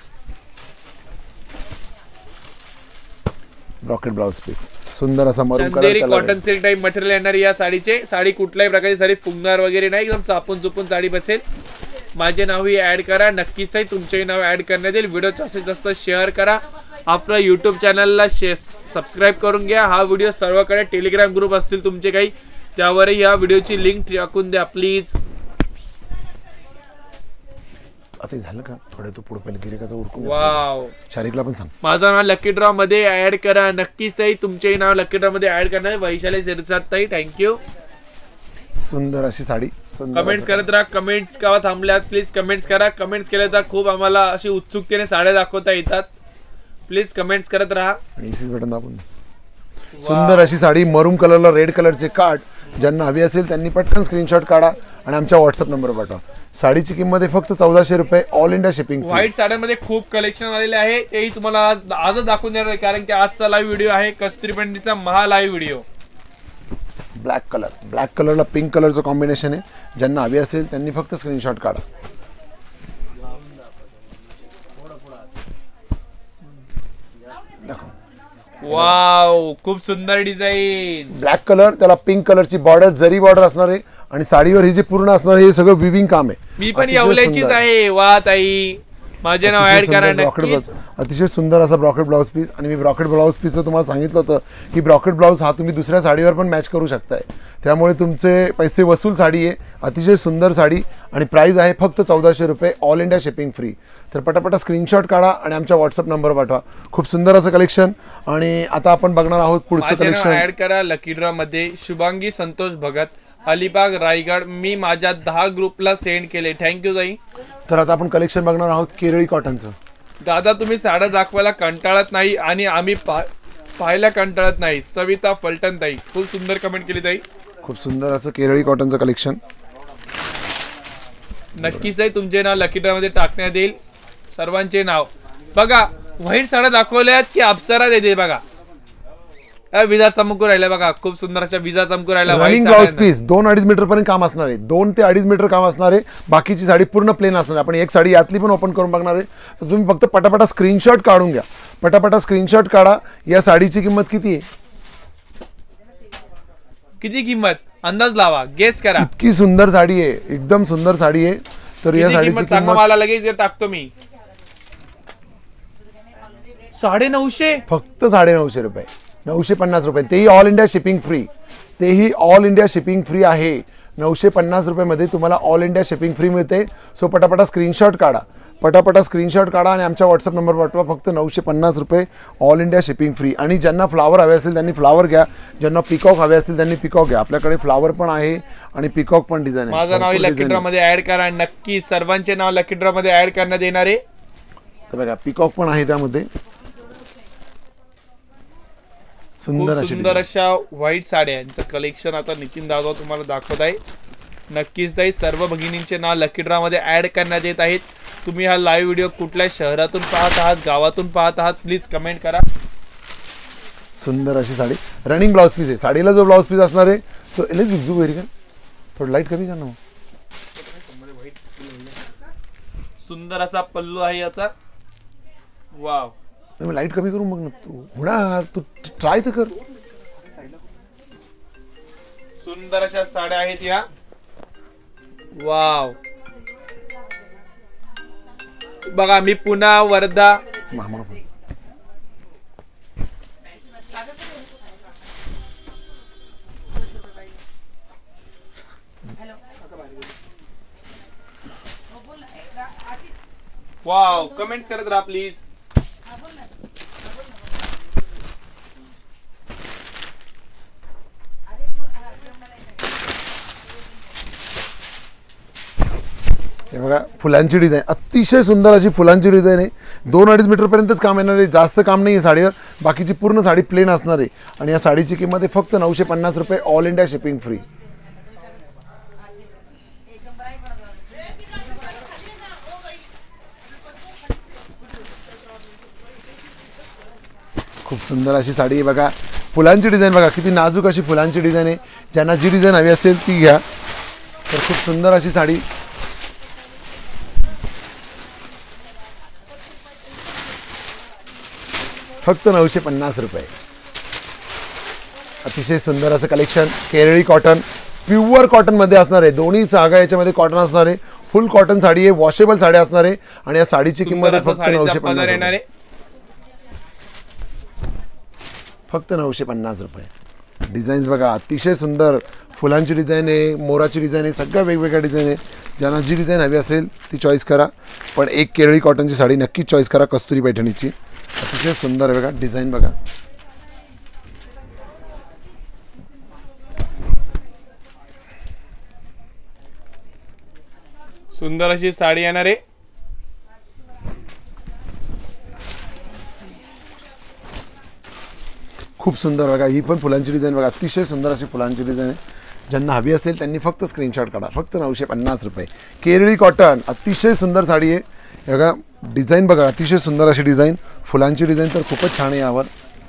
Brocade blouse piece सुंदर असा maroon Chanderi cotton silk type material येणार या साडीचे. साडी कुठल्याही प्रकारची साडी फुगणार वगैरे नाही. एकदम चापून चुपून साडी बसेल. माझे नावही ऍड करा. नक्कीच तुमचेही नाव ऍड करण्यात येईल. व्हिडिओ जास्तीत जास्त शेअर करा. आपल्या युट्यूब चॅनलला सबस्क्राईब करून घ्या. हा व्हिडिओ सर्वकडे टेलिग्राम ग्रुप असतील तुमचे काही त्यावरही या व्हिडिओची लिंक टाकून द्या प्लीज. आता झालं का? थोडे तो पुढे पहिले गिरेकाचा उरकून वाव. शारिकला पण सांग. माझं नाव लकी ड्रॉ मध्ये ऍड करा. नक्कीच ताई तुमचेही नाव लकी ड्रॉ मध्ये ऍड करणार. वैशाली सिरसाट ताई थँक्यू. सुंदर अशी साडी. कमेंट्स करत राहा. कमेंट्स का थांबल्यात प्लीज कमेंट्स करा. कमेंट्स केले तर खूप आम्हाला अशी उत्सुकतेने साड्या दाखवता येतात. प्लीज कमेंट्स करत राहा. बटन दाबून. सुंदर अशी साडी मरून कलरला रेड कलरचे काठ. ज्यांना हवी असेल त्यांनी पटकन स्क्रीनशॉट काढा आणि आमच्या व्हॉट्सअप नंबर पाठवा. साडीची किंमत आहे फक्त 1400 रुपये. All India shipping. व्हाईट साड्यांमध्ये खूप कलेक्शन आलेले आहे. तेही तुम्हाला आजच दाखवून देणार आहे कारण की आजचा लाईव्ह व्हिडिओ आहे कस्तुरी पैठणीचा महालाईव्ह व्हिडिओ. ब्लॅक कलरला पिंक कलरचं कॉम्बिनेशन आहे. ज्यांना हवी असेल त्यांनी फक्त स्क्रीनशॉट काढा. वाव खूप सुंदर डिझाईन. ब्लॅक कलर त्याला पिंक कलरची बॉर्डर जरी बॉर्डर असणार आहे आणि साडीवर हे जे पूर्ण असणार हे सगळं विविंग काम आहे. मी पण येवल्याचीच आहे. वा ताई माझे नाव ऍड करा नक्कीच. अतिशय सुंदर असा ब्रॉकेट ब्लाउज पीस. आणि मी ब्रॉकेट ब्लाउज पीसचं तुम्हाला सांगितलं होतं की ब्रॉकेट ब्लाउज हा तुम्ही दुसऱ्या साडीवर पण मॅच करू शकताय. त्यामुळे तुमचे पैसे वसूल साडी आहे. अतिशय सुंदर साडी आणि प्राइस आहे फक्त 1400 रुपये. All India shipping free. तर पटापटा स्क्रीनशॉट काढा आणि आमच्या व्हॉट्सअप नंबर पाठवा. खूप सुंदर असं कलेक्शन. आणि आता आपण बघणार आहोत पुढचं कलेक्शन. ऍड करा लकी ड्रॉ मध्ये. शुभांगी संतोष भगत अलिबाग रायगड. मी माझ्या 10 ग्रुपला सेंड केले. थँक्यू ताई. तर आता आपण कलेक्शन बघणार आहोत केरळी कॉटनचं. दादा तुम्ही साड्या दाखवायला कंटाळत नाही आणि आम्ही पाहायला कंटाळत नाही. सविता फलटण ताई खूप सुंदर कमेंट केली ताई. खूप सुंदर असं केरळी कॉटनचं कलेक्शन. नक्कीच आहे तुमचे नाव लकी ड्रॉ मध्ये टाकण्यात येईल. सर्वांचे नाव बघा. व्हाईट साड्या दाखवल्यात की अप्सरा देते बघा. विजा चमकू राहिल्या बघा, खूप सुंदर अशा विजा चमकू राहिल्या. रनिंग ब्लाउज पीस 2-2.5 मीटर पर्यंत काम असणार आहे, 2 ते 2.5 मीटर काम असणार आहे. बाकीची साडी पूर्ण प्लेन असणार आहे. आपण एक साडी यातली पण ओपन करून बघणार आहे. तर तुम्ही फक्त पटापटा स्क्रीनशॉट काढून घ्या, पटापटा स्क्रीनशॉट काढा. या साडीची किंमत किती आहे? किती किंमत अंदाज लावा, गेस करा. इतकी सुंदर साडी आहे, एकदम सुंदर साडी आहे. तर या साडीची किंमत सांगा मला, लगेच टाकतो मी. 950, फक्त 950 रुपये, 950 रुपये. तेही ऑल इंडिया शिपिंग फ्री, तेही ऑल इंडिया शिपिंग फ्री आहे. 950 रुपयामध्ये तुम्हाला ऑल इंडिया शिपिंग फ्री मिळते. सो पटापटा स्क्रीनशॉट काढा, पटापटा स्क्रीनशॉट काढा आणि आमच्या व्हॉट्सअप नंबर पाठवा. फक्त 950 रुपये, ऑल इंडिया शिपिंग फ्री. आणि ज्यांना फ्लावर हवे असतील त्यांनी फ्लावर घ्या, ज्यांना पिकॉक हवे असतील त्यांनी पिकॉक घ्या. आपल्याकडे फ्लावर पण आहे आणि पिकॉक पण डिझाईन आहे. माझं नाव लकी ड्रॉ मध्ये ऍड करा, नक्की सर्वांचे नाव लकी ड्रॉ मध्ये ऍड करण्यात येणार आहे. तर बघा पिकॉक पण आहे त्यामध्ये. सुंदर अशा व्हाईट साड्यांचं कलेक्शन आता नितीन दादा तुम्हाला दाखवत आहे. नक्कीच ताई सर्व भगिनींचे नाव लकी ड्रॉ मध्ये ऍड करण्यात येत आहेत. तुम्ही हा लाईव्ह व्हिडिओ कुठल्या शहरातून पाहत आहात, गावातून पाहत आहात, प्लीज कमेंट करा. सुंदर अशी साडी रनिंग ब्लाउज पीस आहे. साडीला जो ब्लाउज पीस असणार आहे तो झुकझुक वेरी का थोडं लाईट कमी का ना. सुंदर असा पल्लू आहे याचा. वाव, लाईट कमी करून बघ ना तू, होणार तू ट्राय तर कर. सुंदर अशा साड्या आहेत या. वाव, बघा मी पुन्हा वर्धा वाव, कमेंट्स करत राहा प्लीज. हे बघा फुलांची डिझाईन, अतिशय सुंदर अशी फुलांची डिझाईन आहे. 2-2.5 मीटर पर्यंतच काम येणार आहे, जास्त काम नाही आहे साडीवर. बाकीची पूर्ण साडी प्लेन असणार आहे. आणि या साडीची किंमत आहे फक्त 950 रुपये, ऑल इंडिया शिपिंग फ्री. खूप सुंदर अशी साडी आहे बघा. फुलांची डिझाईन बघा, किती नाजूक अशी फुलांची डिझाईन आहे. ज्यांना जी डिझाईन हवी असेल ती घ्या. तर खूप सुंदर अशी साडी फक्त 950 रुपये. अतिशय सुंदर असं कलेक्शन. केरळी कॉटन, प्युअर कॉटन मध्ये असणार आहे. दोन्ही सागा याच्यामध्ये कॉटन असणार आहे. फुल कॉटन साडी आहे, वॉशेबल साडी असणार आहे. आणि या साडीची किंमत आहे फक्त 950 रुपये. फक्त 950 रुपये. डिझाईन्स बघा, अतिशय सुंदर फुलांची डिझाईन आहे, मोराची डिझाईन आहे, सगळ्या वेगवेगळ्या डिझाईन आहे. ज्यांना जी डिझाईन हवी असेल ती चॉईस करा. पण एक केरळी कॉटनची साडी नक्कीच चॉईस करा, कस्तुरी पैठणीची. अतिशय सुंदर आहे बघा, डिझाईन बघा. सुंदर अशी साडी येणार आहे. खूप सुंदर बघा, ही पण फुलांची डिझाईन बघा, अतिशय सुंदर अशी फुलांची डिझाईन आहे. ज्यांना हवी असेल त्यांनी फक्त स्क्रीनशॉट काढा. फक्त 950 रुपये. केरळी कॉटन, अतिशय सुंदर साडी आहे. हे बघा डिझाईन बघा, अतिशय सुंदर अशी डिझाईन. फुलांची डिझाईन तर खूपच छान आहे यावर.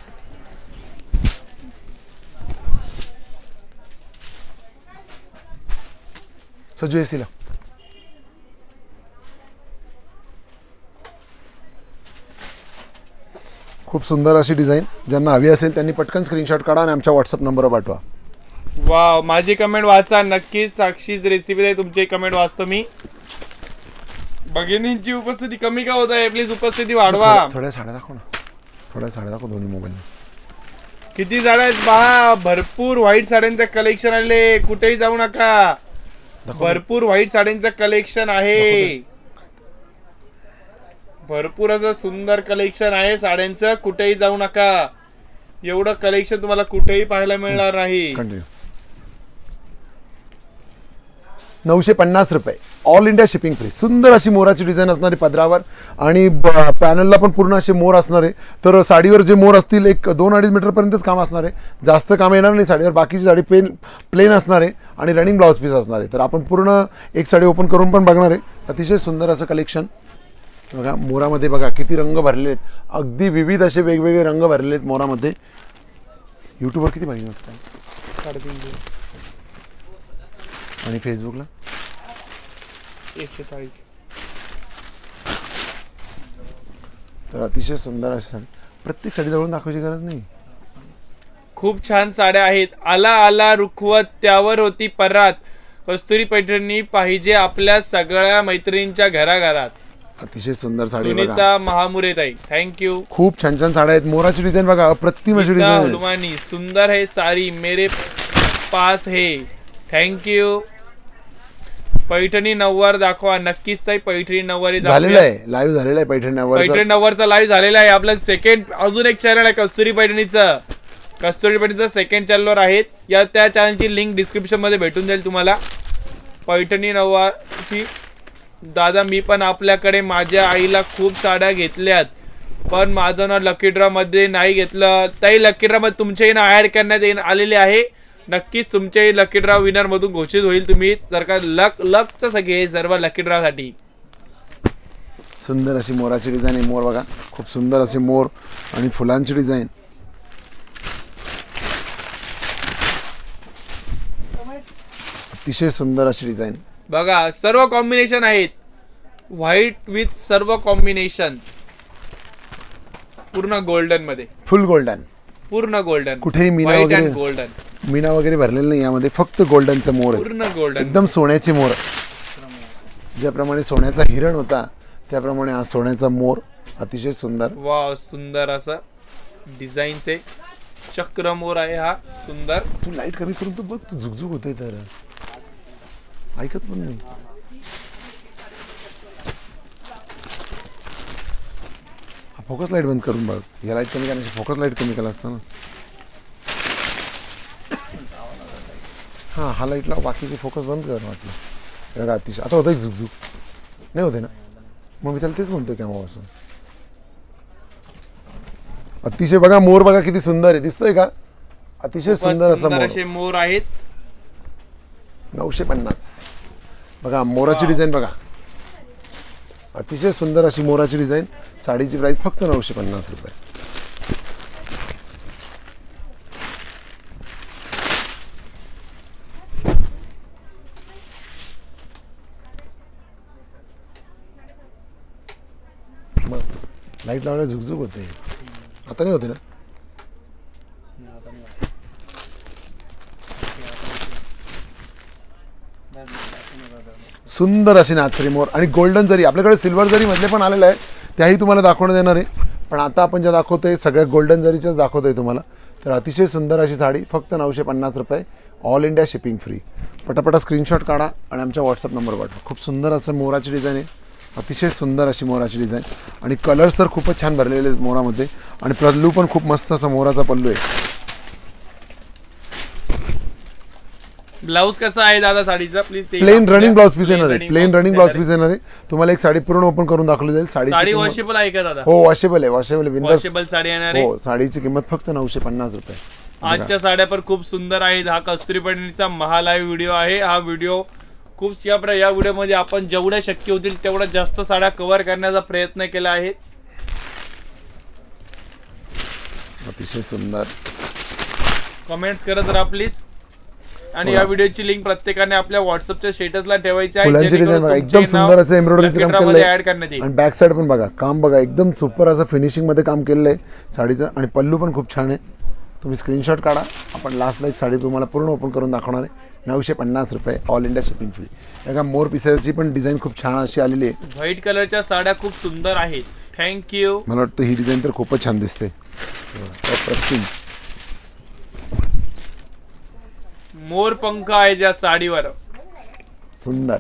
सजू एसीला खूप सुंदर अशी डिझाईन. ज्यांना हवी असेल त्यांनी पटकन स्क्रीनशॉट काढा आणि आमच्या व्हॉट्सअप नंबरवर पाठवा. वाव, माझी कमेंट वाचा नक्कीच. साक्षीच रेसिपी आहे, तुमची कमेंट वाचतो मी. भगिनींची उपस्थिती कमी का होत आहे, प्लीज उपस्थिती वाढवा. थोड्या साड्या दाखव ना, थोड्या साड्या दाखव दोन्ही मोबाईल. किती साड्या आहेत पहा, भरपूर व्हाईट साड्यांचं कलेक्शन आले. कुठेही जाऊ नका, भरपूर व्हाईट साड्यांचं कलेक्शन आहे. भरपूर असं सुंदर कलेक्शन आहे साड्यांचं. कुठेही जाऊ नका, एवढं कलेक्शन तुम्हाला कुठेही पाहायला मिळणार नाही. 950 रुपये, ऑल इंडिया शिपिंग फ्री. सुंदर अशी मोराची डिझाईन असणारी पदरावर आणि पॅनलला पण पूर्ण असे मोर असणार आहे. तर साडीवर जे मोर असतील एक 2-2.5 मीटर पर्यंतच काम असणार आहे, जास्त काम येणार नाही साडीवर. बाकीची साडी प्लेन असणार आहे आणि रनिंग ब्लाउज पीस असणार आहे. तर आपण पूर्ण एक साडी ओपन करून पण बघणार आहे. अतिशय सुंदर असं कलेक्शन बघा. मोरामध्ये बघा किती रंग भरलेले आहेत, अगदी विविध असे वेगवेगळे रंग भरलेले आहेत मोरामध्ये. युट्यूबवर किती बघितलं असतं 350 आणि फेसबुकला 140. तर अतिशय सुंदर अशी साडी. प्रत्येक साडी जवळून दाखवायची गरज नाही. खूप छान साड्या आहेत. आला आला रुखवत त्यावर होती परात, कस्तुरी पैठणी पाहिजे आपल्या सगळ्या मैत्रिणींच्या घराघरात. अतिशय सुंदर साडी बघा. सुनीता महामुरे ताई, थँक्यू. खूप छान छान साड्या आहेत. मोराची डिझाईन बघा, अप्रतिम अशी डिझाईन. हनुमानी सुंदर है साड़ी मेरे पास है, थँक्यू. पैठणी नऊवार दाखवा. नक्कीच ताई पैठणी नऊवारी झालेला आहे, लाईव्ह झालेला आहे पैठणी नऊवार. पैठणी नऊवारचा लाईव्ह झालेला आहे. आपलं सेकंड अजून एक चॅनल आहे कस्तुरी पैठणीचं. कस्तुरी पैठणीचं सेकंड चॅनलवर आहेत. या त्या चॅनलची लिंक डिस्क्रिप्शन मध्ये भेटून जाईल तुम्हाला. पैठणी नऊवारची दादा मी पण आपल्याकडे माझ्या आईला खूप साड्या घेतल्यात, पण माझं नाव लकी ड्रॉ मध्ये नाही घेतलं. ताई लकी ड्रॉ मध्ये तुमचेही नाव ऍड करण्यात आलेले आहे. नक्कीच तुमच्याही लकी ड्रॉ विनर मधून घोषित होईल तुम्ही, जर का लकचं सगळे सर्व लकी ड्रॉ साठी. सुंदर अशी मोराची डिझाईन आहे. मोर बघा, खूप सुंदर असे मोर आणि फुलांची डिझाईन. अतिशय सुंदर अशी डिझाईन बघा. सर्व कॉम्बिनेशन आहेत. व्हाईट विथ सर्व कॉम्बिनेशन, पूर्ण गोल्डन मध्ये, फुल गोल्डन, पूर्ण गोल्डन. कुठेही मीना व्हाईट वगैरे अँड गोल्डन, मीना वगैरे भरलेलं नाही यामध्ये. फक्त गोल्डनचं मोर आहे, पूर्ण गोल्डन, एकदम सोन्याचे मोर. ज्याप्रमाणे सोन्याचा हिरण होता त्याप्रमाणे हा सोन्याचा मोर. अतिशय सुंदर. वाव, सुंदर असा डिझाईनचे चक्र मोर आहे हा. सुंदर. तू लाईट कमी करून तू बघ, तू झुकझुक होतोय तर ऐकत पण नाही. फोकस लाईट बंद करून बघ. या लाईट कमी करण्याची फोकस लाईट कमी केला असता ना. हा लाईट लाव, बाकीचे फोकस बंद कर. वाटलं अतिशय. आता होतं एक झुकझुक नाही होते ना, मग मी त्याला तेच म्हणतोय केव्हा असं. अतिशय बघा मोर बघा किती सुंदर आहे, दिसतोय का? अतिशय सुंदर असा मोर. असे मोर आहेत. 950 बघा. मोराची डिझाईन बघा, अतिशय सुंदर अशी मोराची डिझाईन. साडीची प्राइस फक्त 950 रुपये. लाईट लावल्यावर झुकझुक होते. आता नाही होते ना. सुंदर असे नाचरी मोर आणि गोल्डन जरी. आपल्याकडे सिल्वर जरी मधले पण आलेले आहे, त्याही तुम्हाला दाखवण्यात येणार आहे. पण आता आपण ज्या दाखवतोय सगळ्या गोल्डन जरीच्याच दाखवतोय तुम्हाला. तर अतिशय सुंदर अशी साडी फक्त 950 रुपये. All India shipping free. पटापटा स्क्रीनशॉट काढा आणि आमच्या व्हॉट्सअप नंबर पाठवा. खूप सुंदर असं मोराची डिझाईन आहे. अतिशय सुंदर अशी मोराची डिझाईन आणि कलर्स तर खूपच छान भरलेले आहेत मोरामध्ये. आणि पल्लू पण खूप मस्त असा मोराचा पल्लू आहे. ब्लाउज कसा आहे दादा साडीचा please? Plain running blouse piece येणार आहे. प्लेन रनिंग ब्लाउज पीस येणार आहे. तुम्हाला एक साडी पूर्ण ओपन करून दाखवली जाईल. साडी वॉशेबल आहे का दादा? हो वॉशेबल आहे. वॉशेबल वॉशेबल साडी येणार आहे. हो. साडीची किंमत फक्त 950 रुपये. आजच्या साड्या पण खूप सुंदर आहेत. हा कस्तुरी पैठणीचा महालाईव्ह व्हिडिओ आहे. हा व्हिडिओ खूप या व्हिडिओमध्ये आपण जेवढ्या शक्य होतील तेवढ्या जास्त साड्या कव्हर करण्याचा प्रयत्न केला आहे. अतिशय सुंदर. कमेंट्स करत राहा प्लीज. आणि या व्हिडिओची लिंक प्रत्येकाने आपल्या व्हॉट्सअपच्या स्टेटसला ठेवायची आहे. फुलांची डिझाईन बघा, एकदम सुंदर असं एम्ब्रॉयडरीचं काम केलेलं ऍड करण्यात येईल. आणि बॅक साइड पण बघा, काम बघा एकदम सुपर असं फिनिशिंग मध्ये काम केलेलं आहे साडीचं. आणि पल्लू पण खूप छान आहे. तुम्ही स्क्रीनशॉट काढा. आपण लास्टला एक साडी तुम्हाला पूर्ण ओपन करून दाखवणार आहे. 950 रुपये. All India shipping free. एका मोर पिसाची पण डिझाईन खूप छान अशी आलेली आहे. व्हाईट कलरच्या साड्या खूप सुंदर आहेत. थँक्यू. मला वाटतं ही डिझाईन तर खूपच छान दिसते. अप्रतिम मोर पंख आहे त्या साडीवर. सुंदर.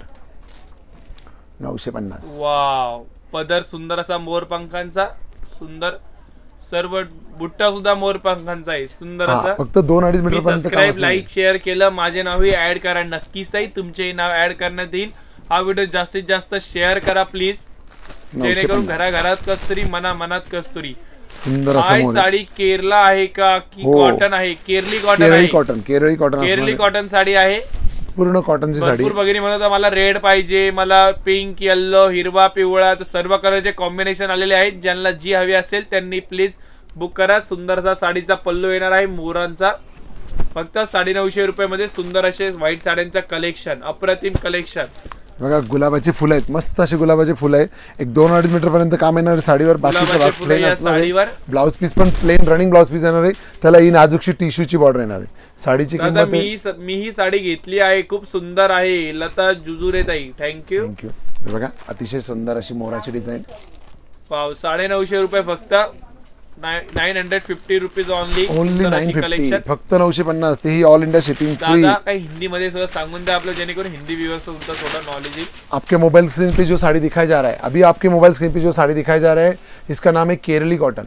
950. वाव. पदर सुंदर असा मोर पंखांचा. सुंदर. सर्व बुट्टा सुद्धा मोर पंखांचा आहे. सुंदर असा. फक्त 2-2.5 मीटर पर्यंत. सबस्क्राईब, लाईक, शेअर केलं. माझे नावही ऍड करा. नक्कीच ताई तुमचेही नाव ऍड करण्यात येईल. हा व्हिडिओ जास्तीत जास्त शेअर करा प्लीज, जेणेकरून घराघरात कस्तुरी, मनात कस्तुरी. सुंदर ही साडी केरला आहे का की कॉटन आहे? केरली कॉटन आहे. केरली कॉटन साडी आहे. पूर्ण कॉटनची साडी. भरपूर भगिनी म्हणत मला रेड पाहिजे, मला पिंक, येल्लो, हिरवा, पिवळा, तर सर्व कलरचे कॉम्बिनेशन आलेले आहेत. ज्यांना जी हवी असेल त्यांनी प्लीज बुक करा. सुंदरसा साडीचा पल्लू येणार आहे मोरांचा. फक्त 950 रुपयामध्ये सुंदर असे व्हाईट साड्यांचं कलेक्शन, अप्रतिम कलेक्शन. बघा गुलाबाची फुलं आहेत, मस्त अशी गुलाबाची फुलं आहेत. एक 2-2.5 मीटर पर्यंत काम येणार आहे साडीवर. बाकी प्लेन असणार आहे. ब्लाउज पीस पण प्लेन रनिंग ब्लाउज पीस येणार आहे. त्याला ही नाजूकशी टिश्यूची बॉर्डर येणार आहे. साडीची किंमत मी ही साडी घेतली आहे, खूप सुंदर आहे. लता जुजुरे ताई, थँक्यू. बघा अतिशय सुंदर अशी मोराची डिझाईन. वाव, 950 रुपये फक्त. 950 रुपीज ओनली. 950 फक्त 950. ही ऑल इंडिया शिपिंग फ्री. काही हिंदी मध्ये सुद्धा सांगून द्या आपलं, जेणेकरून हिंदी व्ह्यूअर्स तुमचा थोड़ा नॉलेज है. आपके मोबाइल स्क्रीन पे जो साड़ी दिखाया जा रहा है, अभी आपके मोबाइल स्क्रीन पे जो साड़ी दिखाया जा रहा है, इसका नाम है केरली कॉटन.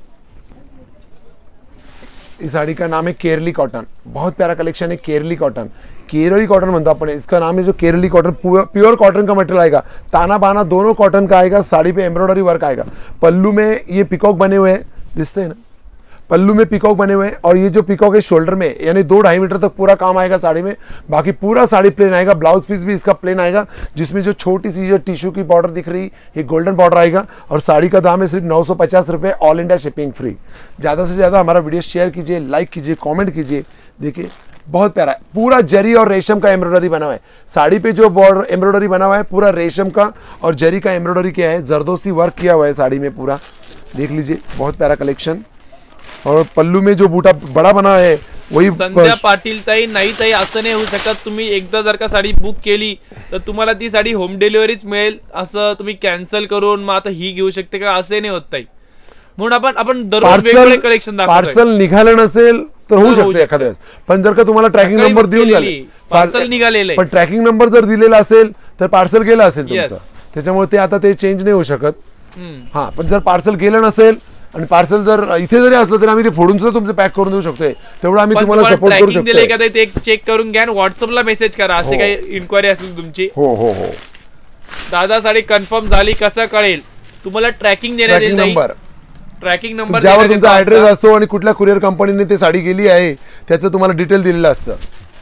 इस साड़ी का नाम है केरली कॉटन. बहुत प्यारा कलेक्शन है केरली कॉटन. केरली कॉटन म्हणतो आपण. इसका नाम है जो केरली कॉटन. प्योर कॉटन का मटेरियल आएगा. ताना बाना दोनों कॉटन का आएगा. साड़ी पे एम्ब्रॉयडरी वर्क आएगा. पल्लू में ये पिकॉक बने हुए हैं, दिखते हैं ना, पल्लू में पिकॉक बने हुए हैं. और ये जो पिकॉक है शोल्डर में, यानी 2-2.5 मीटर तक पूरा काम आएगा साड़ी में. बाकी पूरा साड़ी प्लेन आएगा. ब्लाउज पीस भी इसका प्लेन आएगा, जिसमें जो छोटी सी जो टिश्यू की बॉर्डर दिख रही, ये गोल्डन बॉर्डर आएगा. और साड़ी का दाम है सिर्फ 950 रुपये, ऑल इंडिया शिपिंग फ्री. ज़्यादा से ज़्यादा हमारा वीडियो शेयर कीजिए, लाइक कीजिए, कॉमेंट कीजिए. देखिए बहुत प्यारा है. पूरा जरी और रेशम का एम्ब्रॉयडरी बना हुआ है. साड़ी पे जो बॉर्डर एम्ब्रॉयडरी बना हुआ है पूरा रेशम का और जरी का एम्ब्रॉयडरी किया है. जरदोसी वर्क किया हुआ है साड़ी में पूरा. देख लीजिए बहुत प्यारा कलेक्शन. और पल्लू में जो बूटा बड़ा बना है वही. संध्या पाटील ताई, नाही ताई असं नाही होऊ शकत. तुम्ही एकदा जर का साडी बुक केली तर तुम्हाला ती साडी होम डिलिव्हरीच मिळेल. असं तुम्ही कॅन्सल करून मग आता ही घेऊ शकते का, असे नाही होत ताई. म्हणून आपण दररोज वेगवेगळे कलेक्शन दाखवतो. पार्सल निघालं नसेल तर होऊ शकते एखाद्या वेळेस. पण जर का तुम्हाला ट्रॅकिंग नंबर देऊन झाले, पार्सल निघालेलं आहे, पण ट्रॅकिंग नंबर जर दिलेला असेल तर पार्सल गेलं असेल तुमचं. त्याच्यामुळे ते आता ते चेंज नाही होऊ शकत. हा, पण जर पार्सल गेलं नसेल आणि पार्सल जर इथे जरी असलं तरी आम्ही ते फोडून सुद्धा तुमचं पॅक करून देऊ शकतोय. तेवढं आम्ही तुम्हाला सपोर्ट करू शकतो. दिले का ते चेक करून घ्या, व्हॉट्सअपला मेसेज करा. असे काही इन्क्वायरी असेल तुमची. हो हो हो. दादा साडी कन्फर्म झाली कसं कळेल? तुम्हाला ट्रॅकिंग देण्यात येईल. नंबर, ट्रॅकिंग नंबर ज्यावर तुमचा ऍड्रेस असतो आणि कुठल्या कुरिअर कंपनीने ते साडी गेली आहे त्याचं तुम्हाला डिटेल दिलेलं असतं.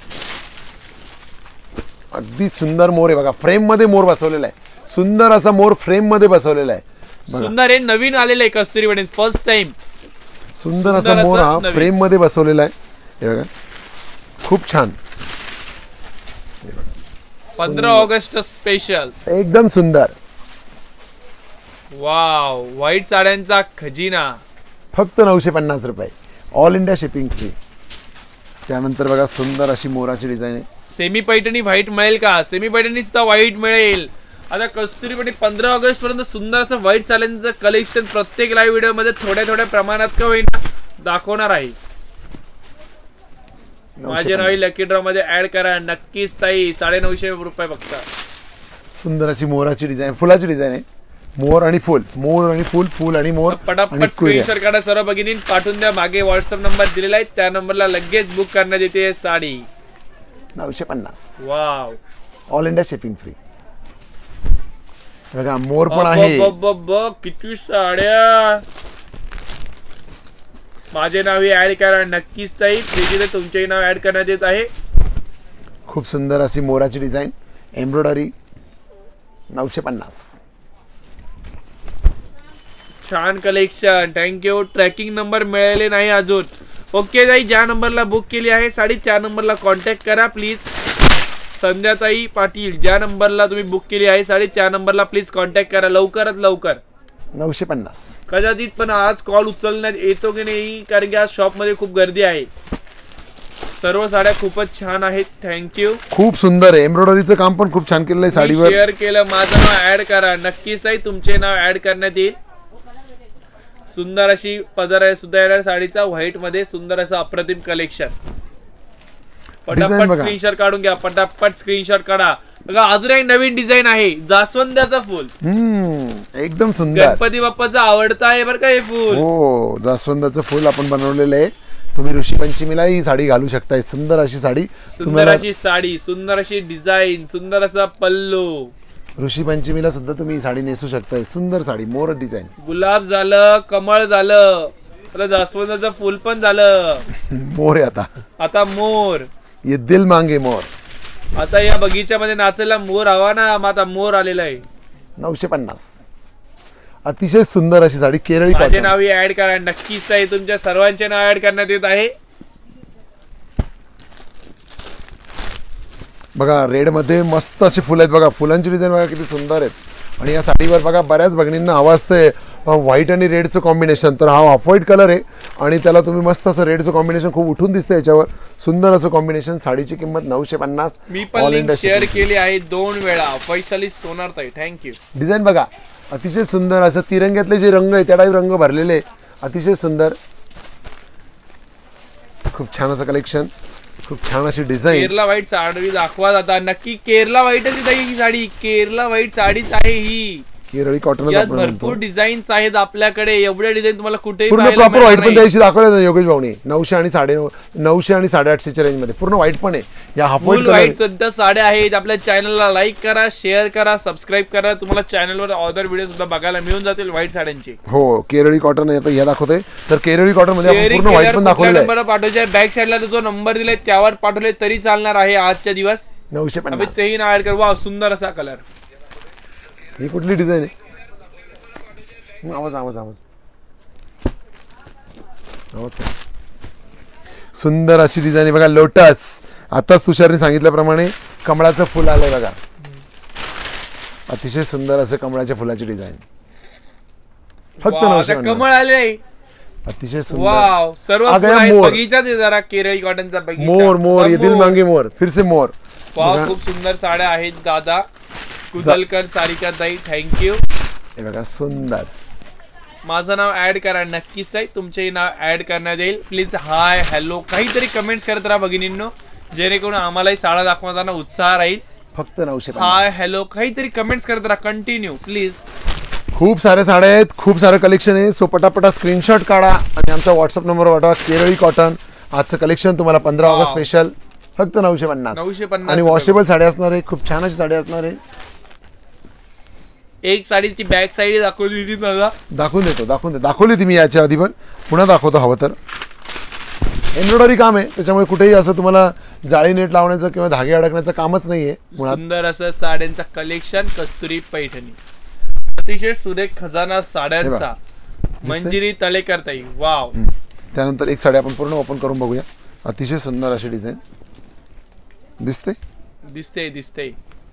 अगदी सुंदर मोर आहे बघा. फ्रेम मध्ये मोर बसवलेला आहे. सुंदर असा मोर फ्रेम मध्ये बसवलेला आहे. सुंदर आहे, नवीन आलेलं आहे कस्तुरी मध्ये फर्स्ट टाइम. सुंदर असा मोर हा फ्रेम मध्ये बसवलेला आहे. हे बघा खूप छान. 15 ऑगस्ट स्पेशल एकदम सुंदर. वाव, व्हाईट साड्यांचा खजिना फक्त 950 रुपये, ऑल इंडिया शिपिंग फ्री. त्यानंतर बघा सुंदर अशी मोराची डिझाईन आहे. सेमी पैठणी व्हाईट मिळेल का? सेमी पैठणी सुद्धा व्हाईट मिळेल. आता कस्तुरीमध्ये 15 ऑगस्ट पर्यंत सुंदर असं व्हाईट साड्यांचं कलेक्शन प्रत्येक लाईव्ह व्हिडिओ मध्ये थोड्या थोड्या प्रमाणात का होईना दाखवणार आहे. माझे नाव लकी ड्रॉ मध्ये ऍड करा नक्कीच ताई. 950 रुपये फक्त. सुंदर अशी मोराची डिझाईन, फुलाची डिझाईन आहे. मोर आणि फुल, मोर आणि फुल, फुल आणि मोर. पटापट स्क्रीनशॉट काढा, सर्व भगिनी पाठवून द्या. मागे व्हॉट्सअप नंबर दिलेला आहे, त्या नंबरला लगेच बुक करण्यात येते साडी. 950. Wow, all India shipping free. बघा मोर पण आहे. किती साड्या. माझे नाव ऍड करा नक्कीच ताई. प्लीज तुमचेही नाव ऍड करण्यात येत आहे. खूप सुंदर अशी मोराची डिझाईन, एम्ब्रॉयडरी. 950. छान कलेक्शन. थँक्यू. ट्रॅकिंग नंबर मिळाले नाही अजून. ओके ताई, ज्या नंबरला बुक केली आहे साडी त्या नंबरला कॉन्टॅक्ट करा प्लीज. संध्याताई पाटील, ज्या नंबरला तुम्ही बुक केली आहे साडी त्या नंबरला प्लीज कॉन्टॅक्ट करा लवकरात लवकर. 950. कदाचित पण आज कॉल उचलण्यात येतो की नाही, कारण की आज शॉप मध्ये खूप गर्दी आहे. सर्व साड्या खूपच छान आहेत. थँक्यू. खूप सुंदर आहे. एम्ब्रॉयडरीचं काम पण खूप छान केलेलं आहे साडीवर. शेअर केलं, माझं नाव ऍड करा नक्कीच ताई. तुमचे नाव ऍड करण्यात येईल. सुंदर अशी पदर आहे सुद्धा येणार साडीचा व्हाईट मध्ये. सुंदर असं अप्रतिम कलेक्शन. पटापट स्क्रीनशॉट काढून घ्या, पटापट स्क्रीनशॉट काढा. बघा अजून एक नवीन डिझाईन आहे, जास्वंदाचा फुल. एकदम सुंदर. गणपती बाप्पाचा आवडता आहे बरं का हे फुल. हो, जास्वंदाचं फुल आपण बनवलेलं आहे. तुम्ही ऋषी पंचमीला ही साडी घालू शकताय. सुंदर अशी साडी, सुंदर अशी साडी, सुंदर अशी डिझाईन, सुंदर असा पल्लू. ऋषी पंचमीला सुद्धा तुम्ही साडी नेसू शकताय. सुंदर साडी, मोर डिझाईन. गुलाब झालं, कमळ झालं, आता जास्वंदाचं फुल पण झालं. मोर आहे आता. आता मोर. ये दिल मांगे मोर. आता या बगीच्यामध्ये नाचायला मोर हवा ना, मग आता मोर आलेला आहे. 950. अतिशय सुंदर अशी साडी केरळी माझे कॉटन. नावही ऍड करा नक्कीच ताई, तुमच्या सर्वांचे नाव ऍड करण्यात येत आहे. बघा रेड मध्ये मस्त अशी फुलं आहेत बघा, फुलांची डिझाईन बघा किती सुंदर आहेत. आणि या साडीवर बघा बऱ्याच भगिनींना हवं असते व्हाईट आणि रेडचं कॉम्बिनेशन, तर हा ऑफ व्हाईट कलर आहे आणि त्याला तुम्ही मस्त असं रेडचं कॉम्बिनेशन खूप उठून दिसतं याच्यावर, सुंदर असं कॉम्बिनेशन. साडीची किंमत 950. मी पण लिंक शेअर केली आहे 2 वेळा. वैशाली सोनार ताई थँक्यू. डिझाईन बघा अतिशय सुंदर असं तिरंग्यातले जे रंग आहे त्या टाईप रंग भरलेले, अतिशय सुंदर, खूप छान असं कलेक्शन, खूप छान अशी डिझाईन. केरला व्हाईट साडी दाखवा दादा. नक्की केरला व्हाईटच आहे ही साडी, केरला व्हाईट साडीच आहे ही. केरळी कॉटन यात भरपूर डिझाईन्स आहेत आपल्याकडे, एवढ्या डिझाईन तुम्हाला कुठेही पूर्ण पाहायला प्रॉपर व्हाईट मिळणार पण नाही. त्याशी दाखवलं योगेश भाऊने 900 आणि 850च्या रेंज मध्ये पूर्ण व्हाईट पण आहे. या हाफ फुल व्हाईट व्हाईट सुद्धा साड्या आहेत. आपल्या चॅनलला लाईक करा, शेअर करा, सबस्क्राईब करा. तुम्हाला चॅनलवर अदर व्हिडिओ सुद्धा बघायला मिळून जातील व्हाईट साड्यांचे. हो केरळी कॉटन आता या दाखवतोय, तर केरळी कॉटन मध्ये आपण शेअरिंग पूर्ण व्हाईट पण दाखवलेलं आहे. नंबर पाठवायचे बॅक साईडला जो नंबर दिलाय त्यावर पाठवले तरी चालणार आहे आजच्या दिवस. 950. तेही नाव ऍड कर. वा सुंदर असा कलर. ही कुठली डिझाईन आहे? आवाज आवाज आवाज आवाज. सुंदर अशी डिझाईन आहे बघा, लोटस. आताच तुषारने सांगितल्याप्रमाणे कमळाचं फुल आलंय बघा, अतिशय सुंदर असं कमळाच्या फुलाची डिझाईन. फक्त वाव, आता 950. कमळ आले. अतिशय सुंदर. वाव सर्व आ गया फुलं आहेत. मोर. बगीचाच आहे जरा केरळी कॉटनचा बगीचा. मोर मोर ये दिल मोर. मांगे मोर, फिर से मोर. वाव खूप सुंदर साड्या आहेत दादा. कुदलकर सारिका ताई थँक्यू. हे बघा सुंदर. माझं नाव ऍड करा नक्कीच ताई, तुमचेही नाव ऍड करण्यात येईल. प्लीज हाय हॅलो काहीतरी कमेंट्स करत राहा भगिनींनो, जेणेकरून आम्हालाही साड्या दाखवताना उत्साह राहील. फक्त 950. हाय हॅलो काहीतरी कमेंट्स करत राहा कंटिन्यू प्लीज. खूप साऱ्या साड्या आहेत, खूप सारं कलेक्शन आहे. सो पटापटा स्क्रीनशॉट काढा आणि आमचा व्हॉट्सअप नंबर पाठवा. केरळी कॉटन आजचं कलेक्शन तुम्हाला 15 ऑगस्ट स्पेशल फक्त 950. 950 आणि वॉशेबल साड्या असणार आहे, खूप छान अशी साडी असणार आहे. एक साडीची बॅक साईड दाखवली होती दादा. दाखवली होती मी याच्या आधी, पण पुन्हा दाखवतो हवं तर. एम्ब्रॉयडरी काम आहे त्याच्यामुळे कुठेही असं तुम्हाला जाळी नेट लावण्याचं किंवा धागे अडकण्याचं कामच नाहीये. सुंदर असं साड्यांचं कलेक्शन. कस्तुरी पैठणी अतिशय सुरेख खजाना साड्यांचा. मंजिरी तळेकर ताई वाव. त्यानंतर एक साडी आपण पूर्ण ओपन करून बघूया. अतिशय सुंदर अशी डिझाईन दिसते. दिसते.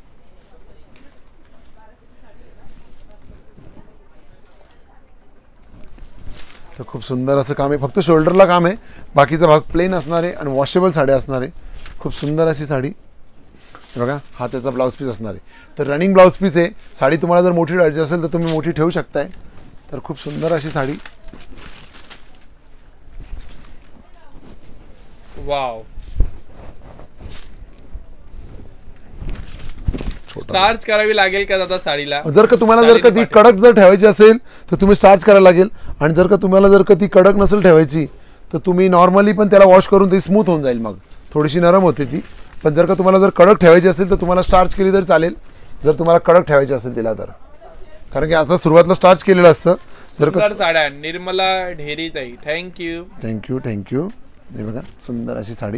तर खूप सुंदर असं काम आहे, फक्त शोल्डरला काम आहे, बाकीचा भाग प्लेन असणार आहे आणि वॉशेबल साड्या असणार आहे. खूप सुंदर अशी साडी बघा. हा त्याचा ब्लाऊज पीस असणार आहे. तर रनिंग ब्लाऊज पीस आहे. साडी तुम्हाला जर मोठी ठेवायची असेल तर तुम्ही मोठी ठेवू शकताय. तर खूप सुंदर अशी साडी. वाव. स्टार्च करावी लागेल का दादा साडीला? जर का तुम्हाला जर का ती कडक जर ठेवायची असेल तर तुम्ही स्टार्च करायला लागेल. आणि जर का तुम्हाला जर का ती कडक नसेल ठेवायची तर तुम्ही नॉर्मली पण त्याला वॉश करून ती स्मूथ होऊन जाईल, मग थोडीशी नरम होते ती. पण जर का तुम्हाला जर कडक ठेवायची असेल तर तुम्हाला स्टार्च केली तरी चालेल, जर तुम्हाला कडक ठेवायची असेल तिला तर. कारण की आता सुरुवातीला स्टार्च केलेलं असतं. जर का साड्या निर्मला ढेरी ताई थँक्यू. हे बघा सुंदर अशी साडी.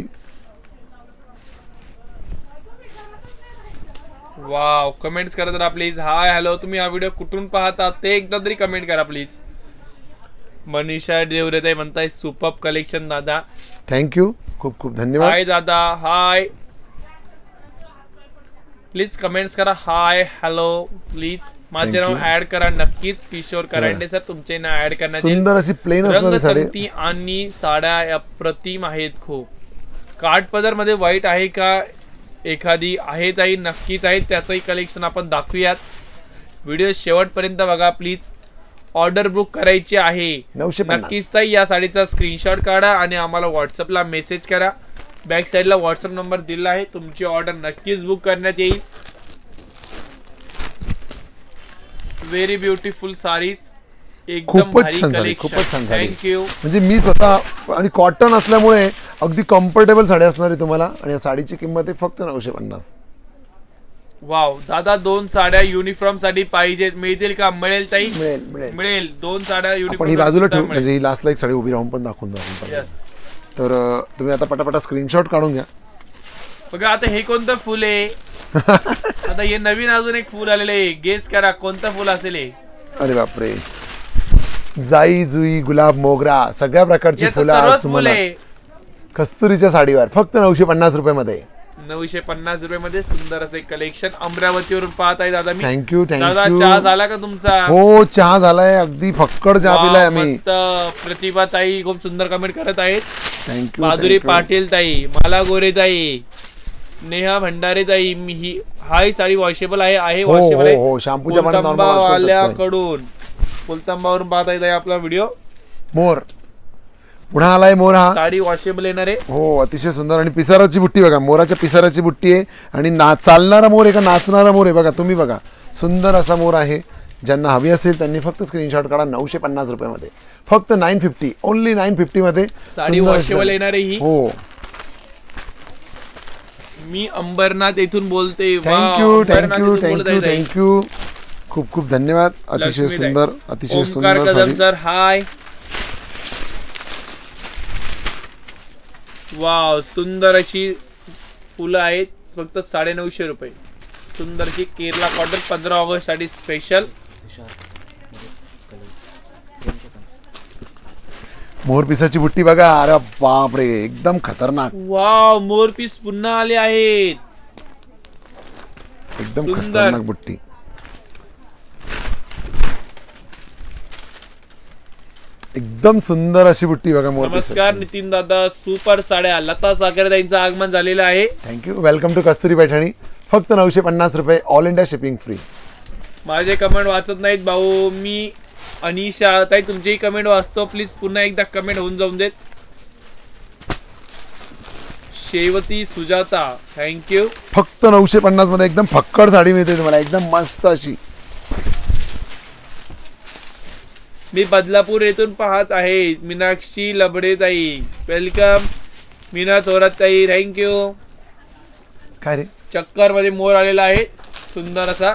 वाव. कमेंट्स करत राहा प्लीज. Hi hello. तुम्ही हा व्हिडिओ कुठून पाहता ते एकदा तरी कमेंट करा प्लीज. मनीषा देवरे ताई म्हणताय सुपर्ब कलेक्शन दादा. थँक्यू, खूप खूप धन्यवाद. हाय दादा हाय. प्लीज कमेंट्स करा हाय हॅलो प्लीज. माझे नाव ऍड करा नक्कीच. किशोर करांडे सर तुमचे नाव ऍड करण्यात येईल. सुंदर अशी प्लेन असणारी साडी. रंगसंगती आणि साड्या अप्रतिम आहेत खूप. काठपदर मध्ये व्हाईट आहे का एखादी? आहेत आई नक्कीच आहेत. त्याचंही कलेक्शन आपण दाखवूयात. व्हिडिओ शेवटपर्यंत बघा प्लीज. ऑर्डर बुक करायची आहे 950. नक्कीच ताई. या साडीचा स्क्रीनशॉट काढा आणि आम्हाला व्हॉट्सअपला मेसेज करा. बॅक साईडला व्हॉट्सअप नंबर दिला आहे. तुमची ऑर्डर नक्कीच बुक करण्यात येईल. Very beautiful saris. एकदम खूपच भारी छान साडी, कलेक्शन. खूपच छान साडी. थँक्यू. म्हणजे मी स्वतः आणि कॉटन असल्यामुळे अगदी कम्फर्टेबल साडी असणार आहे तुम्हाला. आणि या साडीची किंमत आहे फक्त 950. वाव दादा 2 साड्या युनिफॉर्म साठी पाहिजेत मिळतील का? मिळेल ताई. मिळेल 2 साड्या आपण ही युनिफॉर्म बाजूला ठेवू, म्हणजे ही लास्टला एक साडी उभी राहून पण दाखवून द्या. तर तुम्ही आता पटापटा स्क्रीनशॉट काढून घ्या. बघा आता हे कोणतं फुल आहे? आता हे नवीन अजून एक फुल आलेलं आहे. गेस करा कोणतं फुल असेल हे. अरे बापरे, जाई जुई गुलाब मोगरा सगळ्या प्रकारची फुलं आज सर्वच तुम्हाला फुले कस्तुरीच्या साडीवर फक्त 950 रुपयामध्ये. 950 रुपयामध्ये सुंदर असं एक कलेक्शन अमरावतीवरून पाहत आहे दादा. मी थँक्यू दादा थँक्यू. चहा झाला का तुमचा? हो चहा झालाय, अगदी फक्कड चहा पिलाय आम्ही. मस्त. प्रतिभा ताई खूप सुंदर कमेंट करत आहेत. थँक्यू. माधुरी पाटील ताई, मला गोरे ताई, नेहा भंडारे ताई, मी हाय साडी वॉशेबल आहे हो वॉशेबल हो हो, शॅम्पूच्या पण नॉर्मल वाल्याकडून फुलतंबावरून पाहत आहे आपला व्हिडिओ. मोर पुन्हा आलाय मोर. हा साडी वॉशेबल येणार आहे. हो अतिशय सुंदर. आणि पिसाराची बुट्टी बघा, मोराच्या पिसाराची बुट्टी आहे. आणि चालणारा मोर आहे का नाचणारा मोर आहे बघा, तुम्ही बघा सुंदर असा मोर आहे. ज्यांना हवी असेल त्यांनी फक्त स्क्रीनशॉट काढा. 950 रुपयामध्ये फक्त 950, ओनली 950 मध्ये साडी वॉशेबल येणार आहे ही. हो मी अंबरनाथ येथून बोलते. थँक्यू थँक्यू थँक्यू थँक्यू, खूप खूप धन्यवाद. अतिशय सुंदर, अतिशय सुंदर साडी. Sir hi. वाव, सुंदर अशी फुलं आहेत. फक्त 950 रुपये. सुंदरची केरला कॉटन 15 ऑगस्ट साठी स्पेशल. मोरपिसाची बुट्टी बघा, अरे बापरे एकदम खतरनाक. वाव, मोरपीस पुन्हा आले आहेत. एकदम खतरनाक बुट्टी. एकदम सुंदर अशी बुट्टी बघा मोरपिसाची. नमस्कार नितीन दादा, सुपर साड्या लता साखर यांचं आगमन झालेलं आहे. Thank you. Welcome to Kasturi Paithani. फक्त 950 रुपये, ऑल इंडिया शिपिंग फ्री. माझे कमेंट वाचत नाहीत भाऊ. मी अनिशा ताई तुमचीही कमेंट वाचतो. प्लीज पुन्हा एकदा कमेंट होऊन जाऊन देत. शेवती सुजाता, थँक्यू. फक्त 950 मध्ये एकदम फक्कड साडी मिळते तुम्हाला, एकदम मस्त अशी. मी बदलापूर येथून पाहत आहे. मीनाक्षी लबडे ताई, वेलकम. मीना थोरात ताई, थँक्यू. काय रे, चक्कर मध्ये मोर आलेला आहे सुंदर असा.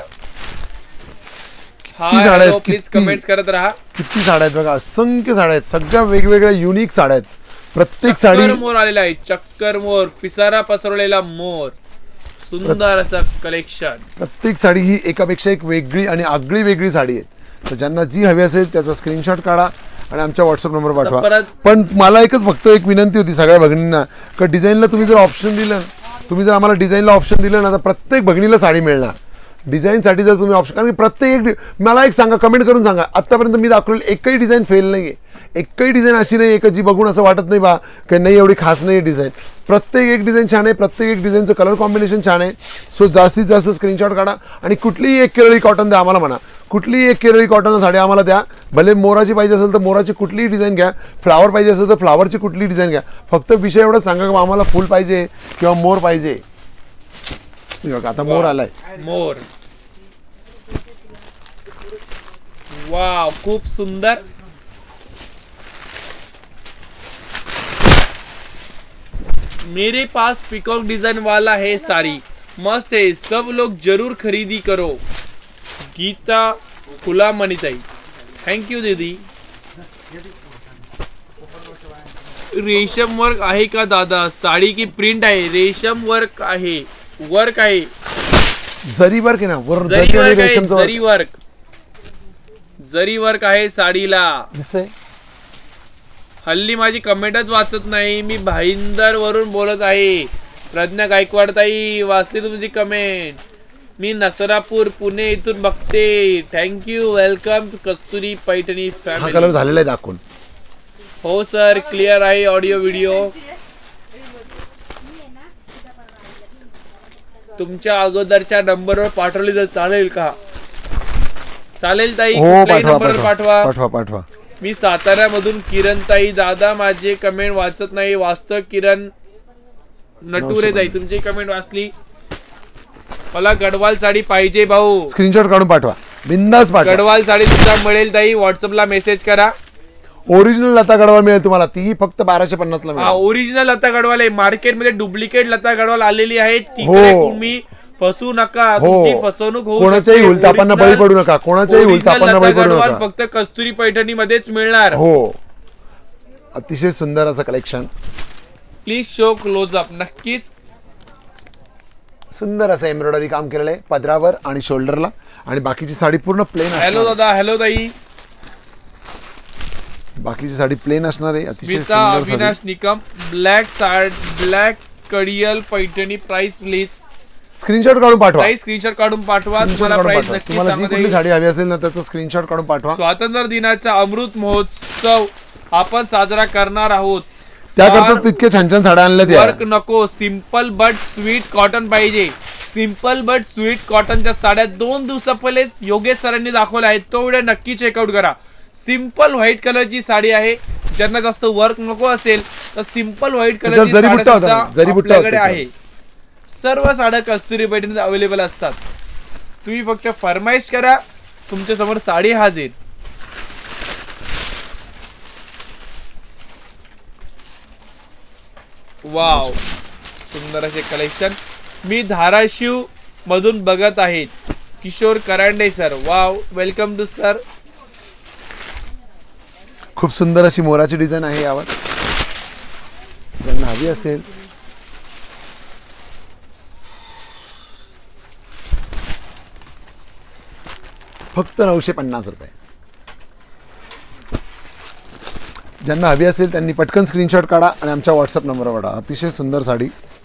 साड्या आहेत, प्लीज किती? कमेंट्स करत राहा. किती साड्या आहेत बघा, असंख्य साड्या आहेत, सगळ्या वेगवेगळ्या युनिक साड्या आहेत. प्रत्येक साडी चक्कर मोर आलेला आहे. चक्कर मोर, पिसारा पसरवलेला मोर, सुंदर असं कलेक्शन. प्रत्येक साडी ही एकापेक्षा एक वेगळी आणि आगळी वेगळी साडी आहे. तर ज्यांना जी हवी असेल त्याचा स्क्रीनशॉट काढा आणि आमच्या व्हॉट्सअप नंबर पाठवा. पण मला फक्त एक विनंती होती सगळ्या भगिनींना, की डिझाईनला तुम्ही जर ऑप्शन दिलं, तुम्ही जर आम्हाला डिझाईनला ऑप्शन दिलं ना, तर प्रत्येक भगिनीला साडी मिळणार. डिझाईनसाठी जर तुम्ही ऑप्शन, कारण की प्रत्येक मला एक सांगा, कमेंट करून सांगा, आत्तापर्यंत मी दाखवलेली एकही डिझाईन फेल नाही आहे. एकही डिझाईन अशी नाही आहे जी बघून असं वाटत नाही बा की नाही एवढी खास नाही डिझाईन. प्रत्येक एक डिझाईन छान आहे, प्रत्येक एक डिझाईनचं कलर कॉम्बिनेशन छान आहे. सो जास्तीत जास्त स्क्रीनशॉट काढा आणि कुठलीही एक केरळी कॉटन द्या आम्हाला, म्हणा कुठलीही एक केरळी कॉटन साडी आम्हाला द्या. भले मोराची पाहिजे असेल तर मोराची कुठलीही डिझाईन घ्या, फ्लावर पाहिजे असेल तर फ्लावरची कुठलीही डिझाईन घ्या. फक्त विषय एवढा सांगा की आम्हाला फुल पाहिजे किंवा मोर पाहिजे. आता मोर आलाय. मोर, वाव, खूप सुंदर. मेरे पास पिकॉक डिजाइन वाला है साड़ी, मस्त है, सब लोग जरूर खरीदी करो. गीता कुलामणीताई, थँक्यू दीदी. रेशम वर्क आहे का दादा? साड़ी की प्रिंट आहे, रेशम वर्क आहे, वर्क आहे, जरी वर्क आहे ना, जरी वर्क आहे, जरी वर्क, जरी वर्क आहे साडीला. दिसतंय. हल्ली माझी कमेंटच वाचत नाही. मी भाईंदर वरून बोलत आहे. प्रज्ञा गायकवाड ताई, वाचली तुमची कमेंट. मी नसरापूर पुणे इथून बघते. थँक्यू, वेलकम कस्तुरी पैठणी हा फॅमिली. कलर झालेला आहे दाखवून. हो सर, क्लिअर आहे ऑडिओ व्हिडिओ. तुमच्या अगोदरच्या नंबरवर पाठवली तर चालेल का? चालेल ताई, हो कुठल्याही पाठवा नंबरवर पाठवा पाठवा. पाठवा पाठवा. मी साताऱ्यामधून किरण ताई, दादा माझे कमेंट वाचत नाही. वाचतं किरण नटुरे ताई, तुमची कमेंट वाचली. मला गडवाल साडी पाहिजे भाऊ. स्क्रीनशॉट काढून पाठवा, बिंदास पाठवा. गडवाल साडी सुद्धा मिळेल ताई, व्हॉट्सअपला मेसेज करा. ओरिजिनल लता गडवाल मिळेल तुम्हाला, तीही फक्त 1250 ला हा, मिळेल. ओरिजिनल लता गडवाल आहे. मार्केटमध्ये डुप्लिकेट लता गडवाल आलेली आहे. तिकडे तुम्ही फसू नका, तुमची फसवणूक होऊ कोणाच्याही शकते. उलतापांना बळी पडू नका, कोणाच्याही उलतापांना बळी पडू गडवाल नका. फक्त कस्तुरी पैठणी मध्येच मिळणार. हो, अतिशय सुंदर असं कलेक्शन. Please show close up. नक्कीच सुंदर असं एम्ब्रॉयडरी काम केलेलं आहे पदरावर आणि शोल्डरला. आणि बाकीची साडी पूर्ण प्लेन हॅलो दादा, हॅलो ताई. बाकीची साडी प्लेन असणार आहे. अतिशय स्मिता सुंदर साडी. Avinash Nikam, black Kadiyal Paithani. Price please. Screenshot काढून पाठवा. प्राइस स्क्रीनशॉट काढून पाठवा. Screenshot तुम्हाला काढून प्राइस पाठवा. नक्की तुम्हाला जी सांगता कुठली येईल. साडी हवी असेल ना त्याचं स्क्रीनशॉट काढून पाठवा. स्वातंत्र्य दिनाचा अमृत महोत्सव आपण साजरा करणार आहोत. त्याकरता तितके छान छान साड्या आणल्या त्या. वर्क नको, सिंपल बट स्वीट कॉटन पाहिजे. सिंपल बट स्वीट कॉटनच्या साड्या 2 दिवसा पहिलेच योगेश सरांनी दाखवल्या आहेत. तो व्हिडिओ नक्की चेकआउट करा. सिंपल व्हाईट कलरची साडी आहे. ज्यांना जास्त वर्क नको असेल तर सिंपल व्हाईट कलरची जरी बुट्टा होता, साडी जरी बुट्टा होता आपल्याकडे आहे. सर्व साड्या कस्तुरी पैठणी अवेलेबल असतात. तुम्ही फक्त फरमाईश करा, तुमच्या समोर साडी हाजीर. वाव, सुंदर असे कलेक्शन. मी धाराशिव मधून बघत आहेत. Kishor Karande sir. Wow, welcome to sir. खूप सुंदर अशी मोराची डिझाईन आहे यावर. ज्यांना हवी असेल फक्त 950 रुपये. ज्यांना हवी असेल त्यांनी पटकन स्क्रीनशॉट काढा आणि आमच्या व्हॉट्सअप नंबरवर पाठवा. अतिशय सुंदर साडी.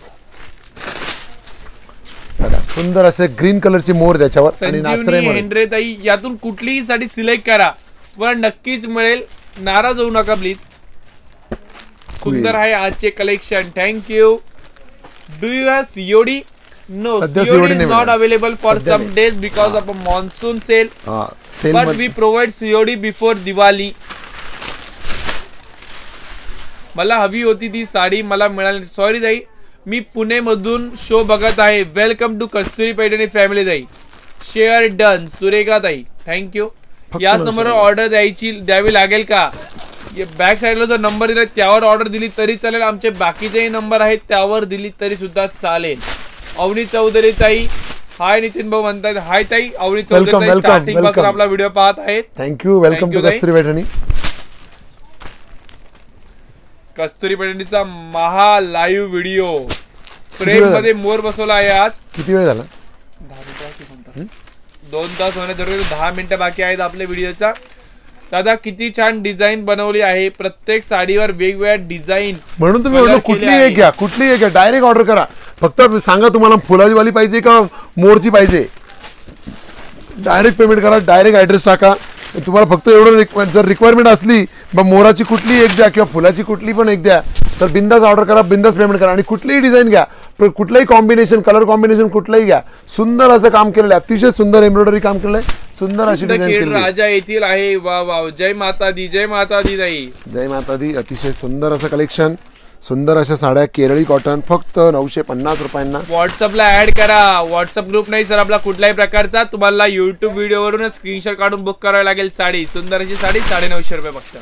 सुंदर असे ग्रीन कलरची मोर त्याच्यावर आणि संजीवनी हेंड्रे ताई, यातून कुठलीही साडी सिलेक्ट करा पण नक्कीच मिळेल. नाराज होऊ नका प्लीज. सुंदर आहे आजचे collection. Thank you. Do you have COD? No, COD is not available for some days because of a monsoon sale. But we provide COD before Diwali. मला हवी होती ती साडी, मला मिळाली. सॉरी ताई, मी पुणे मधून शो बघत आहे. Welcome to Kasturi Paithani family ताई. Share done. सुरेखा ताई, थँक्यू. या समोर ऑर्डर द्यावी लागेल का? बॅक साईडला जो नंबर दिला त्यावर ऑर्डर दिली तरी चालेल. आमचे बाकीचेही नंबर आहेत त्यावर दिली तरी सुद्धा चालेल. अवनी चौधरी ताई, हाय. नितीन भाऊ म्हणतात हाय ताई. अवनी चौधरी ताई स्टार्टिंग पासून आपला व्हिडिओ पाहत आहेत. Thank you. Welcome to Kasturi Paithani. Kasturi पैठणीचा महा लाईव्ह व्हिडिओ. फ्रेम मध्ये मोर बसवला आहे आज. किती वेळ झाला? 2 तास होण्याजवळ 10 मिनिटं बाकी आहेत आपल्या व्हिडिओचा. दादा किती छान डिझाईन बनवली आहे. प्रत्येक साडीवर वेगवेगळ्या डिझाईन. म्हणून तुम्ही कुठली एक घ्या, कुठली एक घ्या. डायरेक्ट ऑर्डर करा. फक्त सांगा तुम्हाला फुलाची वाली पाहिजे का मोरची पाहिजे. डायरेक्ट पेमेंट करा. डायरेक्ट ऍड्रेस टाका. तुम्हाला फक्त एवढं जर रिक्वायरमेंट असली मग मोराची कुठली एक द्या किंवा फुलाची कुठली पण एक द्या तर बिंदास ऑर्डर करा, बिंदास पेमेंट करा. आणि कुठलीही डिझाईन घ्या, कुठलंही कॉम्बिनेशन, कलर कॉम्बिनेशन कुठलंही घ्या. सुंदर असं काम केलेलं आहे. अतिशय सुंदर एम्ब्रॉयडरी काम केलंय. सुंदर अशी डिझाईन केली. राजा येथील आहे. वा वा, जय माता दी, जय माता दी ताई. जय माता दी. अतिशय सुंदर असं कलेक्शन. सुंदर अशा साड्या केरळी कॉटन फक्त 950 रुपयांना. व्हॉट्सअपला ऍड करा. व्हॉट्सअप ग्रुप नाही सर आपला कुठल्याही प्रकारचा. तुम्हाला युट्यूब व्हिडिओवरून स्क्रीनशॉट काढून बुक करावी लागेल साडी. सुंदर अशी साडी 950 रुपये फक्त.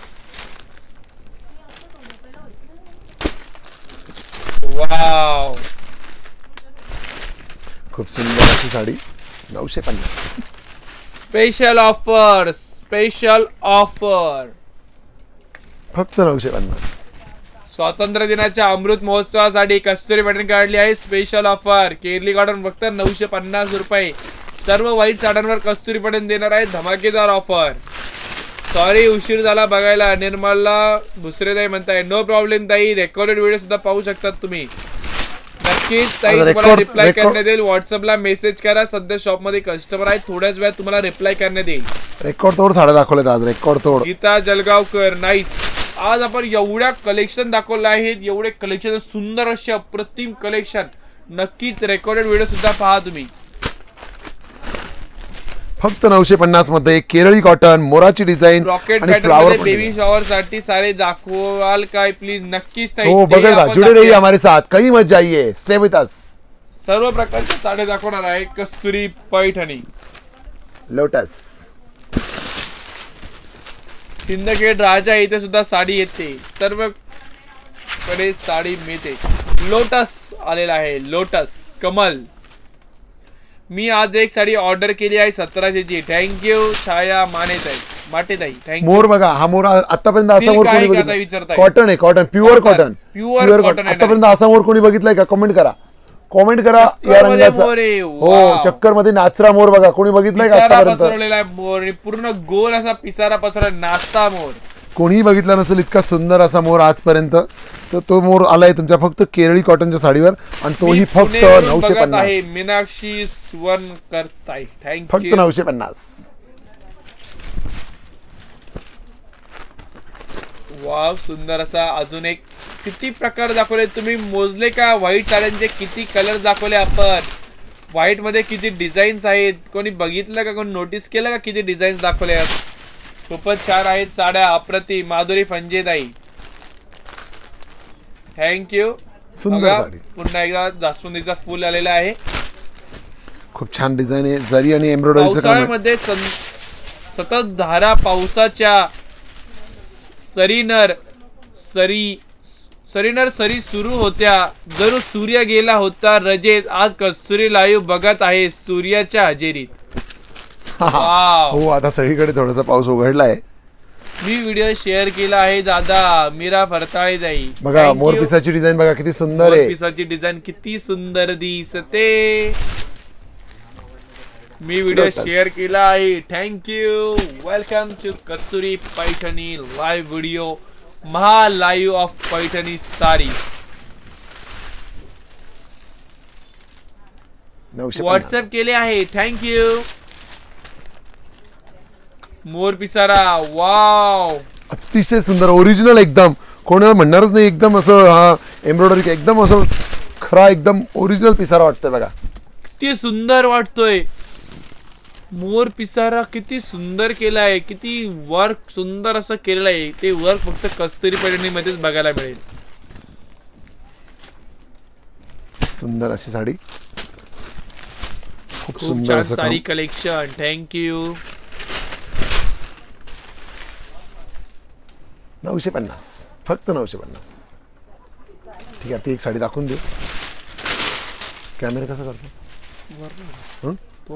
वाव, खूप सुंदर अशी sari 950. Special offer, special offer फक्त 950. स्वातंत्र्य दिनाच्या अमृत महोत्सवासाठी कस्तुरी पैठणी काढली आहे. स्पेशल ऑफर केरली कॉटन फक्त 950 रुपये. सर्व व्हाईट साड्यांवर कस्तुरी पैठणी देणार आहे धमाकेदार ऑफर. सॉरी उशीर झाला बघायला. निर्मला दुसरे ताई म्हणताय नो प्रॉब्लेम ताई. रेकॉर्डेड व्हिडिओ सुद्धा पाहू शकतात तुम्ही. नक्कीच ताई तुम्हाला रिप्लाय करण्यात येईल. व्हॉट्सअपला मेसेज करा. सध्या शॉप मध्ये कस्टमर आहे, थोड्याच वेळात तुम्हाला रिप्लाय करण्यात येईल. रेकॉर्ड तोड साड्या दाखवल्यात आज. रेकॉर्ड तोड. गीता जलगावकर, नाईस. आज आपण एवढ्या कलेक्शन दाखवले आहेत. एवढे कलेक्शन, सुंदर असे अप्रतिम कलेक्शन. नक्कीच रेकॉर्डेड व्हिडिओ सुद्धा पहा तुम्ही. फक्त 950 मध्ये केरळी कॉटन, मोराची डिझाईन रॉकेट आणि पॅटर्न फ्लावर. मध्ये बेबी शॉवर साठी सारे दाखवाल काय प्लीज? नक्कीच ताई. हो बघा, जुड़े रहिए हमारे साथ. कहीं मत जाइए. Stay with us. सर्व प्रकारच्या साड्या दाखवणार आहे कस्तुरी पैठणी. लोटस. सिंदखेड राजा इथे सुद्धा साडी येते. सर्वकडे साडी मिळते. लोटस आलेला आहे. लोटस कमल. मी आज एक साडी ऑर्डर केली आहे 1700 ची. थँक्यू छाया माटेताई. थँक्यू. मोर बघा, हा मोर आतापर्यंत असा मोर कोणी बघितला? विचारताय. कॉटन आहे. Cotton, pure cotton. Pure cotton. आतापर्यंत असा मोर कोणी बघितलाय का? कमेंट करा. कॉमेंट करा या चक्करमध्ये रंगाचा. मोर आहे. हो वाव. चक्कर मध्ये नाचरा मोर बघा, कोणी बघितलाय का पिसारा आतापर्यंत? पसरवलेला आहे मोर आणि पूर्ण गोल असा पिसारा पसरला, नाचता मोर. कोणीही बघितला नसेल इतका सुंदर असा मोर आजपर्यंत. तर तो मोर आलाय तुमच्या फक्त केरळी कॉटनच्या साडीवर आणि तोही मी फक्त पुणेवरून 950. बघत आहे. मीनाक्षी सुवर्ण करताय, फक्त थँक्यू. 950. वाव, सुंदर असा अजून एक. किती प्रकार दाखवले तुम्ही, मोजले का? व्हाईट साड्यांचे किती कलर दाखवले आपण. व्हाईट मध्ये किती डिझाईन्स आहेत, कोणी बघितलं का? कोणी नोटीस केलं का किती डिझाईन्स दाखवले आहेत? खूपच छान आहेत साड्या, अप्रतिम. माधुरी फंजेताई, थँक्यू. सुंदर साडी. पुन्हा एकदा जास्वंदीचा फुल आलेला आहे. खूप छान डिझाईन आहे, जरी आणि एम्ब्रॉयडरीचं काम आहे. पावसाळ्यामध्ये सतत धारा पावसाच्या सरीनर सरी सुरू होत्या, जणू सूर्य गेला होता रजेत. आज कस्तुरी लाईव्ह बघत आहे सूर्याच्या हजेरीत. वाव. हो, आता सगळीकडे थोडासा पाऊस उघडलाय. मी व्हिडिओ शेअर केला आहे दादा, मीरा फरताळे जाई. बघा मोरपिसाची डिझाईन बघा किती सुंदर आहे. मोरपिसाची डिझाईन किती सुंदर दिसते. मी व्हिडिओ शेअर केला आहे, thank you. Welcome to Kasturi Paithani live video, महा लाईव्ह ऑफ पैठणी साडी. 950. व्हॉट्सअप केले आहे, थँक्यू. मोर पिसारा, वाव, अतिशय सुंदर, ओरिजिनल एकदम. कोणाला म्हणणारच नाही, एकदम असं हा एम्ब्रॉयडरी एकदम असं खरा एकदम ओरिजिनल पिसारा वाटतोय बघा. किती सुंदर वाटतोय. मोर पिसारा किती सुंदर केलाय, किती वर्क सुंदर असं केलेलं आहे. ते वर्क फक्त कस्तुरी पैठणी मध्येच बघायला मिळेल. सुंदर अशी साडी, खूप खूप सुंदर छान असं साडी काम. Collection, thank you. 950, फक्त 950. ठीक आहे, ती एक साडी दाखवून देऊ. कॅमेरा कसा करतो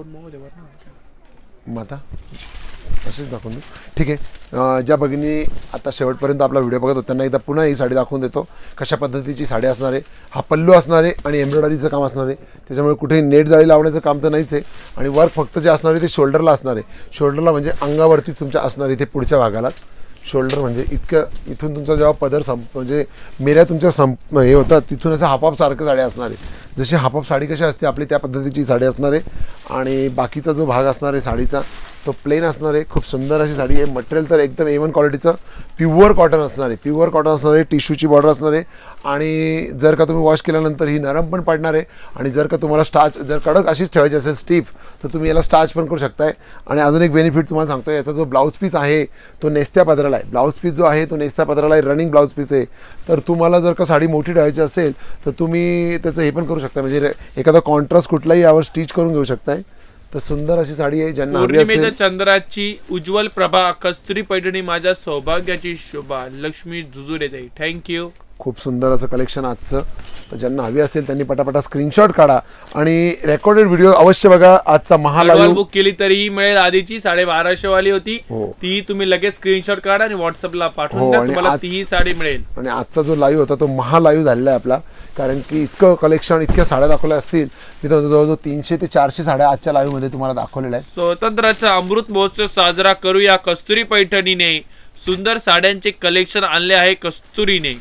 माता, अशीच दाखवून देऊ. ठीक आहे, ज्या भगिनी आता शेवटपर्यंत आपला व्हिडिओ बघत होत त्यांना एकदा पुन्हा ही साडी दाखवून देतो. कशा पद्धतीची साडी असणार आहे. हा पल्लू असणार आहे आणि एम्ब्रॉयडरीचं काम असणार आहे. त्याच्यामुळे कुठेही नेट जाळी लावण्याचं काम तर नाहीच आहे. आणि वर्क फक्त जे असणार आहे ते शोल्डरला असणार आहे. शोल्डरला म्हणजे अंगावरतीच तुमच्या असणार आहे, ते पुढच्या भागालाच. शोल्डर म्हणजे इतकं इथून तुमचा जेव्हा पदर म्हणजे मेऱ्या तुमच्या हे होतात तिथून असं हाफआप सारखं साडी असणार आहे. जशी हाफआप साडी कशी असते आपली त्या पद्धतीची साडी असणार आहे. आणि बाकीचा जो भाग असणार आहे साडीचा तो प्लेन असणार आहे. खूप सुंदर अशी साडी आहे. मटेरियल तर एकदम A1 क्वालिटीचं प्युअर कॉटन असणार आहे. प्युअर कॉटन असणार आहे. टिश्यूची बॉर्डर असणार आहे. आणि जर का तुम्ही वॉश केल्यानंतर ही नरम पण पडणार आहे. आणि जर का तुम्हाला स्टार्च जर कडक अशीच ठेवायची असेल स्टीफ तर तुम्ही याला स्टार्च पण करू शकताय. आणि अजून एक बेनिफिट तुम्हाला सांगतो, याचा जो ब्लाऊज पीस आहे तो नेस्त्या पदराला आहे. ब्लाऊज पीस जो आहे तो नेस्त्या पदराला आहे, रनिंग ब्लाऊज पीस आहे. तर तुम्हाला जर का साडी मोठी ठेवायची असेल तर तुम्ही त्याचं हे पण करू शकता, म्हणजे एखादा कॉन्ट्रास्ट कुठलाही यावर स्टिच करून घेऊ शकताय. तर सुंदर अशी साडी आहे. ज्यांना हवी असेल. चंद्राची उज्ज्वल प्रभा, कस्तुरी पैठणी माझ्या सौभाग्याची शोभा, लक्ष्मी जुजुरे ताई, थँक्यू. खूप सुंदर असं कलेक्शन आजचं. तर ज्यांना हवी असेल त्यांनी पटापटा स्क्रीनशॉट काढा आणि रेकॉर्डेड व्हिडिओ अवश्य बघा. आजचा महालाईव्ह बुक केली तरीही मिळेल. आधीची 1250 वाली होती, हो. ती तुम्ही लगेच स्क्रीनशॉट काढा आणि व्हॉट्सअपला पाठवून हो, द्या, आणि तुम्हाला तीही साडी मिळेल. आणि आजचा जो लाईव्ह होता तो महालाईव्ह झालेला आहे आपला, कारण की इतकं कलेक्शन, इतक्या साड्या दाखवल्या असतील. मी तर जवळजवळ 300 ते 400 साड्या आजच्या लाईव्ह मध्ये तुम्हाला दाखवलेल्या आहेत. स्वातंत्र्याचा अमृत महोत्सव साजरा करूया कस्तुरी पैठणीने. सुंदर साड्यांचे कलेक्शन आणले आहे कस्तुरीने.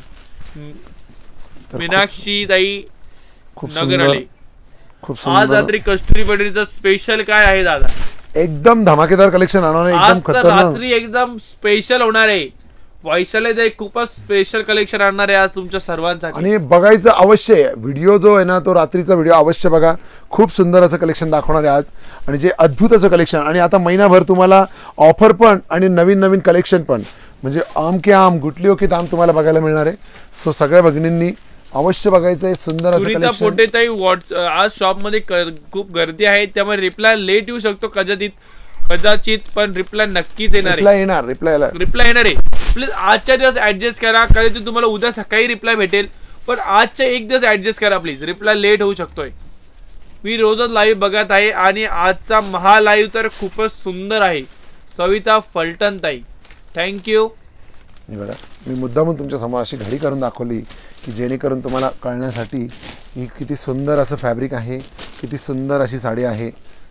मीनाक्षी ताई खूप नगर सुंदर, आले. खूप आज सुंदर, रात्री कस्तुरी पैठणीचं स्पेशल काय आहे दादा? एकदम धमाकेदार कलेक्शन आणणार आहे. आज एकदम तर खतरनाक, रात्री एकदम स्पेशल होणार आहे. वैशाली ताई खूपच स्पेशल कलेक्शन आणणार आहे आज तुमच्या सर्वांसाठी. आणि बघायचं अवश्य आहे. व्हिडिओ जो आहे ना तो रात्रीचा व्हिडिओ अवश्य बघा. खूप सुंदर असं कलेक्शन दाखवणार आहे आज, आणि जे अद्भुत असं कलेक्शन. आणि आता महिनाभर तुम्हाला ऑफर पण आणि नवीन नवीन कलेक्शन पण, म्हणजे आम के आम गुटलिओ के दाम तुम्हाला बघायला मिळणार आहे. सो सगळ्या भगिनींनी अवश्य बघायचं आहे सुंदर असं कलेक्शन. पोटे ताई आज शॉप मध्ये खूप गर्दी आहे, त्यामुळे रिप्लाय लेट येऊ शकतो कदाचित, पण रिप्लाय नक्कीच येणार आहे. रिप्लाय येणार आहे. प्लीज आजच्या दिवस ऍडजस्ट करा. कदाचित तुम्हाला उद्या सकाळी रिप्लाय भेटेल, पण आजच्या एक दिवस ऍडजस्ट करा प्लीज. रिप्लाय लेट होऊ शकतोय. मी रोजच लाईव्ह बघत आहे आणि आजचा महा लाईव्ह तर खूपच सुंदर आहे. सविता फलटण ताई, थँक्यू. बघा, मी मुद्दामून तुमच्या समोर अशी घडी करून दाखवली की जेणेकरून तुम्हाला कळण्यासाठी ही किती सुंदर असं फॅब्रिक आहे, किती सुंदर अशी साडी आहे.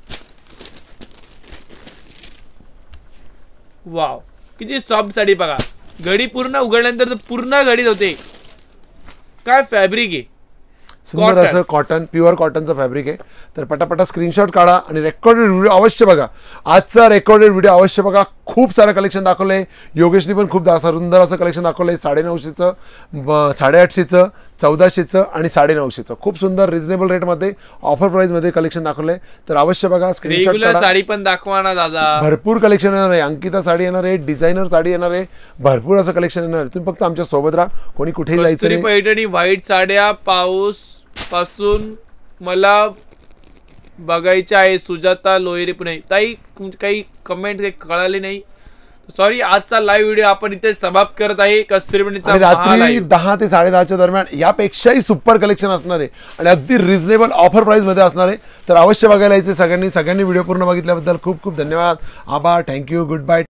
वाव, किती सॉफ्ट साडी बघा. घडी पूर्ण उघडल्यानंतर पूर्ण घडीत होते. काय फॅब्रिक आहे, सुंदर असं कॉटन, प्युअर कॉटनचं फॅब्रिक आहे. तर पटापटा स्क्रीनशॉट काढा आणि रेकॉर्डेड व्हिडिओ अवश्य बघा. आजचा रेकॉर्डेड व्हिडिओ अवश्य बघा. खूप सारं कलेक्शन दाखवलंय. योगेशनी पण खूप सुंदर असं कलेक्शन दाखवलंय. 950चं, 850चं, 1400चं आणि 950चं खूप सुंदर रिजनेबल रेटमध्ये ऑफर प्राइसमध्ये कलेक्शन दाखवलंय. तर अवश्य बघा, स्क्रीनशॉट काढा. साडी पण दाखवा ना दादा. भरपूर कलेक्शन येणार आहे. अंकिता साडी येणार आहे, डिझायनर साडी येणार आहे, भरपूर असं कलेक्शन येणार आहे. तुम्ही फक्त आमच्या सोबत राहा, कोणी कुठेही जायचं नाही. पैठणी व्हाईट साड्या पाऊस पासून मला बघायच्या आहे. सुजाता लोहिरे पुणे. ताई काही कमेंट कळाली नाही, सॉरी. आजचा लाईव्ह व्हिडिओ आपण इथे समाप्त करत आहे. कस्तुरीमणीचा रात्री 10 ते 10:30च्या दरम्यान यापेक्षाही सुपर कलेक्शन असणार आहे आणि अगदी रिजनेबल ऑफर प्राइस मध्ये असणार आहे. तर अवश्य बघायला यायचे सगळ्यांनी व्हिडिओ पूर्ण बघितल्याबद्दल खूप खूप धन्यवाद, आभार, थँक्यू, गुड बाय.